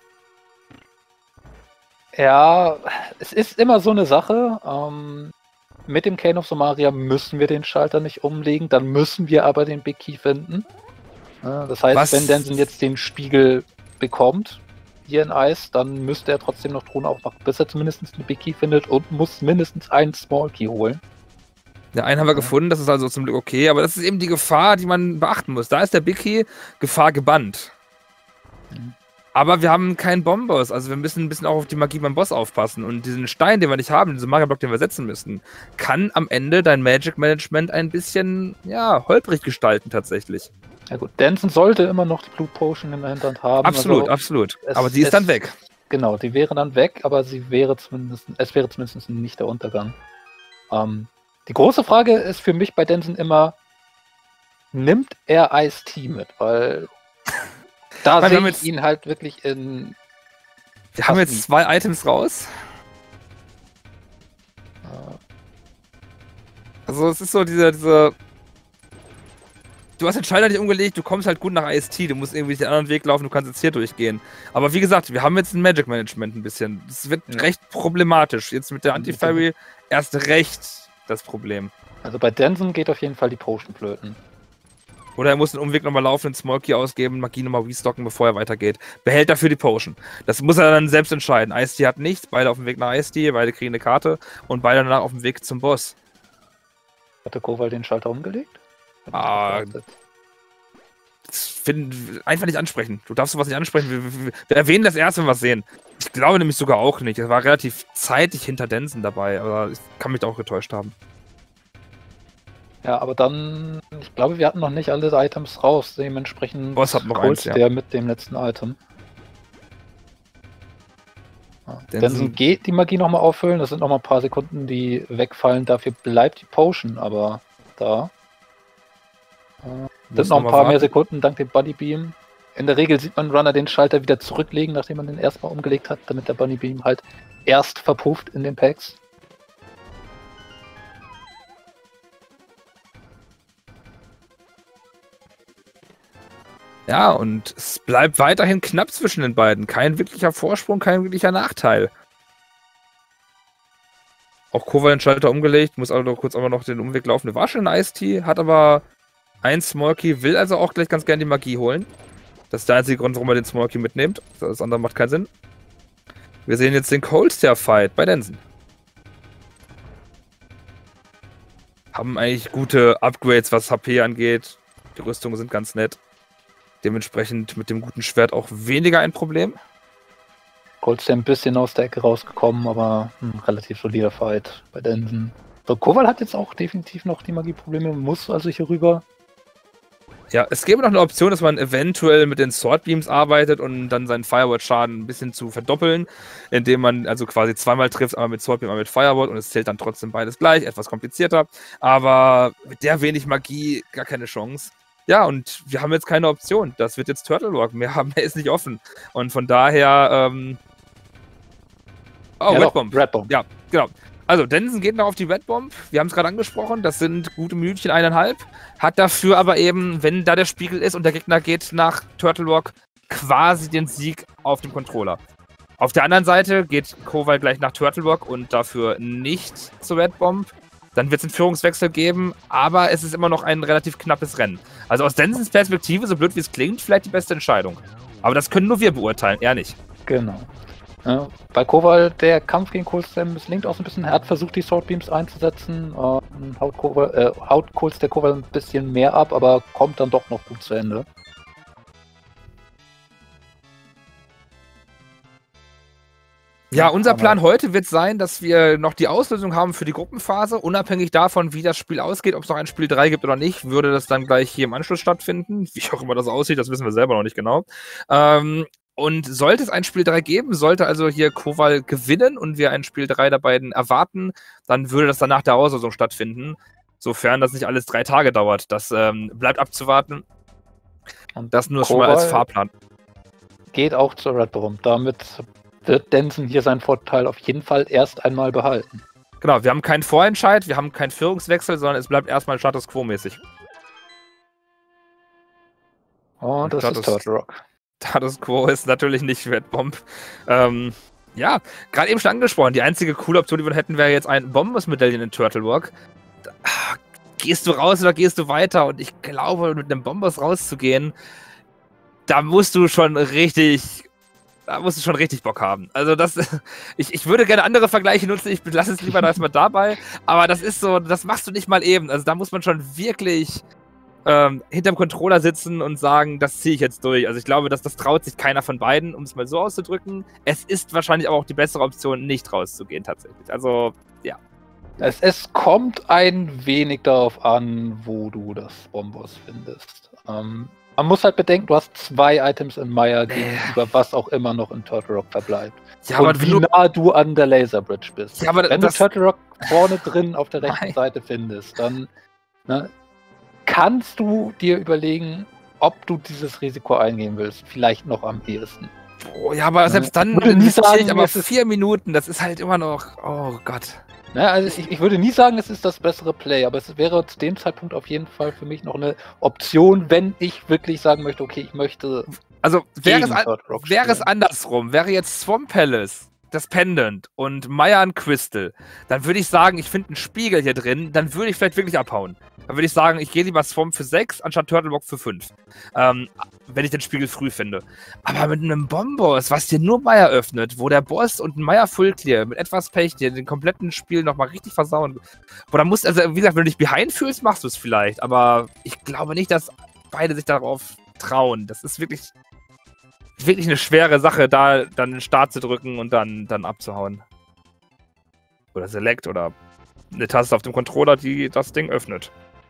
Ja, es ist immer so eine Sache. Ähm, mit dem Kayn of Somaria müssen wir den Schalter nicht umlegen, dann müssen wir aber den Big Key finden. Ja, das heißt, Was? wenn Densen jetzt den Spiegel bekommt, hier in Eis, dann müsste er trotzdem noch Truhen aufmachen, bis er zumindest einen Big Key findet und muss mindestens einen Small Key holen. Ja, einen haben wir ja. gefunden, das ist also zum Glück okay, aber das ist eben die Gefahr, die man beachten muss. Da ist der Big Key, Gefahr gebannt. Mhm. Aber wir haben keinen Bombos, also wir müssen ein bisschen auch auf die Magie beim Boss aufpassen. Und diesen Stein, den wir nicht haben, diesen Magier-Block, den wir setzen müssen, kann am Ende dein Magic-Management ein bisschen, ja, holprig gestalten tatsächlich. Ja gut, Densen sollte immer noch die Blue Potion in der Hinterhand haben. Absolut, also absolut. Es, aber die ist es, dann weg. Genau, die wäre dann weg, aber sie wäre zumindest, es wäre zumindest nicht der Untergang. Ähm, die große Frage ist für mich bei Densen immer, nimmt er Ice-T mit? Weil da Weil sehe ich jetzt, ihn halt wirklich in... Wir haben jetzt zwei Items raus. Also es ist so dieser, dieser... Du hast den Schalter nicht umgelegt, du kommst halt gut nach Ice-T, du musst irgendwie den anderen Weg laufen, du kannst jetzt hier durchgehen. Aber wie gesagt, wir haben jetzt ein Magic-Management ein bisschen. Das wird ja. recht problematisch. Jetzt mit der Anti-Fairy erst recht das Problem. Also bei Densen geht auf jeden Fall die Potion flöten. Oder er muss den Umweg nochmal laufen, den Small Key ausgeben, Magie nochmal restocken, bevor er weitergeht. Behält dafür die Potion. Das muss er dann selbst entscheiden. Ice-T hat nichts, beide auf dem Weg nach Ice-T, beide kriegen eine Karte und beide danach auf dem Weg zum Boss. Hat der Koval den Schalter umgelegt? Ah, das find, einfach nicht ansprechen. Du darfst sowas nicht ansprechen. Wir, wir, wir erwähnen das erst, wenn wir es sehen. Ich glaube nämlich sogar auch nicht. Es war relativ zeitig hinter Densen dabei, aber ich kann mich da auch getäuscht haben. Ja, aber dann, ich glaube, wir hatten noch nicht alle Items raus. Dementsprechend Boss hat noch eins, ja. der mit dem letzten Item. Ja, Densen, Densen geht die Magie nochmal auffüllen. Das sind nochmal ein paar Sekunden, die wegfallen. Dafür bleibt die Potion, aber da. Das sind noch ein paar warten. mehr Sekunden dank dem Bunny Beam. In der Regel sieht man Runner den Schalter wieder zurücklegen, nachdem man den erstmal umgelegt hat, damit der Bunny Beam halt erst verpufft in den Packs. Ja, und es bleibt weiterhin knapp zwischen den beiden. Kein wirklicher Vorsprung, kein wirklicher Nachteil. Auch Koval den Schalter umgelegt, muss also kurz aber noch den Umweg laufen. Der war schon ein Ice-T, hat aber ein Small Key, will also auch gleich ganz gerne die Magie holen. Das ist der einzige Grund, warum er den Small Key mitnimmt. Das andere macht keinen Sinn. Wir sehen jetzt den Cold Stare Fight bei Densen. Haben eigentlich gute Upgrades, was H P angeht. Die Rüstungen sind ganz nett. Dementsprechend mit dem guten Schwert auch weniger ein Problem. Cold Stare ein bisschen aus der Ecke rausgekommen, aber ein relativ solider Fight bei Densen. So, Koval hat jetzt auch definitiv noch die Magieprobleme, muss also hier rüber. Ja, es gäbe noch eine Option, dass man eventuell mit den Sword Beams arbeitet und dann seinen Firewall-Schaden ein bisschen zu verdoppeln, indem man also quasi zweimal trifft, einmal mit Sword Beam, einmal mit Firewall und es zählt dann trotzdem beides gleich, etwas komplizierter, aber mit der wenig Magie gar keine Chance. Ja, und wir haben jetzt keine Option. Das wird jetzt Turtle Rock. Mehr, mehr ist nicht offen. Und von daher, ähm... Oh, ja, Red Bomb. Red Bomb. Ja, genau. Also, Denson geht noch auf die Red Bomb. Wir haben es gerade angesprochen. Das sind gute Minütchen, eineinhalb. Hat dafür aber eben, wenn da der Spiegel ist und der Gegner geht nach Turtle Rock, quasi den Sieg auf dem Controller. Auf der anderen Seite geht Kowal gleich nach Turtle Rock und dafür nicht zur Red Bomb. Dann wird es einen Führungswechsel geben, aber es ist immer noch ein relativ knappes Rennen. Also aus Densons Perspektive, so blöd wie es klingt, vielleicht die beste Entscheidung. Aber das können nur wir beurteilen, er nicht. Genau. Ja, bei Kowal, der Kampf gegen Coolstem misslingt auch so ein bisschen. Er hat versucht, die Sword Beams einzusetzen. Äh, haut, Kowal, äh, haut Coolstem Kowal ein bisschen mehr ab, aber kommt dann doch noch gut zu Ende. Ja, unser Plan heute wird sein, dass wir noch die Auslösung haben für die Gruppenphase. Unabhängig davon, wie das Spiel ausgeht, ob es noch ein Spiel drei gibt oder nicht, würde das dann gleich hier im Anschluss stattfinden. Wie auch immer das aussieht, das wissen wir selber noch nicht genau. Ähm, und sollte es ein Spiel drei geben, sollte also hier Kowal gewinnen und wir ein Spiel drei der beiden erwarten, dann würde das dann nach der Auslösung stattfinden. Sofern das nicht alles drei Tage dauert. Das ähm, bleibt abzuwarten. Und das nur schon mal als Fahrplan. Geht auch zur Red Bomb. Damit wird Denson hier seinen Vorteil auf jeden Fall erst einmal behalten. Genau, wir haben keinen Vorentscheid, wir haben keinen Führungswechsel, sondern es bleibt erstmal Status Quo-mäßig. Oh, das Status, ist Turtle Rock. Status Quo ist natürlich nicht Red Bomb. Ähm, ja, gerade eben schon angesprochen, die einzige coole Option, die wir hätten, wäre jetzt ein Bombus-Medaillen in Turtle Rock. Da, gehst du raus oder gehst du weiter? Und ich glaube, mit einem Bombus rauszugehen, da musst du schon richtig... Da musst du schon richtig Bock haben. Also das, ich, ich würde gerne andere Vergleiche nutzen, ich lasse es lieber da erstmal dabei, aber das ist so, das machst du nicht mal eben. Also da muss man schon wirklich ähm, hinterm Controller sitzen und sagen, das ziehe ich jetzt durch. Also ich glaube, dass das traut sich keiner von beiden, um es mal so auszudrücken. Es ist wahrscheinlich aber auch die bessere Option, nicht rauszugehen tatsächlich. Also, ja. Es, es kommt ein wenig darauf an, wo du das Bombos findest. Ähm, Man muss halt bedenken, du hast zwei Items in Maya gegenüber, was auch immer noch in Turtle Rock verbleibt. Ja, und aber wie nah du an der Laserbridge bist. Ja, aber Wenn das... du Turtle Rock vorne drin auf der rechten Nein. Seite findest, dann ne, kannst du dir überlegen, ob du dieses Risiko eingehen willst. Vielleicht noch am ehesten. Oh, ja, aber selbst dann würde nie sagen, ich aber vier Minuten, das ist halt immer noch... Oh Gott. Na, also ich, ich würde nie sagen, es ist das bessere Play, aber es wäre zu dem Zeitpunkt auf jeden Fall für mich noch eine Option, wenn ich wirklich sagen möchte, okay, ich möchte. Also wäre es, an, wäre es andersrum, wäre jetzt Swamp Palace, das Pendant und Mayan Crystal, dann würde ich sagen, ich finde einen Spiegel hier drin, dann würde ich vielleicht wirklich abhauen. Dann würde ich sagen, ich gehe lieber Swamp für sechs, anstatt Turtle Rock für fünf. Ähm, wenn ich den Spiegel früh finde. Aber mit einem Bombos, was dir nur Maya öffnet, wo der Boss und ein Maya Full Clear mit etwas Pech dir den kompletten Spiel nochmal richtig versauen. Wo dann musst, also wie gesagt, wenn du dich behind fühlst, machst du es vielleicht. Aber ich glaube nicht, dass beide sich darauf trauen. Das ist wirklich, wirklich eine schwere Sache, da dann den Start zu drücken und dann, dann abzuhauen. Oder Select oder eine Taste auf dem Controller, die das Ding öffnet.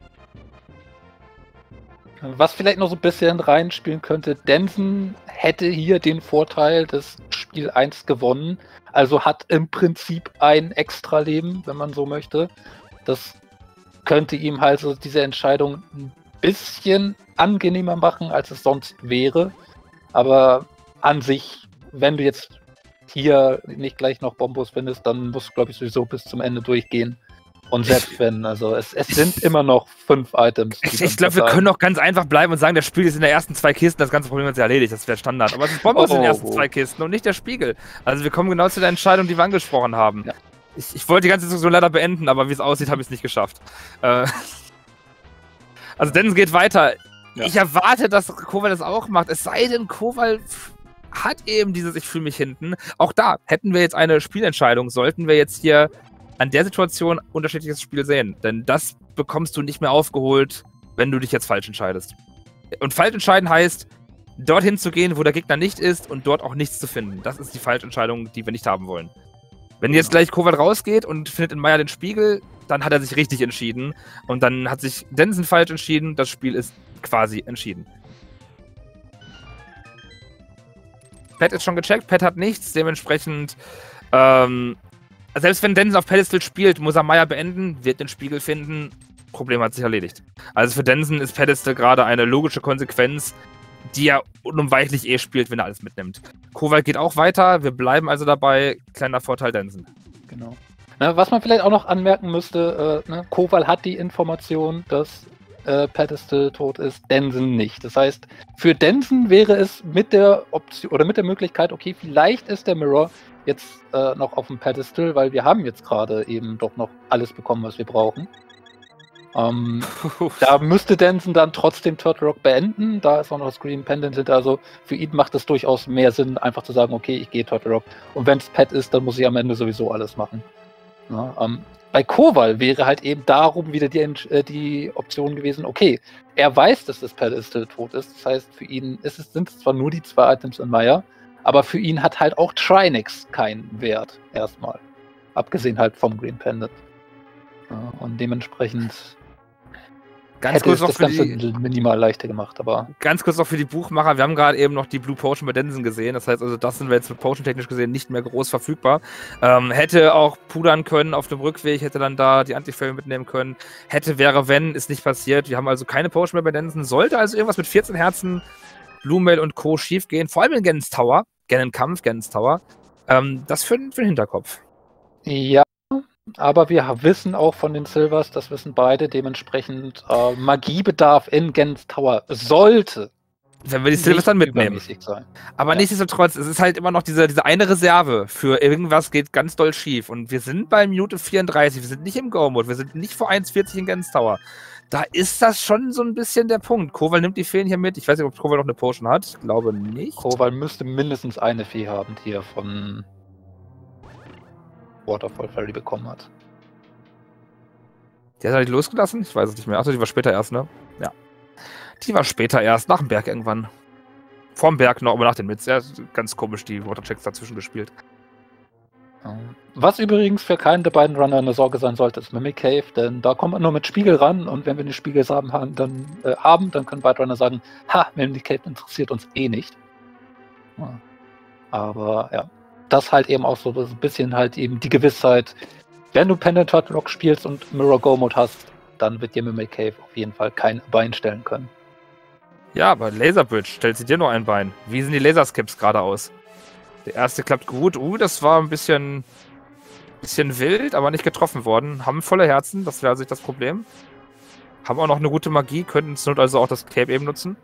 Was vielleicht noch so ein bisschen reinspielen könnte, Denson hätte hier den Vorteil des Spiel eins gewonnen, also hat im Prinzip ein Extra-Leben, wenn man so möchte. Das könnte ihm halt so diese Entscheidung ein bisschen angenehmer machen, als es sonst wäre. Aber an sich, wenn du jetzt hier nicht gleich noch Bombos findest, dann musst du, glaube ich, sowieso bis zum Ende durchgehen. Und selbst wenn, also es, es sind immer noch fünf Items. Ich, ich glaube, wir können auch ganz einfach bleiben und sagen, das Spiel ist in der ersten zwei Kisten, das ganze Problem ist ja erledigt, das wäre Standard. Aber es ist Bombos oh, in den ersten oh. zwei Kisten und nicht der Spiegel. Also wir kommen genau zu der Entscheidung, die wir angesprochen haben. Ja. Ich, ich wollte die ganze Diskussion leider beenden, aber wie es aussieht, habe ich es nicht geschafft. Äh, also Dennis geht weiter. Ja. Ich erwarte, dass Kowal das auch macht. Es sei denn, Kowal hat eben dieses Ich fühle mich hinten. Auch da hätten wir jetzt eine Spielentscheidung, sollten wir jetzt hier an der Situation unterschiedliches Spiel sehen. Denn das bekommst du nicht mehr aufgeholt, wenn du dich jetzt falsch entscheidest. Und falsch entscheiden heißt, dorthin zu gehen, wo der Gegner nicht ist und dort auch nichts zu finden. Das ist die Falschentscheidung, die wir nicht haben wollen. Wenn jetzt gleich Kowal rausgeht und findet in Maya den Spiegel, dann hat er sich richtig entschieden. Und dann hat sich Denson falsch entschieden. Das Spiel ist quasi entschieden. Pat ist schon gecheckt, Pat hat nichts, dementsprechend, ähm, selbst wenn Denson auf Pedestal spielt, muss er Maya beenden, wird den Spiegel finden, Problem hat sich erledigt. Also für Denson ist Pedestal gerade eine logische Konsequenz, die er unumweichlich eh spielt, wenn er alles mitnimmt. Kowal geht auch weiter, wir bleiben also dabei, kleiner Vorteil Denson. Genau. Na, was man vielleicht auch noch anmerken müsste, äh, ne, Kowal hat die Information, dass äh, Pedestal tot ist, Denson nicht. Das heißt, für Denson wäre es mit der Option oder mit der Möglichkeit, okay, vielleicht ist der Mirror jetzt äh, noch auf dem Pedestal, weil wir haben jetzt gerade eben doch noch alles bekommen, was wir brauchen. Ähm, da müsste Denson dann trotzdem Turtle Rock beenden, da ist auch noch das Green Pendant hinter, also für ihn macht es durchaus mehr Sinn, einfach zu sagen, okay, ich gehe Turtle Rock und wenn es Pet ist, dann muss ich am Ende sowieso alles machen. Ja, ähm, bei Kowal wäre halt eben darum wieder die, äh, die Option gewesen, okay, er weiß, dass das Pedestal tot ist, das heißt, für ihn ist es, sind es zwar nur die zwei Items in Maya, aber für ihn hat halt auch Trinix keinen Wert, erstmal. Abgesehen halt vom Green Pendant. Ja, und dementsprechend Ganz hätte kurz es noch das für Ganze die, minimal leichter gemacht, aber... Ganz kurz noch für die Buchmacher, wir haben gerade eben noch die Blue Potion bei Denson gesehen, das heißt also, das sind wir jetzt Potion-technisch gesehen nicht mehr groß verfügbar. Ähm, hätte auch pudern können auf dem Rückweg, hätte dann da die Antifälle mitnehmen können. Hätte, wäre, wenn, ist nicht passiert. Wir haben also keine Potion mehr bei Denson. Sollte also irgendwas mit vierzehn Herzen, Blue Mail und Co. schief gehen, vor allem in Gannons Tower, Ganon Kampf, Gannons Tower, ähm, das für, für den Hinterkopf. Ja, aber wir wissen auch von den Silvers, das wissen beide, dementsprechend äh, Magiebedarf in Gannons Tower sollte wenn wir die Silvers dann mitnehmen. Sein. Aber ja. Nichtsdestotrotz, es ist halt immer noch diese, diese eine Reserve für irgendwas geht ganz doll schief. Und wir sind bei Minute vierunddreißig, wir sind nicht im Go-Mode, wir sind nicht vor eins vierzig in Gannons Tower. Da ist das schon so ein bisschen der Punkt. Kowal nimmt die Feen hier mit. Ich weiß nicht, ob Kowal noch eine Potion hat. Ich glaube nicht. Kowal müsste mindestens eine Fee haben, die er von Waterfall Fairy bekommen hat. Die hat er nicht losgelassen? Ich weiß es nicht mehr. Achso, die war später erst, ne? Ja. Die war später erst, nach dem Berg irgendwann. Vorm Berg noch, aber nach den Mits. Ja, ganz komisch, die Waterchecks dazwischen gespielt. Was übrigens für keinen der beiden Runner eine Sorge sein sollte, ist Mimic Cave, denn da kommt man nur mit Spiegel ran und wenn wir den Spiegel haben, dann, äh, haben, dann können beide Runner sagen, ha, Mimic Cave interessiert uns eh nicht. Ja. Aber ja, das halt eben auch so ein bisschen halt eben die Gewissheit, wenn du Pendant Turtle Rock spielst und Mirror Go Mode hast, dann wird dir Mimic Cave auf jeden Fall kein Bein stellen können. Ja, aber Laser Bridge, stellt sie dir nur ein Bein. Wie sehen die Laserskips gerade aus? Der erste klappt gut. Uh, das war ein bisschen, bisschen wild, aber nicht getroffen worden. Haben volle Herzen, das wäre also nicht das Problem. Haben auch noch eine gute Magie, könnten zur Not also auch das Cape eben nutzen.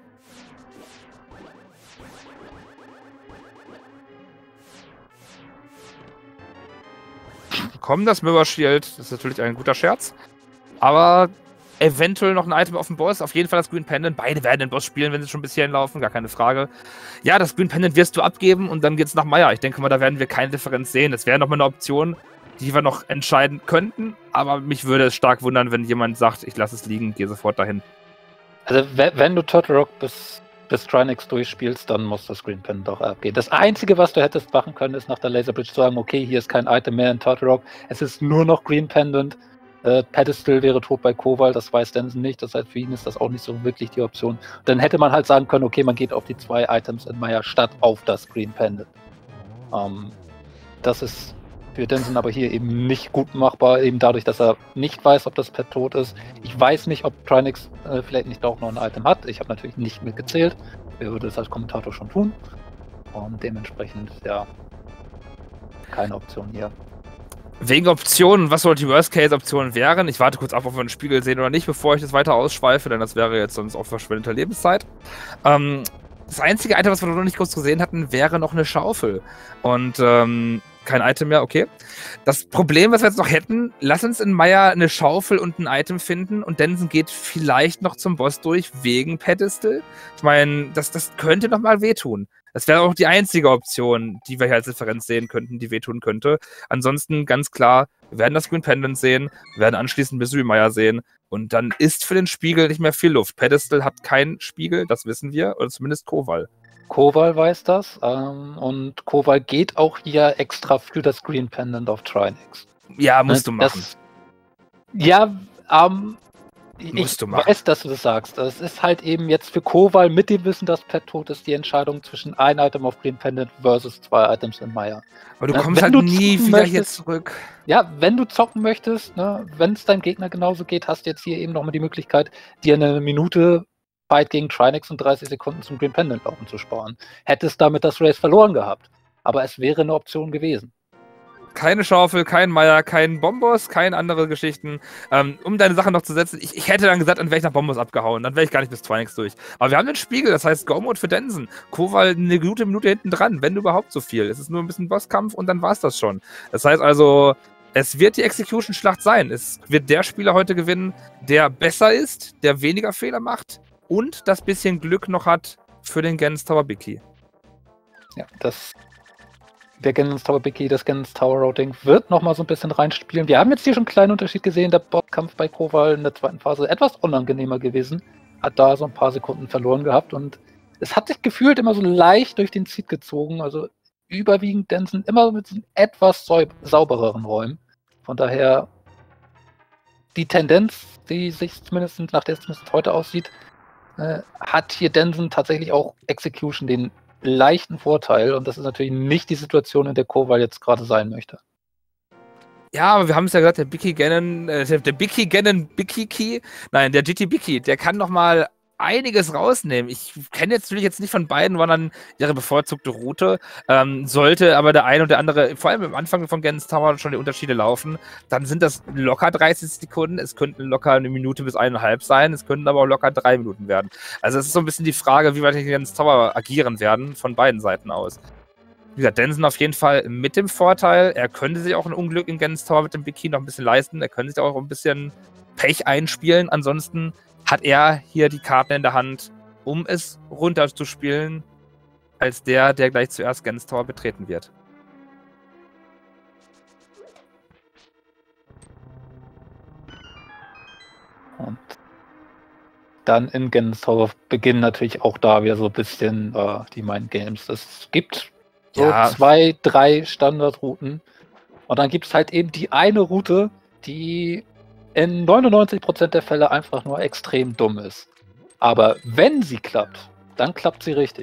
Bekommen das Mirror Shield, das ist natürlich ein guter Scherz. Aber eventuell noch ein Item auf dem Boss, auf jeden Fall das Green Pendant. Beide werden den Boss spielen, wenn sie schon ein bisschen laufen, gar keine Frage. Ja, das Green Pendant wirst du abgeben und dann geht's nach Maya. Ich denke mal, da werden wir keine Differenz sehen. Das wäre nochmal eine Option, die wir noch entscheiden könnten, aber mich würde es stark wundern, wenn jemand sagt, ich lasse es liegen, gehe sofort dahin. Also wenn du Turtle Rock bis, bis Trinix durchspielst, dann muss das Green Pendant auch abgehen. Das Einzige, was du hättest machen können, ist nach der Laser Bridge zu sagen, okay, hier ist kein Item mehr in Turtle Rock, es ist nur noch Green Pendant. Äh, Pedestal wäre tot bei Kowal, das weiß Denson nicht, das heißt für ihn ist das auch nicht so wirklich die Option. Dann hätte man halt sagen können, okay, man geht auf die zwei Items in Maya statt auf das Green Pendant. Ähm, das ist für Denson aber hier eben nicht gut machbar, eben dadurch, dass er nicht weiß, ob das Pet tot ist. Ich weiß nicht, ob Trinix äh, vielleicht nicht auch noch ein Item hat. Ich habe natürlich nicht mitgezählt. Wer würde das als Kommentator schon tun? Und dementsprechend, ja, keine Option hier. Wegen Optionen, was soll die Worst-Case-Optionen wären? Ich warte kurz ab, ob wir einen Spiegel sehen oder nicht, bevor ich das weiter ausschweife, denn das wäre jetzt sonst auch verschwendete Lebenszeit. Ähm, das einzige Item, was wir noch nicht kurz gesehen hatten, wäre noch eine Schaufel. Und ähm, kein Item mehr, okay. Das Problem, was wir jetzt noch hätten, lass uns in Maya eine Schaufel und ein Item finden und Denson geht vielleicht noch zum Boss durch wegen Pedestal. Ich meine, das, das könnte noch mal wehtun. Das wäre auch die einzige Option, die wir hier als Differenz sehen könnten, die wehtun könnte. Ansonsten ganz klar, wir werden das Green Pendant sehen, wir werden anschließend Missouri Maya sehen und dann ist für den Spiegel nicht mehr viel Luft. Pedestal hat keinen Spiegel, das wissen wir, oder zumindest Kowal. Kowal weiß das ähm, und Kowal geht auch hier extra für das Green Pendant auf Trinix. Ja, musst du machen. Das, ja, ähm, Ich Musst du machen. weiß, dass du das sagst. Das ist halt eben jetzt für Kowal mit dem Wissen, dass Pet tot ist, die Entscheidung zwischen ein Item auf Green Pendant versus zwei Items in Maya. Aber du Ne, kommst wenn halt du nie zocken wieder hier möchtest- zurück. Ja, wenn du zocken möchtest, ne, wenn es deinem Gegner genauso geht, hast du jetzt hier eben nochmal die Möglichkeit, dir eine Minute Fight gegen Trinix und dreißig Sekunden zum Green Pendant laufen zu sparen. Hättest damit das Race verloren gehabt. Aber es wäre eine Option gewesen. Keine Schaufel, kein Meier, kein Bombos, keine andere Geschichten. Ähm, um deine Sache noch zu setzen, ich, ich hätte dann gesagt, dann wäre ich nach Bombos abgehauen. Dann wäre ich gar nicht bis Trinix durch. Aber wir haben den Spiegel, das heißt Go-Mode für Densen. Kowal eine gute Minute hinten dran, wenn überhaupt so viel. Es ist nur ein bisschen Bosskampf und dann war es das schon. Das heißt also, es wird die Execution-Schlacht sein. Es wird der Spieler heute gewinnen, der besser ist, der weniger Fehler macht und das bisschen Glück noch hat für den Gens Tower Biki. Ja, das der Genens Tower Biki, das Genens Tower Routing wird nochmal so ein bisschen reinspielen. Wir haben jetzt hier schon einen kleinen Unterschied gesehen, der Botkampf bei Kowal in der zweiten Phase etwas unangenehmer gewesen, hat da so ein paar Sekunden verloren gehabt und es hat sich gefühlt immer so leicht durch den Seed gezogen, also überwiegend Densen immer mit etwas sau- saubereren Räumen. Von daher die Tendenz, die sich zumindest nach der es zumindest heute aussieht, äh, hat hier Densen tatsächlich auch Execution den leichten Vorteil und das ist natürlich nicht die Situation, in der Kowal jetzt gerade sein möchte. Ja, aber wir haben es ja gesagt, der Biki Gannon, äh, der, der Biki Gannon Biki, nein, der G T Biki, der kann noch mal einiges rausnehmen. Ich kenne jetzt natürlich jetzt nicht von beiden, sondern ihre bevorzugte Route. Ähm, sollte aber der eine und der andere, vor allem am Anfang von Gens Tower, schon die Unterschiede laufen, dann sind das locker dreißig Sekunden. Es könnten locker eine Minute bis eineinhalb sein. Es könnten aber auch locker drei Minuten werden. Also es ist so ein bisschen die Frage, wie weit die Gens Tower agieren werden, von beiden Seiten aus. Wie gesagt, Densen auf jeden Fall mit dem Vorteil, er könnte sich auch ein Unglück in Gens Tower mit dem Biki noch ein bisschen leisten. Er könnte sich auch ein bisschen Pech einspielen. Ansonsten hat er hier die Karten in der Hand, um es runterzuspielen, als der, der gleich zuerst Gens Tower betreten wird. Und dann in Gens Tower beginnen natürlich auch da wieder so ein bisschen äh, die Mind Games. Es gibt so Ja. zwei, drei Standardrouten und dann gibt es halt eben die eine Route, die in neunundneunzig Prozent der Fälle einfach nur extrem dumm ist. Aber wenn sie klappt, dann klappt sie richtig.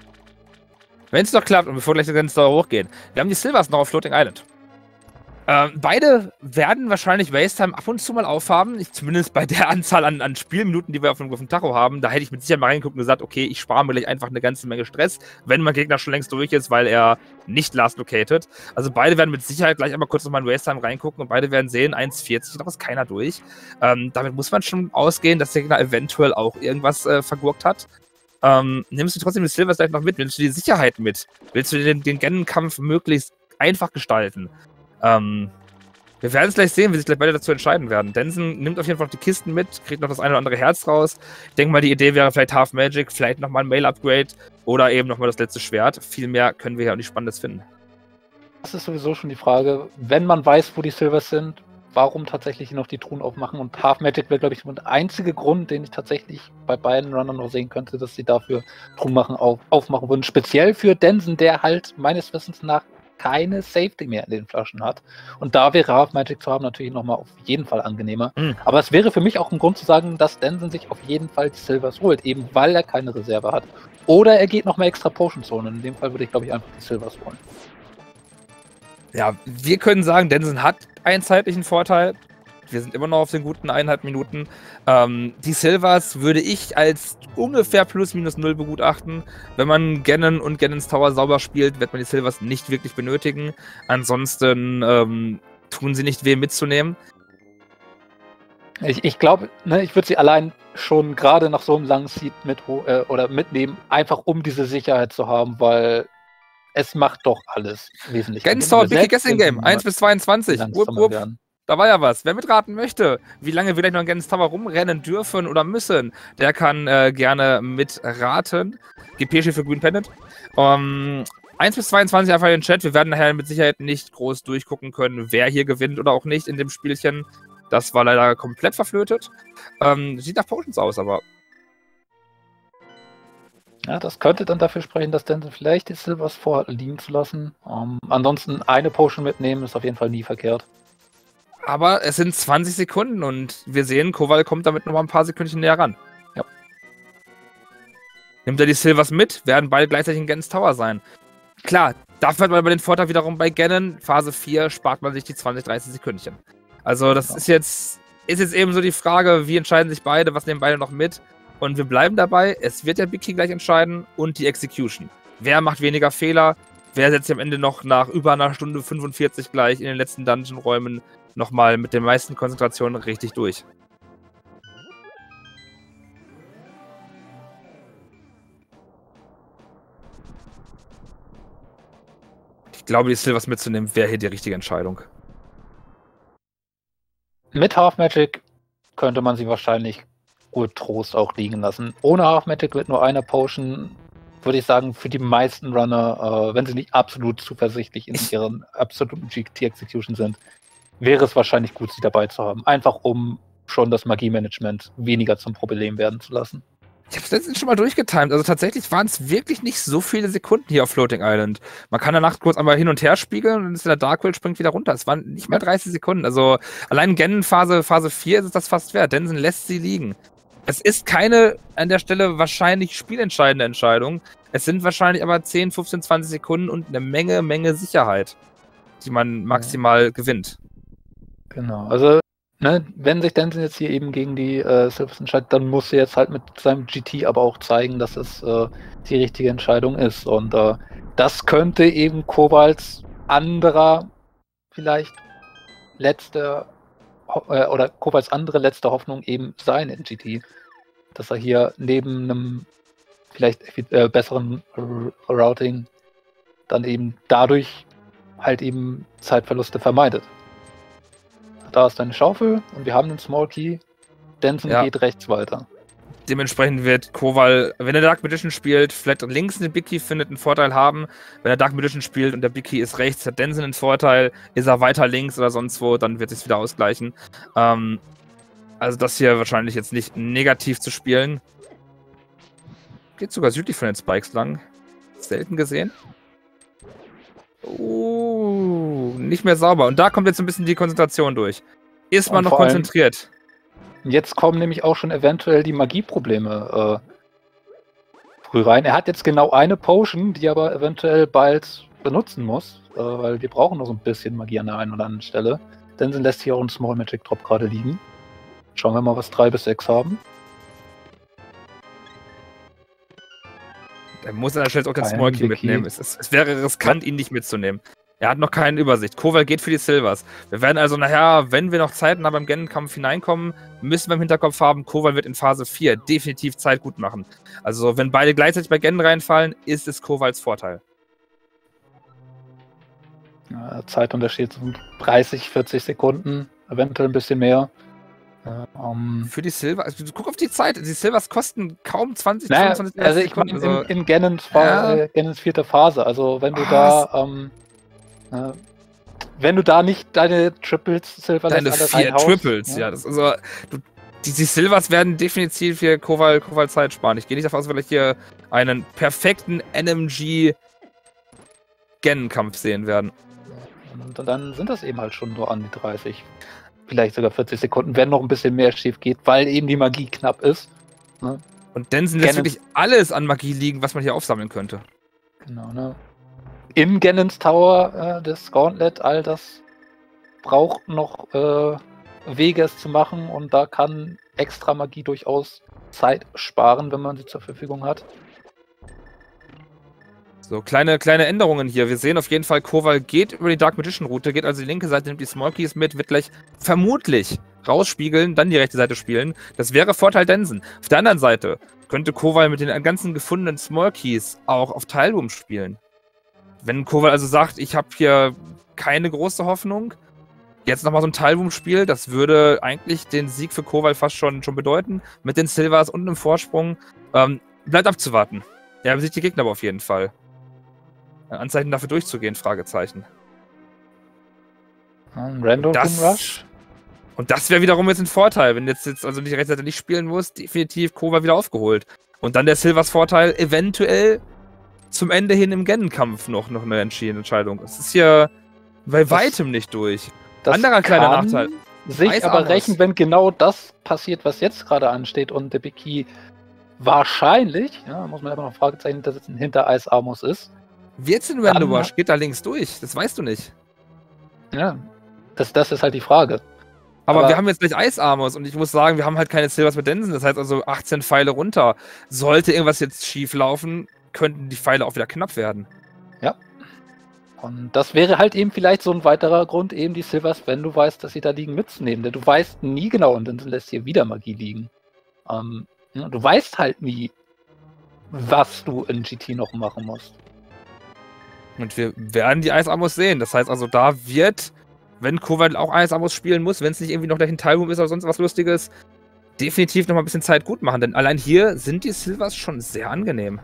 Wenn es doch klappt und bevor gleich die Gens Tower hochgehen, wir haben die Silvers noch auf Floating Island. Ähm, beide werden wahrscheinlich Waste-Time ab und zu mal aufhaben. Ich, zumindest bei der Anzahl an, an Spielminuten, die wir auf dem, auf dem Tacho haben. Da hätte ich mit Sicherheit mal reingeguckt und gesagt, okay, ich spare mir gleich einfach eine ganze Menge Stress, wenn mein Gegner schon längst durch ist, weil er nicht last located. Also beide werden mit Sicherheit gleich einmal kurz nochmal in Waste-Time reingucken und beide werden sehen, eins vierzig, noch ist keiner durch. Ähm, damit muss man schon ausgehen, dass der Gegner eventuell auch irgendwas äh, vergurkt hat. Ähm, nimmst du trotzdem die Silvers gleich noch mit? Willst du die Sicherheit mit? Willst du den, den Ganon-Kampf möglichst einfach gestalten? Ähm, wir werden es gleich sehen, wie sich gleich beide dazu entscheiden werden. Densen nimmt auf jeden Fall noch die Kisten mit, kriegt noch das eine oder andere Herz raus. Ich denke mal, die Idee wäre vielleicht Half Magic, vielleicht nochmal ein Mail-Upgrade oder eben nochmal das letzte Schwert. Viel mehr können wir ja auch nicht Spannendes finden. Das ist sowieso schon die Frage, wenn man weiß, wo die Silvers sind, warum tatsächlich noch die Truhen aufmachen. Und Half Magic wäre, glaube ich, der einzige Grund, den ich tatsächlich bei beiden Runnern noch sehen könnte, dass sie dafür Truhen machen, auf, aufmachen würden. Speziell für Densen, der halt meines Wissens nach keine Safety mehr in den Flaschen hat. Und da wäre Half Magic zu haben natürlich nochmal auf jeden Fall angenehmer. Mhm. Aber es wäre für mich auch ein Grund zu sagen, dass Densen sich auf jeden Fall die Silvers holt, eben weil er keine Reserve hat. Oder er geht nochmal extra Potions holen. In dem Fall würde ich, glaube ich, einfach die Silvers holen. Ja, wir können sagen, Densen hat einen zeitlichen Vorteil. Wir sind immer noch auf den guten eineinhalb Minuten. Ähm, die Silvers würde ich als ungefähr plus minus null begutachten. Wenn man Ganon und Ganons Tower sauber spielt, wird man die Silvers nicht wirklich benötigen. Ansonsten ähm, tun sie nicht weh mitzunehmen. Ich, ich glaube, ne, ich würde sie allein schon gerade nach so einem langen Seed mit, äh, oder mitnehmen, einfach um diese Sicherheit zu haben, weil es macht doch alles wesentlich. Gens Tower Biki Guessing Game, eins bis zweiundzwanzig. Wupp, wupp. Da war ja was. Wer mitraten möchte, wie lange wir gleich noch in Gens Tower rumrennen dürfen oder müssen, der kann äh, gerne mitraten. G P steht für Green Pendant. Um, eins bis zweiundzwanzig einfach in den Chat. Wir werden nachher mit Sicherheit nicht groß durchgucken können, wer hier gewinnt oder auch nicht in dem Spielchen. Das war leider komplett verflötet. Ähm, sieht nach Potions aus, aber... Ja, das könnte dann dafür sprechen, dass Densen vielleicht die Silvers vorhat, liegen zu lassen. Um, ansonsten eine Potion mitnehmen ist auf jeden Fall nie verkehrt. Aber es sind zwanzig Sekunden und wir sehen, Kowal kommt damit noch mal ein paar Sekündchen näher ran. Ja. Nimmt er die Silvers mit, werden beide gleichzeitig in Gannons Tower sein. Klar, dafür hat man aber den Vorteil wiederum bei Ganon. Phase vier spart man sich die zwanzig, dreißig Sekündchen. Also das ja. ist jetzt ist jetzt eben so die Frage, wie entscheiden sich beide, was nehmen beide noch mit? Und wir bleiben dabei, es wird der Big Key gleich entscheiden und die Execution. Wer macht weniger Fehler? Wer setzt sich am Ende noch nach über einer Stunde fünfundvierzig gleich in den letzten Dungeon-Räumen nochmal mit der meisten Konzentration richtig durch? Ich glaube, die Silvers mitzunehmen, wäre hier die richtige Entscheidung. Mit Half Magic könnte man sie wahrscheinlich gut Trost auch liegen lassen. Ohne Half Magic wird nur eine Potion, würde ich sagen, für die meisten Runner, äh, wenn sie nicht absolut zuversichtlich in ihren absoluten G T-Execution sind, wäre es wahrscheinlich gut, sie dabei zu haben. Einfach um schon das Magie-Management weniger zum Problem werden zu lassen. Ich habe es letztens schon mal durchgetimt. Also tatsächlich waren es wirklich nicht so viele Sekunden hier auf Floating Island. Man kann danach kurz einmal hin und her spiegeln und dann ist der Darkwill springt wieder runter. Es waren nicht mehr dreißig Sekunden. Also allein Ganon Phase, Phase vier ist es das fast wert. Denson lässt sie liegen. Es ist keine an der Stelle wahrscheinlich spielentscheidende Entscheidung. Es sind wahrscheinlich aber zehn, fünfzehn, zwanzig Sekunden und eine Menge, Menge Sicherheit, die man maximal ja. gewinnt. Genau, also ne, wenn sich Denson jetzt hier eben gegen die äh, Silvers entscheidet, dann muss er jetzt halt mit seinem G T aber auch zeigen, dass es äh, die richtige Entscheidung ist. Und äh, das könnte eben Kowals anderer, vielleicht letzte, äh, oder Kowals andere letzte Hoffnung eben sein in G T. Dass er hier neben einem vielleicht äh, besseren R Routing dann eben dadurch halt eben Zeitverluste vermeidet. Da ist eine Schaufel und wir haben einen Small Key. Denson ja. geht rechts weiter. Dementsprechend wird Kowal, wenn er Dark Magician spielt, vielleicht links den Big Key findet, einen Vorteil haben. Wenn er Dark Magician spielt und der Big Key ist rechts, hat Denson einen Vorteil. Ist er weiter links oder sonst wo, dann wird es wieder ausgleichen. Ähm, also das hier wahrscheinlich jetzt nicht negativ zu spielen. Geht sogar südlich von den Spikes lang. Selten gesehen. Uh, nicht mehr sauber. Und da kommt jetzt ein bisschen die Konzentration durch. Ist man noch konzentriert? Jetzt kommen nämlich auch schon eventuell die Magieprobleme äh, früh rein. Er hat jetzt genau eine Potion, die er aber eventuell bald benutzen muss, äh, weil wir brauchen noch so ein bisschen Magie an der einen oder anderen Stelle. Denson lässt hier auch einen Small Magic Drop gerade liegen. Schauen wir mal, was drei bis sechs haben. Er muss an der Stelle auch den Small Key mitnehmen. Es, es, es wäre riskant, ihn nicht mitzunehmen. Er hat noch keine Übersicht. Kowal geht für die Silvers. Wir werden also nachher, wenn wir noch zeitnah beim Ganon-Kampf hineinkommen, müssen wir im Hinterkopf haben, Kowal wird in Phase vier definitiv Zeit gut machen. Also wenn beide gleichzeitig bei Ganon reinfallen, ist es Kowals Vorteil. Ja, Zeitunterschied sind dreißig, vierzig Sekunden, eventuell ein bisschen mehr. Um, Für die Silver, also guck auf die Zeit, die Silvers kosten kaum zwanzig, naja, fünfundzwanzig also ich meine also in, in Ganons, ja. äh, Ganons vierte Phase, also wenn du Was? da ähm, äh, wenn du da nicht deine Triples Silver Deine alle vier Triples, ja, ja das, also du, die, die Silvers werden definitiv hier Kowal, Kowal Zeit sparen. Ich gehe nicht davon aus, weil ich hier einen perfekten N M G Ganon-Kampf sehen werden. Und dann sind das eben halt schon nur an die dreißig. Vielleicht sogar vierzig Sekunden, wenn noch ein bisschen mehr schief geht, weil eben die Magie knapp ist. Ne? Und Denson lässt wirklich alles an Magie liegen, was man hier aufsammeln könnte. Genau, ne? In Ganons Tower, äh, das Gauntlet, all das braucht noch äh, Wege, es zu machen, und da kann extra Magie durchaus Zeit sparen, wenn man sie zur Verfügung hat. So, kleine, kleine Änderungen hier. Wir sehen auf jeden Fall, Kowal geht über die Dark Magician Route, geht also die linke Seite, nimmt die Small Keys mit, wird gleich vermutlich rausspiegeln, dann die rechte Seite spielen. Das wäre Vorteil Denson. Auf der anderen Seite könnte Kowal mit den ganzen gefundenen Small Keys auch auf Teilboom spielen. Wenn Kowal also sagt, ich habe hier keine große Hoffnung, jetzt nochmal so ein Teilboom-Spiel, das würde eigentlich den Sieg für Kowal fast schon, schon bedeuten. Mit den Silvers und einem Vorsprung. Ähm, bleibt abzuwarten. Er besiegt die Gegner aber auf jeden Fall. Anzeichen dafür durchzugehen, Fragezeichen. Ein Random das, Rush. Und das wäre wiederum jetzt ein Vorteil, wenn jetzt, jetzt also die rechte Seite nicht spielen muss, definitiv Kowal wieder aufgeholt. Und dann der Silvers Vorteil, eventuell zum Ende hin im Ganon-Kampf noch, noch eine entschiedene Entscheidung. Es ist hier bei das, weitem nicht durch. Das Anderer kleiner kann Nachteil. sich Eis aber Amos. rächen, wenn genau das passiert, was jetzt gerade ansteht und der Big Key wahrscheinlich, ja, muss man immer noch Fragezeichen hintersetzen, hinter Eis Amos ist. Wird's in Dann- Randowash? Geht da links durch? Das weißt du nicht. Ja, das, das ist halt die Frage. Aber, Aber- wir haben jetzt gleich Eis Amos und ich muss sagen, wir haben halt keine Silvers mit Densen. Das heißt also achtzehn Pfeile runter. Sollte irgendwas jetzt schief laufen, könnten die Pfeile auch wieder knapp werden. Und das wäre halt eben vielleicht so ein weiterer Grund, eben die Silvers, wenn du weißt, dass sie da liegen, mitzunehmen. Denn du weißt nie genau, und dann lässt hier wieder Magie liegen. Ähm, ja, du weißt halt nie, was du in G T noch machen musst. Und wir werden die Eis Amos sehen. Das heißt also, da wird, wenn Kowal auch Eis Amos spielen muss, wenn es nicht irgendwie noch dahin Teilboom ist oder sonst was Lustiges, definitiv noch mal ein bisschen Zeit gut machen. Denn allein hier sind die Silvers schon sehr angenehm.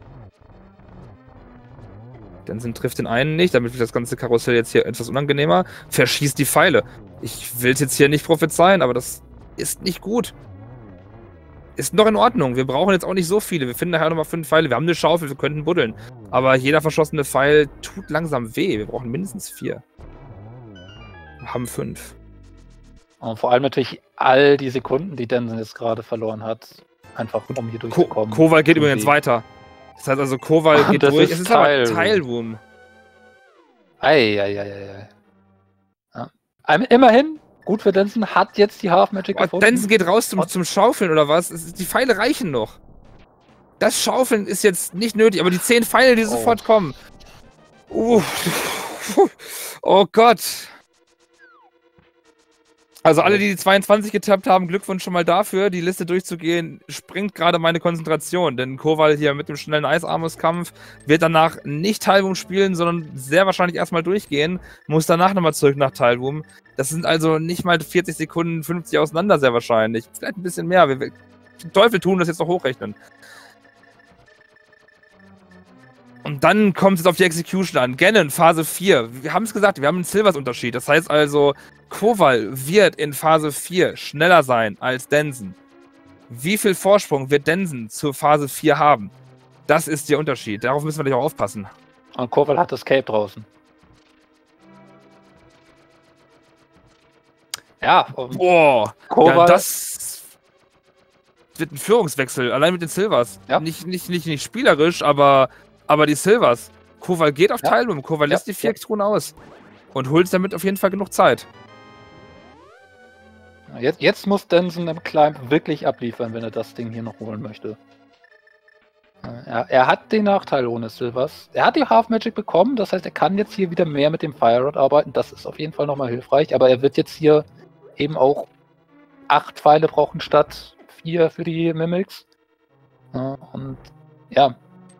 Densen trifft den einen nicht, damit wird das ganze Karussell jetzt hier etwas unangenehmer. Verschießt die Pfeile. Ich will es jetzt hier nicht prophezeien, aber das ist nicht gut. Ist noch in Ordnung. Wir brauchen jetzt auch nicht so viele. Wir finden nachher nochmal fünf Pfeile. Wir haben eine Schaufel, wir könnten buddeln. Aber jeder verschossene Pfeil tut langsam weh. Wir brauchen mindestens vier. Wir haben fünf. Und vor allem natürlich all die Sekunden, die Densen jetzt gerade verloren hat, einfach um hier Ko durchzukommen. Kowal geht tun übrigens weh. weiter. Das heißt also, Kowal Ah, geht das durch. ist Es ist aber Teilroom. Teilroom. Eieieiei. Ja. Ähm, Immerhin, gut für Densen, hat jetzt die Half Magic Oh, gefunden. Densen geht raus zum, Und- zum Schaufeln oder was? Es ist, die Pfeile reichen noch. Das Schaufeln ist jetzt nicht nötig, aber die zehn Pfeile, die Oh. sofort kommen. Uh. Oh Gott. Also alle, die die zweiundzwanzig getappt haben, Glückwunsch schon mal dafür, die Liste durchzugehen, springt gerade meine Konzentration, denn Kowal hier mit dem schnellen Eis-Amos-Kampf wird danach nicht Teilboom spielen, sondern sehr wahrscheinlich erstmal durchgehen, muss danach nochmal zurück nach Teilboom. Das sind also nicht mal vierzig Sekunden, fünfzig auseinander sehr wahrscheinlich. Vielleicht ein bisschen mehr. Wir, wir den Teufel tun, das jetzt noch hochrechnen. Und dann kommt es auf die Execution an. Ganon, Phase vier. Wir haben es gesagt, wir haben einen Silvers-Unterschied. Das heißt also, Kowal wird in Phase vier schneller sein als Densen. Wie viel Vorsprung wird Densen zur Phase vier haben? Das ist der Unterschied. Darauf müssen wir natürlich auch aufpassen. Und Kowal hat das Cape draußen. Ja, und Boah, Kowal, ja, das wird ein Führungswechsel, allein mit den Silvers. Ja. Nicht, nicht, nicht, nicht spielerisch, aber, aber die Silvers. Kowal geht auf Ja. Teilboom, Kowal Ja. lässt die vier Kronen aus. Und holt damit auf jeden Fall genug Zeit. jetzt, jetzt muss Densen im Climb wirklich abliefern, wenn er das Ding hier noch holen möchte. Er, er hat den Nachteil ohne Silvers. Er hat die Half Magic bekommen, das heißt, er kann jetzt hier wieder mehr mit dem Fire Rod arbeiten. Das ist auf jeden Fall nochmal hilfreich, aber er wird jetzt hier eben auch acht Pfeile brauchen statt vier für die Mimics. Ja, und ja,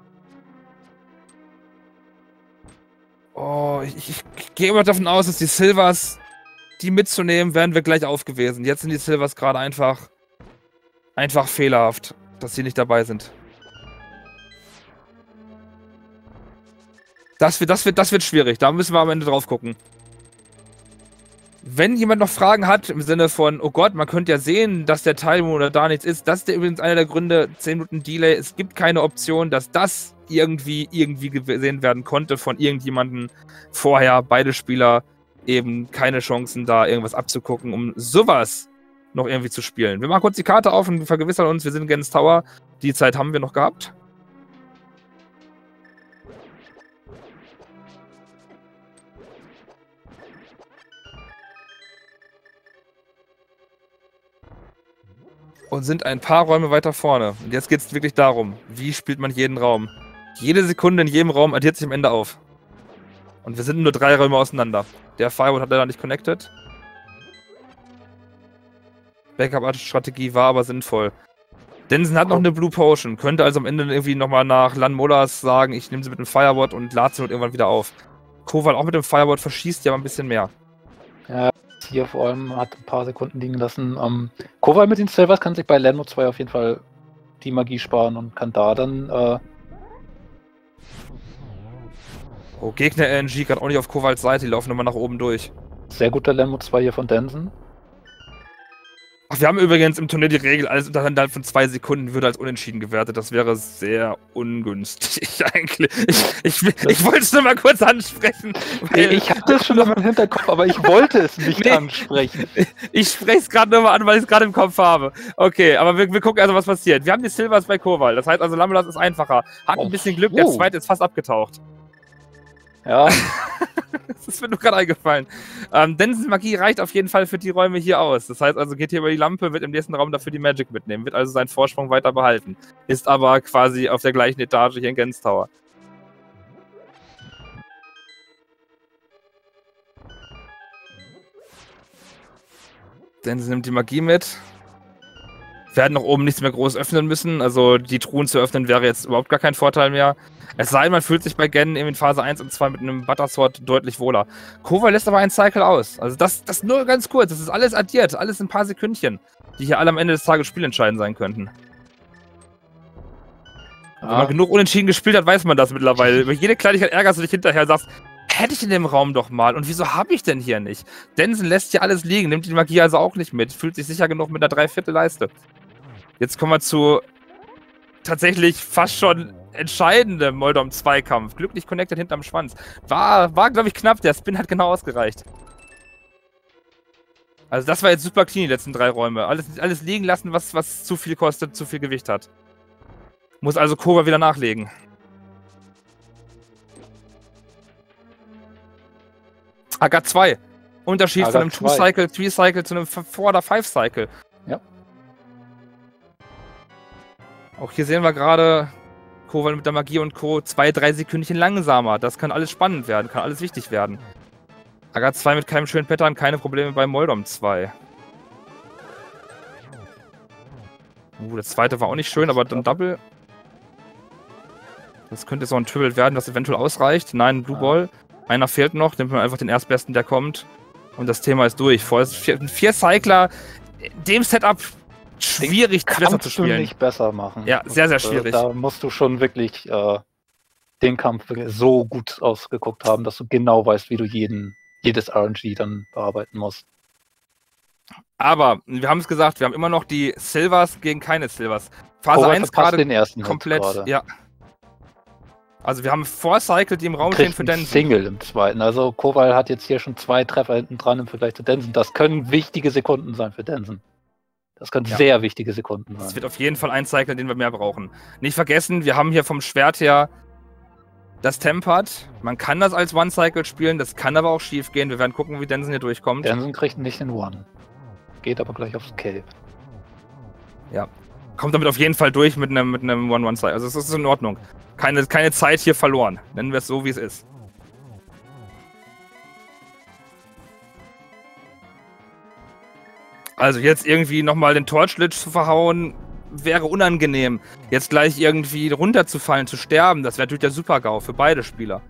Oh, ich, ich, ich gehe immer davon aus, dass die Silvers, die mitzunehmen, werden wir gleich aufgewesen. Jetzt sind die Silvers gerade einfach, einfach fehlerhaft, dass sie nicht dabei sind. Das wird, das wird, das wird schwierig. Da müssen wir am Ende drauf gucken. Wenn jemand noch Fragen hat, im Sinne von, oh Gott, man könnte ja sehen, dass der Teilboom oder da nichts ist, das ist übrigens einer der Gründe, zehn Minuten Delay. Es gibt keine Option, dass das irgendwie, irgendwie gesehen werden konnte von irgendjemandem vorher. Beide Spieler eben keine Chancen, da irgendwas abzugucken, um sowas noch irgendwie zu spielen. Wir machen kurz die Karte auf und vergewissern uns, wir sind in Gens Tower. Die Zeit haben wir noch gehabt. Und sind ein paar Räume weiter vorne. Und jetzt geht es wirklich darum, wie spielt man jeden Raum. Jede Sekunde in jedem Raum addiert sich am Ende auf. Und wir sind nur drei Räume auseinander. Der Firewall hat leider nicht connected. Backup-Strategie war aber sinnvoll. Densen hat noch eine Blue Potion, könnte also am Ende irgendwie nochmal nach Lan Molas sagen, ich nehme sie mit dem Firewall und lade sie irgendwann wieder auf. Kowal auch mit dem Firewall verschießt ja aber ein bisschen mehr. ja, hier vor allem hat ein paar Sekunden liegen lassen. Ähm, Kowal mit den Silvers kann sich bei Lenno zwei auf jeden Fall die Magie sparen und kann da dann äh, Oh, Gegner-R N G gerade auch nicht auf Kowals Seite, die laufen nochmal nach oben durch. sehr guter Lenmo zwei hier von Densen. Ach, wir haben übrigens im Turnier die Regel, alles unterhalb von zwei Sekunden wird als unentschieden gewertet. Das wäre sehr ungünstig eigentlich. Ich, ich, ich wollte es nur mal kurz ansprechen. Weil ich hatte es schon im Hinterkopf, aber ich wollte es nicht nee, ansprechen. Ich spreche es gerade nur mal an, weil ich es gerade im Kopf habe. Okay, aber wir, wir gucken also, was passiert. Wir haben die Silvers bei Kowal. Das heißt also, Lammelas ist einfacher. Hat oh, ein bisschen Glück, oh. Der zweite ist fast abgetaucht. Ja. Das ist mir nur gerade eingefallen. Ähm, Densen Magie reicht auf jeden Fall für die Räume hier aus. Das heißt also, geht hier über die Lampe, wird im nächsten Raum dafür die Magic mitnehmen, wird also seinen Vorsprung weiter behalten. Ist aber quasi auf der gleichen Etage hier in Gens Tower. Densen nimmt die Magie mit. Werden noch oben nichts mehr groß öffnen müssen. Also die Truhen zu öffnen wäre jetzt überhaupt gar kein Vorteil mehr. Es sei denn, man fühlt sich bei Gen in Phase eins und zwei mit einem Buttersword deutlich wohler. Kowal lässt aber einen Cycle aus. Also das, das nur ganz kurz. Das ist alles addiert. Alles in ein paar Sekündchen, die hier alle am Ende des Tages spielentscheidend sein könnten. Ja. Wenn man genug unentschieden gespielt hat, weiß man das mittlerweile. Über jede Kleinigkeit ärgerst du dich hinterher und sagst, hätte ich in dem Raum doch mal. Und wieso habe ich denn hier nicht? Densen lässt hier alles liegen, nimmt die Magie also auch nicht mit. Fühlt sich sicher genug mit einer Dreiviertel-Leiste. Jetzt kommen wir zu tatsächlich fast schon entscheidendem Moldom-Zweikampf. Glücklich connected hinterm Schwanz. War, war glaube ich, knapp. Der Spin hat genau ausgereicht. Also das war jetzt super clean, die letzten drei Räume. Alles, alles liegen lassen, was, was zu viel kostet, zu viel Gewicht hat. Muss also Kowal wieder nachlegen. A K zwei. Unterschied von einem Two-Cycle, Three-Cycle zu einem Four- oder Five-Cycle. Ja. Auch hier sehen wir gerade Kowal mit der Magie und Co. zwei, drei Sekündchen langsamer. Das kann alles spannend werden, kann alles wichtig werden. A K zwei mit keinem schönen Pattern, keine Probleme bei Moldom zwei. Uh, das zweite war auch nicht schön, aber dann Double. Das könnte so ein Triple werden, das eventuell ausreicht. Nein, Blue Ball. Einer fehlt noch, nimmt man einfach den Erstbesten, der kommt. Und das Thema ist durch. Vorher ist ein Vier-Cycler, dem Setup schwierig besser zu spielen. Nicht besser machen. Ja, sehr, sehr schwierig. Und, äh, da musst du schon wirklich äh, den Kampf so gut ausgeguckt haben, dass du genau weißt, wie du jeden, jedes R N G dann bearbeiten musst. Aber, wir haben es gesagt, wir haben immer noch die Silvers gegen keine Silvers. Phase oh, eins gerade den ersten komplett, ja. Also wir haben Four-Cycle, die im Raum stehen für Densen. Single im zweiten. Also Kowal hat jetzt hier schon zwei Treffer hinten dran im Vergleich zu Densen. Das können wichtige Sekunden sein für Densen. Das können ja. sehr wichtige Sekunden sein. Das wird auf jeden Fall ein Cycle, den wir mehr brauchen. Nicht vergessen, wir haben hier vom Schwert her das Tempered. Man kann das als One-Cycle spielen, das kann aber auch schief gehen. Wir werden gucken, wie Densen hier durchkommt. Densen kriegt nicht den One. Geht aber gleich aufs Cape. Ja. Kommt damit auf jeden Fall durch mit einem, mit einem One-One-Cycle. Also es ist in Ordnung. Keine, keine Zeit hier verloren. Nennen wir es so, wie es ist. Also jetzt irgendwie nochmal den Torchlit zu verhauen, wäre unangenehm. Jetzt gleich irgendwie runterzufallen, zu sterben, das wäre natürlich der Super-GAU für beide Spieler.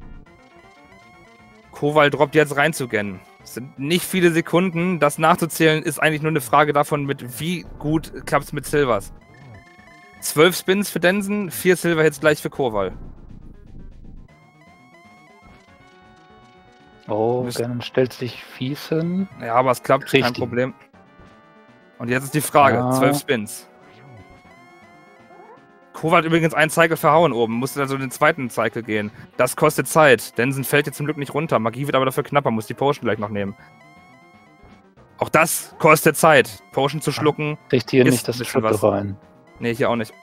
Kowal droppt jetzt reinzugehen. Es sind nicht viele Sekunden. Das nachzuzählen ist eigentlich nur eine Frage davon, mit wie gut klappt es mit Silvers. Zwölf Spins für Densen, vier Silver-Hits gleich für Kowal. Oh, dann stellt sich fies hin. Ja, aber es klappt, Richtig. Kein Problem. Und jetzt ist die Frage, ja. zwölf Spins. Kowal hat übrigens einen Cycle verhauen oben, musste also den zweiten Cycle gehen. Das kostet Zeit. Densen fällt jetzt zum Glück nicht runter. Magie wird aber dafür knapper, muss die Potion gleich noch nehmen. Auch das kostet Zeit. Potion zu schlucken. Kriegt hier nicht das Triple rein. Nee, hier auch nicht.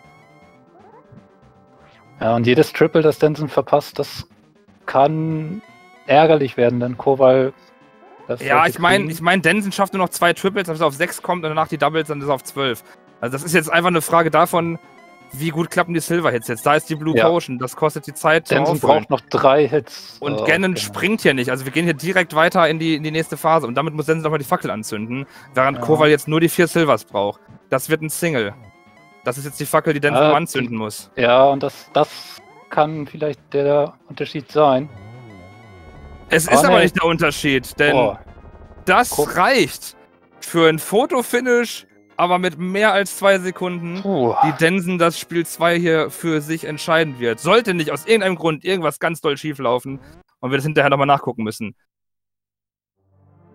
Ja, und jedes Triple, das Densen verpasst, das kann ärgerlich werden, denn Kowal... Ja, ich meine, ich mein, Densen schafft nur noch zwei Triples, dass er auf sechs kommt und danach die Doubles, dann ist er auf zwölf. Also das ist jetzt einfach eine Frage davon, wie gut klappen die Silver-Hits jetzt. Da ist die Blue ja. Potion, das kostet die Zeit. Densen braucht noch drei Hits. Und oh, Ganon okay. springt hier nicht. Also wir gehen hier direkt weiter in die, in die nächste Phase. Und damit muss Densen nochmal die Fackel anzünden, während ja. Kowal jetzt nur die vier Silvers braucht. Das wird ein Single. Das ist jetzt die Fackel, die Densen äh, anzünden muss. Ja, und das, das kann vielleicht der Unterschied sein. Es ist oh, aber nee. nicht der Unterschied, denn oh. das Guck. reicht für ein Foto-Finish, aber mit mehr als zwei Sekunden, Puh. die Densen das Spiel zwei hier für sich entscheiden wird. Sollte nicht aus irgendeinem Grund irgendwas ganz doll schief laufen und wir das hinterher nochmal nachgucken müssen.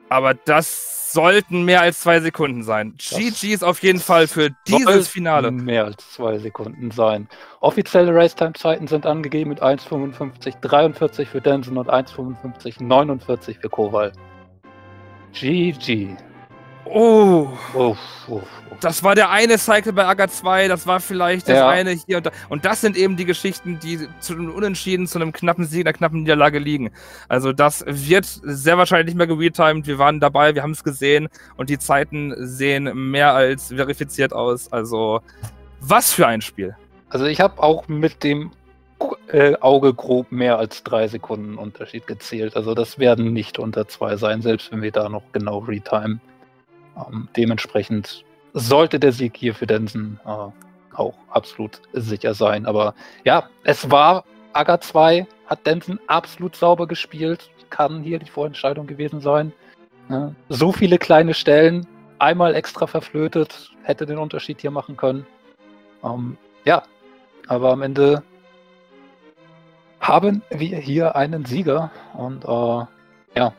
Aber das sollten mehr als zwei Sekunden sein. G G ist auf jeden Fall für dieses Finale. Mehr als zwei Sekunden sein. Offizielle Racetime-Zeiten sind angegeben mit eins fünfundfünfzig dreiundvierzig für Denson und eins fünfundfünfzig neunundvierzig für Kowal. G G. Oh. Uff, uff, uff. Das war der eine Cycle bei Aga zwei, das war vielleicht das Ja. eine hier und da. Und das sind eben die Geschichten, die zu einem Unentschieden, zu einem knappen Sieg, einer knappen Niederlage liegen. Also das wird sehr wahrscheinlich nicht mehr geretimed. Wir waren dabei, wir haben es gesehen und die Zeiten sehen mehr als verifiziert aus. Also was für ein Spiel. Also ich habe auch mit dem äh, Auge grob mehr als drei Sekunden Unterschied gezählt. Also das werden nicht unter zwei sein, selbst wenn wir da noch genau retimen. Ähm, dementsprechend sollte der Sieg hier für Denson äh, auch absolut sicher sein. Aber ja, es war Aga zwei, hat Denson absolut sauber gespielt. Kann hier die Vorentscheidung gewesen sein. Ja, so viele kleine Stellen, einmal extra verflötet, hätte den Unterschied hier machen können. Ähm, ja, aber am Ende haben wir hier einen Sieger und äh, ja,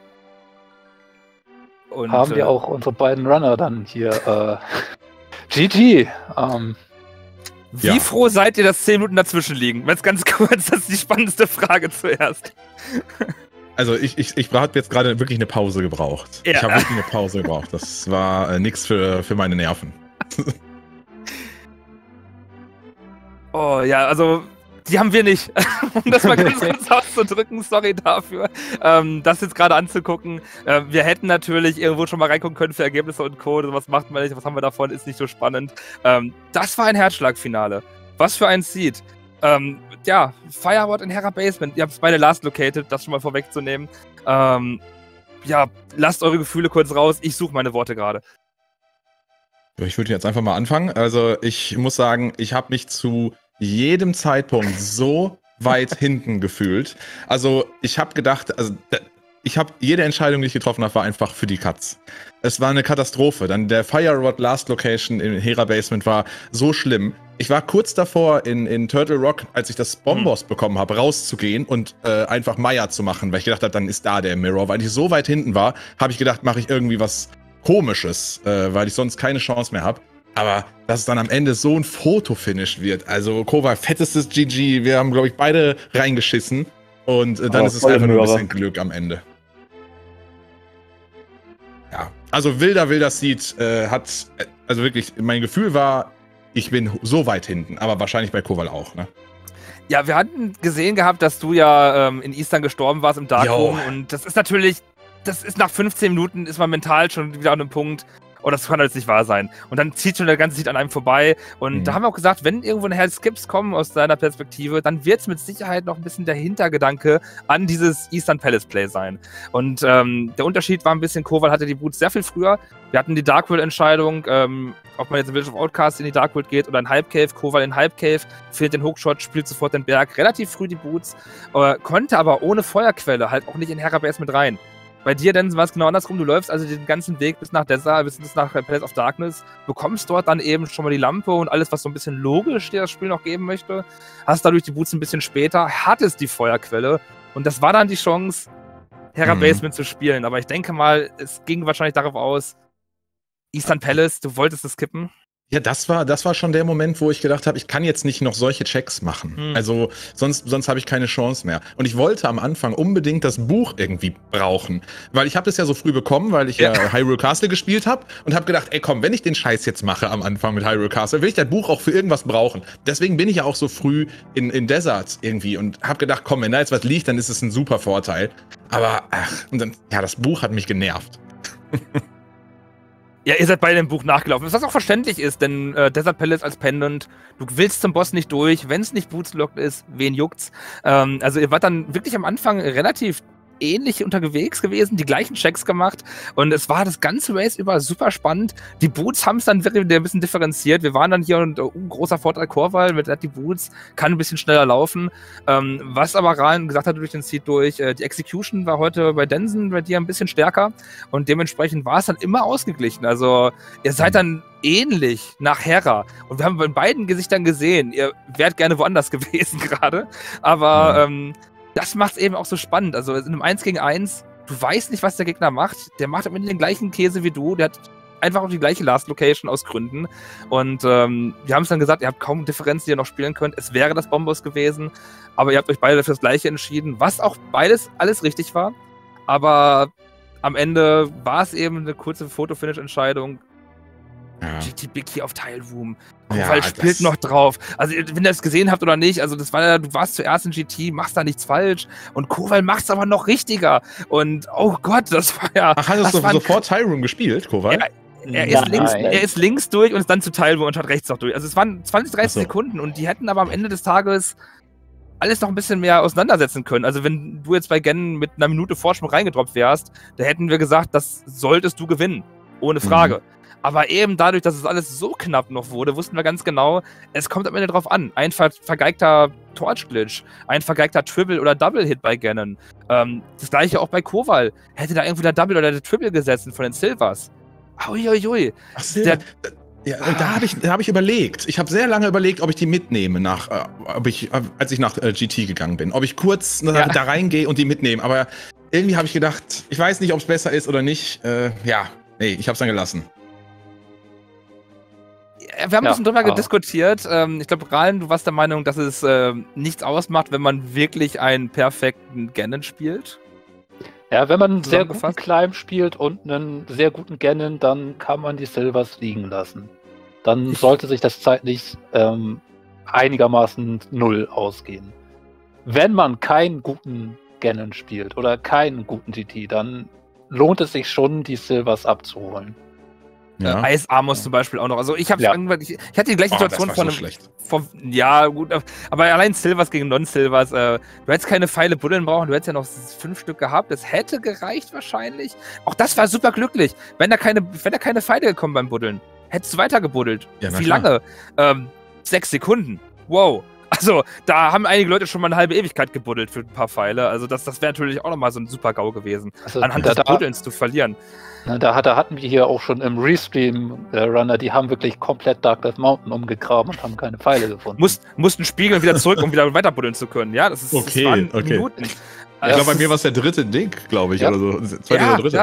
Und, haben wir äh, auch unsere beiden Runner dann hier. Äh, G G. Ähm, Wie Ja. froh seid ihr, dass zehn Minuten dazwischen liegen? Jetzt ganz kurz, das ist die spannendste Frage zuerst. Also ich, ich, ich habe jetzt gerade wirklich eine Pause gebraucht. Ja. Ich habe wirklich eine Pause gebraucht. Das war äh, nichts für, für meine Nerven. Oh ja, also die haben wir nicht. Um das mal ganz kurz auszudrücken, sorry dafür, ähm, das jetzt gerade anzugucken. Äh, wir hätten natürlich irgendwo schon mal reingucken können für Ergebnisse und Co. Was macht man nicht, was haben wir davon, ist nicht so spannend. Ähm, das war ein Herzschlagfinale. Was für ein Seed. Ähm, ja, Fireward in Hera Basement. Ihr habt es beide last located, das schon mal vorwegzunehmen. Ähm, ja, lasst eure Gefühle kurz raus. Ich suche meine Worte gerade. Ich würde jetzt einfach mal anfangen. Also ich muss sagen, ich habe mich zu jedem Zeitpunkt so weit hinten gefühlt. Also ich habe gedacht, also ich habe jede Entscheidung, die ich getroffen habe, war einfach für die Katz. Es war eine Katastrophe. Dann der Fireward Last Location in Hera Basement war so schlimm. Ich war kurz davor in, in Turtle Rock, als ich das Bombos hm. bekommen habe, rauszugehen und äh, einfach Maya zu machen, weil ich gedacht habe, dann ist da der Mirror. Weil ich so weit hinten war, habe ich gedacht, mache ich irgendwie was Komisches, äh, weil ich sonst keine Chance mehr habe. Aber dass es dann am Ende so ein Fotofinish wird. Also Kowal, fettestes G G. Wir haben, glaube ich, beide reingeschissen. Und äh, dann oh, ist es einfach nur ein bisschen Glück am Ende. Ja, also wilder, wilder Seed äh, hat, äh, also wirklich, mein Gefühl war, ich bin so weit hinten. Aber wahrscheinlich bei Kowal auch, ne? Ja, wir hatten gesehen gehabt, dass du ja ähm, in Eastern gestorben warst im Darkroom. Und das ist natürlich, das ist nach fünfzehn Minuten, ist man mental schon wieder an einem Punkt. Oh, das kann jetzt nicht wahr sein. Und dann zieht schon der ganze Seed an einem vorbei. Und mhm. da haben wir auch gesagt, wenn irgendwo nachher Skips kommen aus deiner Perspektive, dann wird es mit Sicherheit noch ein bisschen der Hintergedanke an dieses Eastern Palace Play sein. Und ähm, der Unterschied war ein bisschen, Kowal hatte die Boots sehr viel früher. Wir hatten die Dark World-Entscheidung, ähm, ob man jetzt in Village of Outcast in die Dark World geht oder in Hype Cave. Kowal in Hype Cave, findet den Hookshot, spielt sofort den Berg. Relativ früh die Boots, äh, konnte aber ohne Feuerquelle halt auch nicht in Hera Base mit rein. Bei dir, Denson, war es genau andersrum. Du läufst also den ganzen Weg bis nach Desert, bis nach Palace of Darkness, bekommst dort dann eben schon mal die Lampe und alles, was so ein bisschen logisch dir das Spiel noch geben möchte. Hast dadurch die Boots ein bisschen später, hattest die Feuerquelle und das war dann die Chance, Hera mhm. Basement zu spielen. Aber ich denke mal, es ging wahrscheinlich darauf aus, Eastern Palace, du wolltest es kippen. Ja, das war, das war schon der Moment, wo ich gedacht habe, ich kann jetzt nicht noch solche Checks machen. Hm. Also sonst, sonst habe ich keine Chance mehr. Und ich wollte am Anfang unbedingt das Buch irgendwie brauchen. Weil ich habe das ja so früh bekommen, weil ich ja, ja Hyrule Castle gespielt habe und habe gedacht, ey komm, wenn ich den Scheiß jetzt mache am Anfang mit Hyrule Castle, will ich das Buch auch für irgendwas brauchen. Deswegen bin ich ja auch so früh in, in Deserts irgendwie und habe gedacht, komm, wenn da jetzt was liegt, dann ist es ein super Vorteil. Aber ach, und dann, ja, das Buch hat mich genervt. Ja, ihr seid beide im Buch nachgelaufen. Was auch verständlich ist, denn äh, Desert Palace als Pendant, du willst zum Boss nicht durch, wenn es nicht Boots-locked ist, wen juckt's? Ähm, also ihr wart dann wirklich am Anfang relativ ähnlich unterwegs gewesen, die gleichen Checks gemacht und es war das ganze Race über super spannend. Die Boots haben es dann wirklich ein bisschen differenziert. Wir waren dann hier und uh, großer Vorteil Kowal mit die Boots, kann ein bisschen schneller laufen. Ähm, was aber Rahn gesagt hat durch den Seed durch, äh, die Execution war heute bei Denson bei dir ein bisschen stärker und dementsprechend war es dann immer ausgeglichen. Also ihr seid dann ähnlich nach Hera und wir haben bei beiden Gesichtern gesehen, ihr wärt gerne woanders gewesen gerade, aber mhm. ähm, das macht es eben auch so spannend. Also in einem eins gegen eins, du weißt nicht, was der Gegner macht. Der macht am Ende den gleichen Käse wie du. Der hat einfach auch die gleiche Last Location aus Gründen. Und ähm, wir haben es dann gesagt, ihr habt kaum Differenz, die ihr noch spielen könnt. Es wäre das Bombos gewesen, aber ihr habt euch beide für das Gleiche entschieden, was auch beides alles richtig war. Aber am Ende war es eben eine kurze Foto-Finish-Entscheidung. Ja. G T Big Key auf Teilwoom. Ja, Kowal spielt das- noch drauf. Also, wenn ihr das gesehen habt oder nicht, also das war ja, du warst zuerst in G T, machst da nichts falsch und Kowal macht's aber noch richtiger. Und oh Gott, das war ja. Ach, hattest das du war ein- sofort Tyroom gespielt, Kowal? Ja, Er ist, Nein. links, er ist links durch und ist dann zu Teilwoom und hat rechts noch durch. Also es waren zwanzig, dreißig Ach so. Sekunden und die hätten aber am Ende des Tages alles noch ein bisschen mehr auseinandersetzen können. Also wenn du jetzt bei Gen mit einer Minute Vorsprung reingedroppt wärst, da hätten wir gesagt, das solltest du gewinnen. Ohne Frage. Mhm. Aber eben dadurch, dass es alles so knapp noch wurde, wussten wir ganz genau, es kommt am Ende drauf an. Ein ver vergeigter Torch-Glitch, ein vergeigter Triple- oder Double-Hit bei Ganon. Ähm, das gleiche auch bei Kowal. Hätte da irgendwie der Double oder der Triple gesetzt von den Silvers. Uiuiui. Ach, so, Der- ja, und da habe ich, da hab ich überlegt. Ich habe sehr lange überlegt, ob ich die mitnehme, nach, äh, ob ich, äh, als ich nach äh, G T gegangen bin. Ob ich kurz äh, Ja. da reingehe und die mitnehme. Aber irgendwie habe ich gedacht, ich weiß nicht, ob es besser ist oder nicht. Äh, ja, nee, ich habe es dann gelassen. Wir haben ein Ja, bisschen drüber aber- diskutiert. Ähm, ich glaube, Ralen, du warst der Meinung, dass es ähm, nichts ausmacht, wenn man wirklich einen perfekten Ganon spielt. Ja, wenn man einen sehr guten Zusammengefasst? Climb spielt und einen sehr guten Ganon, dann kann man die Silvers liegen lassen. Dann sollte sich das zeitlich ähm, einigermaßen null ausgehen. Wenn man keinen guten Ganon spielt oder keinen guten G T, dann lohnt es sich schon, die Silvers abzuholen. Ja. Äh, Eis Amos zum Beispiel auch noch. Also ich habe Ja. irgendwann, ich, ich hatte die gleiche Oh, das Situation war von so einem, schlecht. von, ja gut, aber allein Silvers gegen Non-Silvers, äh, du hättest keine Pfeile Buddeln brauchen, du hättest ja noch fünf Stück gehabt, das hätte gereicht wahrscheinlich. Auch das war super glücklich, wenn da keine, wenn da keine Pfeile gekommen beim Buddeln. Hättest du weiter gebuddelt. Ja, na Wie klar. lange? Ähm, sechs Sekunden. Wow. Also, da haben einige Leute schon mal eine halbe Ewigkeit gebuddelt für ein paar Pfeile. Also, das, das wäre natürlich auch nochmal so ein super GAU gewesen. Also, Anhand da, des da, Buddelns zu verlieren. na, da, da hatten wir hier auch schon im Restream-Runner, die haben wirklich komplett Dark Death Mountain umgegraben und haben keine Pfeile gefunden. Musst, mussten spiegeln wieder zurück, um wieder weiter buddeln zu können. Ja, das ist Okay, das waren okay. Minuten. Ich Also, glaube, bei mir war es der dritte Ding, glaube ich, Ja. oder so. Zweite Ja, oder dritte. ja.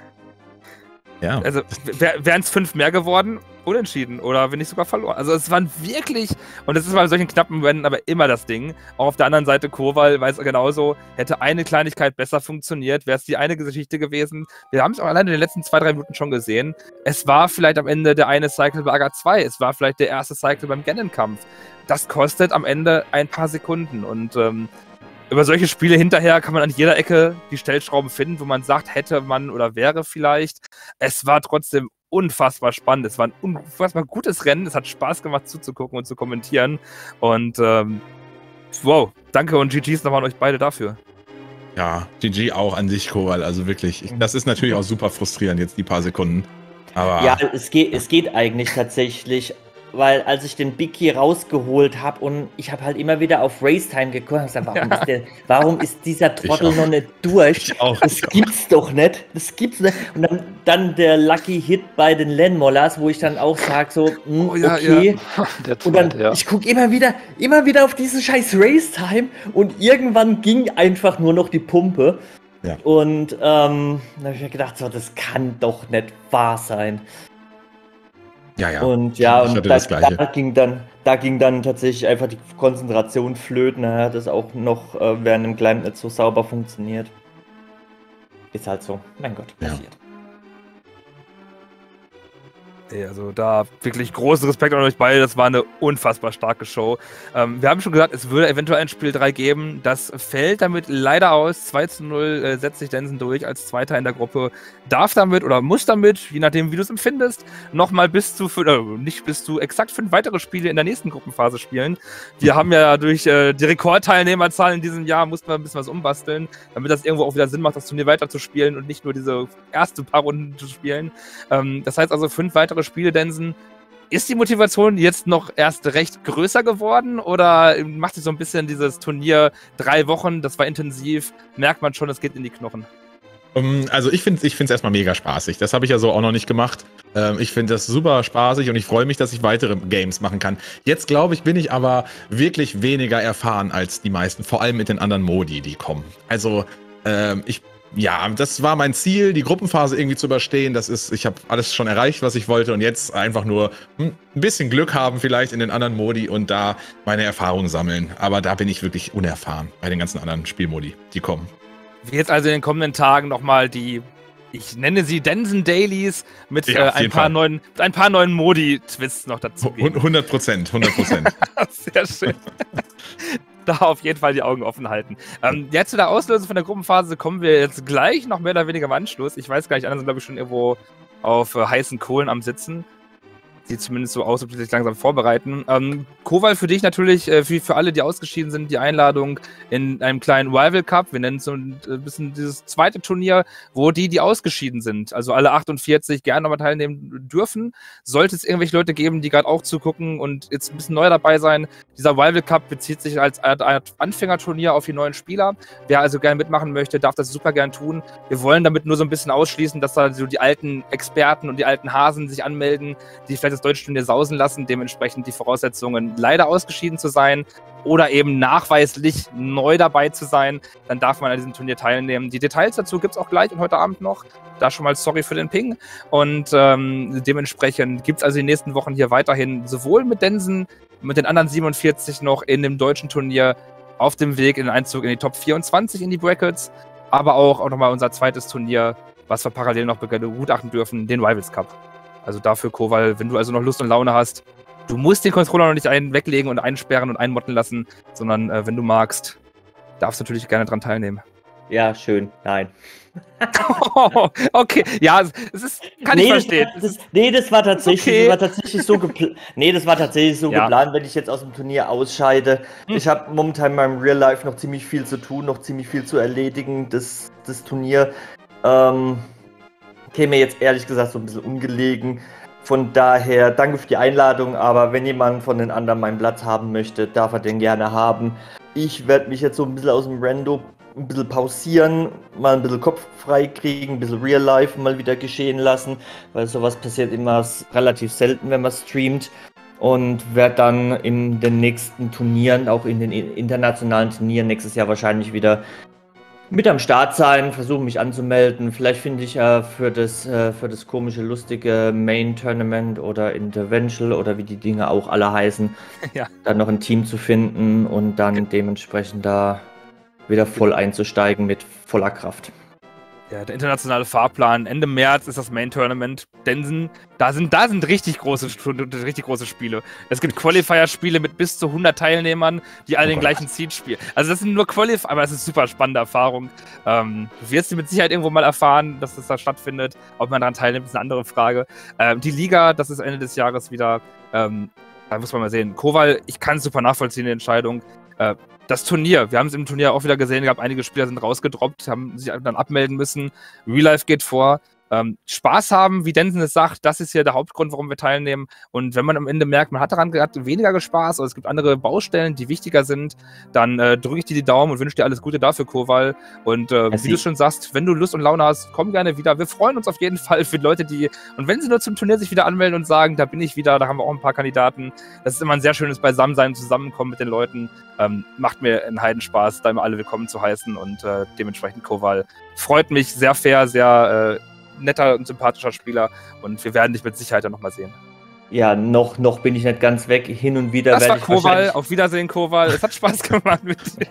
Ja. Also wären es fünf mehr geworden, unentschieden oder wenn nicht sogar verloren. Also es waren wirklich, und das ist bei solchen knappen Momenten aber immer das Ding, auch auf der anderen Seite Kowal weiß genauso, hätte eine Kleinigkeit besser funktioniert, wäre es die eine Geschichte gewesen. Wir haben es auch allein in den letzten zwei, drei Minuten schon gesehen. Es war vielleicht am Ende der eine Cycle bei Aga zwei, es war vielleicht der erste Cycle beim Ganon-Kampf. Das kostet am Ende ein paar Sekunden und ähm, über solche Spiele hinterher kann man an jeder Ecke die Stellschrauben finden, wo man sagt, hätte man oder wäre vielleicht. Es war trotzdem unfassbar spannend. Es war ein unfassbar gutes Rennen. Es hat Spaß gemacht zuzugucken und zu kommentieren. Und ähm, wow, danke und G Gs nochmal an euch beide dafür. Ja, G G auch an sich, Kowal. Also wirklich, ich, das ist natürlich auch super frustrierend, jetzt die paar Sekunden. Aber Ja, es geht, es geht eigentlich tatsächlich, weil als ich den Big Key rausgeholt habe und ich habe halt immer wieder auf Racetime geguckt, hab gesagt, warum, Ja. ist der, warum ist dieser Trottel auch. noch nicht durch? Ich auch. Das gibt's doch nicht. Das gibt's nicht. Und dann, dann der Lucky Hit bei den Landmollers, wo ich dann auch sage so, hm, Oh, ja, okay. Der Und dann, zweite, ja. ich gucke immer wieder, immer wieder auf diesen scheiß Racetime und irgendwann ging einfach nur noch die Pumpe. Ja. Und ähm, da habe ich mir gedacht, so, das kann doch nicht wahr sein. ja, ja. Und ja, Ich und hatte da, das Gleiche. da ging dann, da ging dann tatsächlich einfach die Konzentration flöten. Da hat das auch noch äh, während dem Climb nicht so sauber funktioniert. Ist halt so. Mein Gott, Ja. passiert. Nee, also da wirklich großen Respekt an euch beide. Das war eine unfassbar starke Show. Ähm, wir haben schon gesagt, es würde eventuell ein Spiel drei geben. Das fällt damit leider aus. zwei zu null äh, setzt sich Densen durch als Zweiter in der Gruppe. Darf damit oder muss damit, je nachdem wie du es empfindest, nochmal bis zu, fün- äh, nicht bis zu exakt fünf weitere Spiele in der nächsten Gruppenphase spielen. Wir haben ja durch äh, die Rekordteilnehmerzahl in diesem Jahr, mussten wir ein bisschen was umbasteln, damit das irgendwo auch wieder Sinn macht, das Turnier weiter zu spielen und nicht nur diese erste paar Runden zu spielen. Ähm, das heißt also fünf weitere Spiele, Densen. Ist die Motivation jetzt noch erst recht größer geworden oder macht sich so ein bisschen dieses Turnier drei Wochen, das war intensiv, merkt man schon, es geht in die Knochen? Um, also ich finde es ich find's erstmal mega spaßig. Das habe ich ja so auch noch nicht gemacht. Ähm, ich finde das super spaßig und ich freue mich, dass ich weitere Games machen kann. Jetzt glaube ich, bin ich aber wirklich weniger erfahren als die meisten, vor allem mit den anderen Modi, die kommen. Also ähm, ich ja, das war mein Ziel, die Gruppenphase irgendwie zu überstehen. Das ist, ich habe alles schon erreicht, was ich wollte und jetzt einfach nur hm, ein bisschen Glück haben vielleicht in den anderen Modi und da meine Erfahrungen sammeln. Aber da bin ich wirklich unerfahren bei den ganzen anderen Spielmodi, die kommen. Wie jetzt also in den kommenden Tagen nochmal die, ich nenne sie Densen Dailies mit, Ja, äh, auf ein, jeden paar Fall. neuen, mit ein paar neuen Modi-Twists noch dazu geben. hundert Prozent, hundert Prozent. Sehr schön. Da auf jeden Fall die Augen offen halten. Ähm, ja, zu der Auslösung von der Gruppenphase kommen wir jetzt gleich noch mehr oder weniger im Anschluss. Ich weiß gar nicht, andere sind glaube ich schon irgendwo auf äh, heißen Kohlen am Sitzen. Sieht zumindest so aus, ob sie sich langsam vorbereiten. Ähm, Kowal, für dich natürlich, äh, für, für alle, die ausgeschieden sind, die Einladung in einem kleinen Rival Cup. Wir nennen es so ein äh, bisschen dieses zweite Turnier, wo die, die ausgeschieden sind, also alle achtundvierzig, gerne nochmal teilnehmen dürfen. Sollte es irgendwelche Leute geben, die gerade auch zugucken und jetzt ein bisschen neu dabei sein, dieser Rival Cup bezieht sich als Art Anfängerturnier auf die neuen Spieler. Wer also gerne mitmachen möchte, darf das super gern tun. Wir wollen damit nur so ein bisschen ausschließen, dass da so die alten Experten und die alten Hasen sich anmelden, die vielleicht das deutsche Turnier sausen lassen, dementsprechend die Voraussetzungen leider ausgeschieden zu sein oder eben nachweislich neu dabei zu sein, dann darf man an diesem Turnier teilnehmen. Die Details dazu gibt es auch gleich und heute Abend noch. Da schon mal sorry für den Ping. Und ähm, dementsprechend gibt es also die nächsten Wochen hier weiterhin sowohl mit Densen, mit den anderen siebenundvierzig noch in dem deutschen Turnier auf dem Weg in den Einzug in die Top vierundzwanzig in die Brackets, aber auch, auch nochmal unser zweites Turnier, was wir parallel noch begutachten dürfen, den Rivals Cup. Also dafür, Kowal, wenn du also noch Lust und Laune hast, du musst den Controller noch nicht ein weglegen und einsperren und einmotten lassen, sondern äh, wenn du magst, darfst du natürlich gerne dran teilnehmen. Ja, schön. Nein. Oh, okay, ja, es ist, kann nee, ich verstehen. Das, das, nee, das war tatsächlich, Okay. das war tatsächlich so geplant. Nee, das war tatsächlich so Ja. geplant, wenn ich jetzt aus dem Turnier ausscheide. Hm. Ich habe momentan in meinem Real Life noch ziemlich viel zu tun, noch ziemlich viel zu erledigen. Das, das Turnier ähm, käme mir jetzt ehrlich gesagt so ein bisschen ungelegen. Von daher danke für die Einladung, aber wenn jemand von den anderen meinen Platz haben möchte, darf er den gerne haben. Ich werde mich jetzt so ein bisschen aus dem Rando ein bisschen pausieren, mal ein bisschen Kopf frei kriegen, ein bisschen Real Life mal wieder geschehen lassen, weil sowas passiert immer relativ selten, wenn man streamt. Und werde dann in den nächsten Turnieren, auch in den internationalen Turnieren nächstes Jahr wahrscheinlich wieder mit am Start sein, versuchen mich anzumelden. Vielleicht finde ich ja äh, für das äh, für das komische, lustige Main Tournament oder Interventional oder wie die Dinge auch alle heißen, Ja. dann noch ein Team zu finden und dann dementsprechend da wieder voll einzusteigen mit voller Kraft. Ja, der internationale Fahrplan. Ende März ist das Main Tournament. Densen, da sind, da sind richtig große, richtig große Spiele. Es gibt Qualifier-Spiele mit bis zu hundert Teilnehmern, die alle Oh den Gott. gleichen Seed spielen. Also das sind nur Qualifier, aber es ist super spannende Erfahrung. Ähm, du wirst mit Sicherheit irgendwo mal erfahren, dass das da stattfindet. Ob man daran teilnimmt, ist eine andere Frage. Ähm, die Liga, das ist Ende des Jahres wieder. Ähm, da muss man mal sehen. Kowal, ich kann es super nachvollziehen, die Entscheidung. Äh, Das Turnier, wir haben es im Turnier auch wieder gesehen gehabt, einige Spieler sind rausgedroppt, haben sich dann abmelden müssen. Real Life geht vor. Ähm, Spaß haben, wie Densen es sagt, das ist hier der Hauptgrund, warum wir teilnehmen. Und wenn man am Ende merkt, man hat daran hat weniger Spaß oder es gibt andere Baustellen, die wichtiger sind, dann äh, drücke ich dir die Daumen und wünsche dir alles Gute dafür, Kowal. Und äh, wie du schon sagst, wenn du Lust und Laune hast, komm gerne wieder. Wir freuen uns auf jeden Fall für Leute, die, und wenn sie nur zum Turnier sich wieder anmelden und sagen, da bin ich wieder, da haben wir auch ein paar Kandidaten. Das ist immer ein sehr schönes Beisammensein und Zusammenkommen mit den Leuten. Ähm, macht mir einen Heidenspaß, da immer alle willkommen zu heißen und äh, dementsprechend Kowal. Freut mich, sehr fair, sehr äh, netter und sympathischer Spieler und wir werden dich mit Sicherheit dann nochmal sehen. Ja, noch, noch bin ich nicht ganz weg. Hin und wieder Das werde war ich Kowal, wahrscheinlich... auf Wiedersehen Kowal, es hat Spaß gemacht mit dir.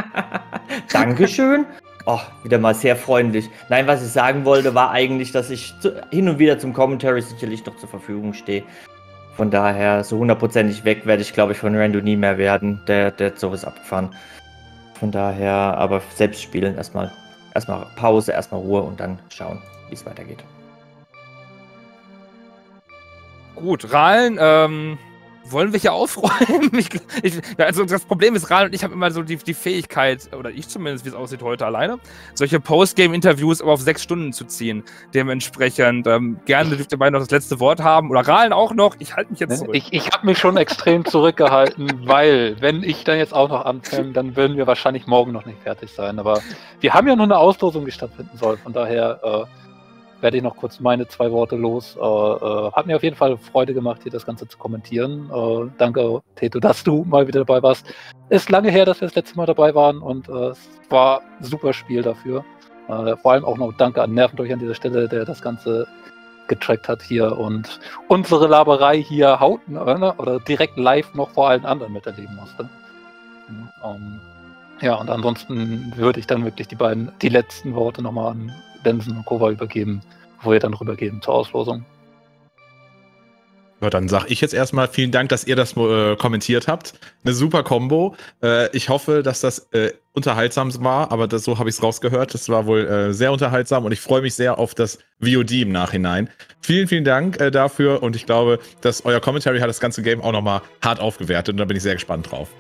Dankeschön. Oh, wieder mal sehr freundlich. Nein, was ich sagen wollte, war eigentlich, dass ich zu, hin und wieder zum Commentary sicherlich noch zur Verfügung stehe. Von daher, so hundertprozentig weg werde ich, glaube ich, von Rando nie mehr werden. Der, der hat sowas abgefahren. Von daher, aber selbst spielen erstmal. Erstmal Pause, erstmal Ruhe und dann schauen, wie es weitergeht. Gut, Rahlen, ähm, wollen wir hier aufräumen? Ich, ich, ja, also das Problem ist, Rahlen und ich haben immer so die, die Fähigkeit, oder ich zumindest, wie es aussieht heute alleine, solche Postgame-Interviews aber auf sechs Stunden zu ziehen. Dementsprechend, ähm, gerne dürft ihr beide noch das letzte Wort haben. Oder Rahlen auch noch. Ich halte mich jetzt zurück. Ich, ich habe mich schon extrem zurückgehalten, weil, wenn ich dann jetzt auch noch anfange, dann würden wir wahrscheinlich morgen noch nicht fertig sein. Aber wir haben ja nur eine Auslosung, die stattfinden soll. Von daher äh, werde ich noch kurz meine zwei Worte los. Äh, äh, hat mir auf jeden Fall Freude gemacht, hier das Ganze zu kommentieren. Äh, danke, Teto, dass du mal wieder dabei warst. Ist lange her, dass wir das letzte Mal dabei waren und äh, es war ein super Spiel dafür. Äh, vor allem auch noch danke an Nervendurch an dieser Stelle, der das Ganze getrackt hat hier und unsere Laberei hier hautnah oder direkt live noch vor allen anderen miterleben musste. Um, ja, und ansonsten würde ich dann wirklich die beiden, die letzten Worte nochmal an Densen und Kova übergeben, bevor wir dann rübergeben zur Auslosung. Ja, dann sage ich jetzt erstmal vielen Dank, dass ihr das äh, kommentiert habt. Eine super Kombo. Äh, ich hoffe, dass das äh, unterhaltsam war, aber das, so habe ich es rausgehört. Das war wohl äh, sehr unterhaltsam und ich freue mich sehr auf das V O D im Nachhinein. Vielen, vielen Dank äh, dafür und ich glaube, dass euer Commentary hat das ganze Game auch nochmal hart aufgewertet und da bin ich sehr gespannt drauf.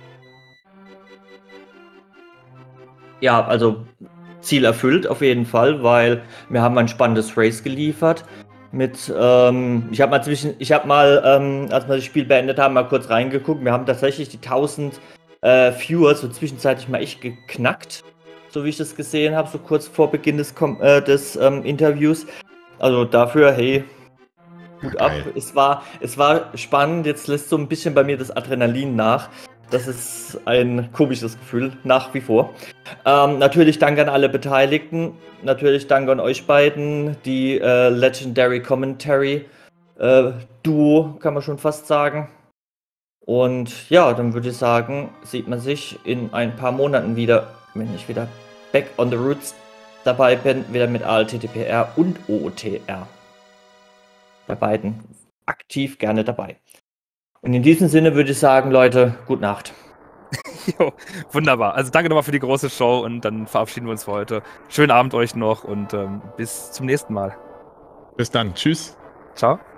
Ja, also Ziel erfüllt auf jeden Fall, weil wir haben ein spannendes Race geliefert. Mit, ähm, ich habe mal zwischen, ich habe mal, ähm, als wir das Spiel beendet haben, mal kurz reingeguckt. Wir haben tatsächlich die tausend äh, Viewer so zwischenzeitlich mal echt geknackt, so wie ich das gesehen habe, so kurz vor Beginn des, äh, des ähm, Interviews. Also dafür, hey, gut ab. Geil. Es war, es war spannend. Jetzt lässt so ein bisschen bei mir das Adrenalin nach. Das ist ein komisches Gefühl, nach wie vor. Ähm, natürlich danke an alle Beteiligten. Natürlich danke an euch beiden. Die äh, Legendary Commentary äh, Duo, kann man schon fast sagen. Und ja, dann würde ich sagen, sieht man sich in ein paar Monaten wieder, wenn ich wieder back on the roots dabei bin, wieder mit A L T T P R und O O T R. Bei beiden aktiv gerne dabei. Und in diesem Sinne würde ich sagen, Leute, gute Nacht. Jo, wunderbar. Also danke nochmal für die große Show und dann verabschieden wir uns für heute. Schönen Abend euch noch und ähm, bis zum nächsten Mal. Bis dann. Tschüss. Ciao.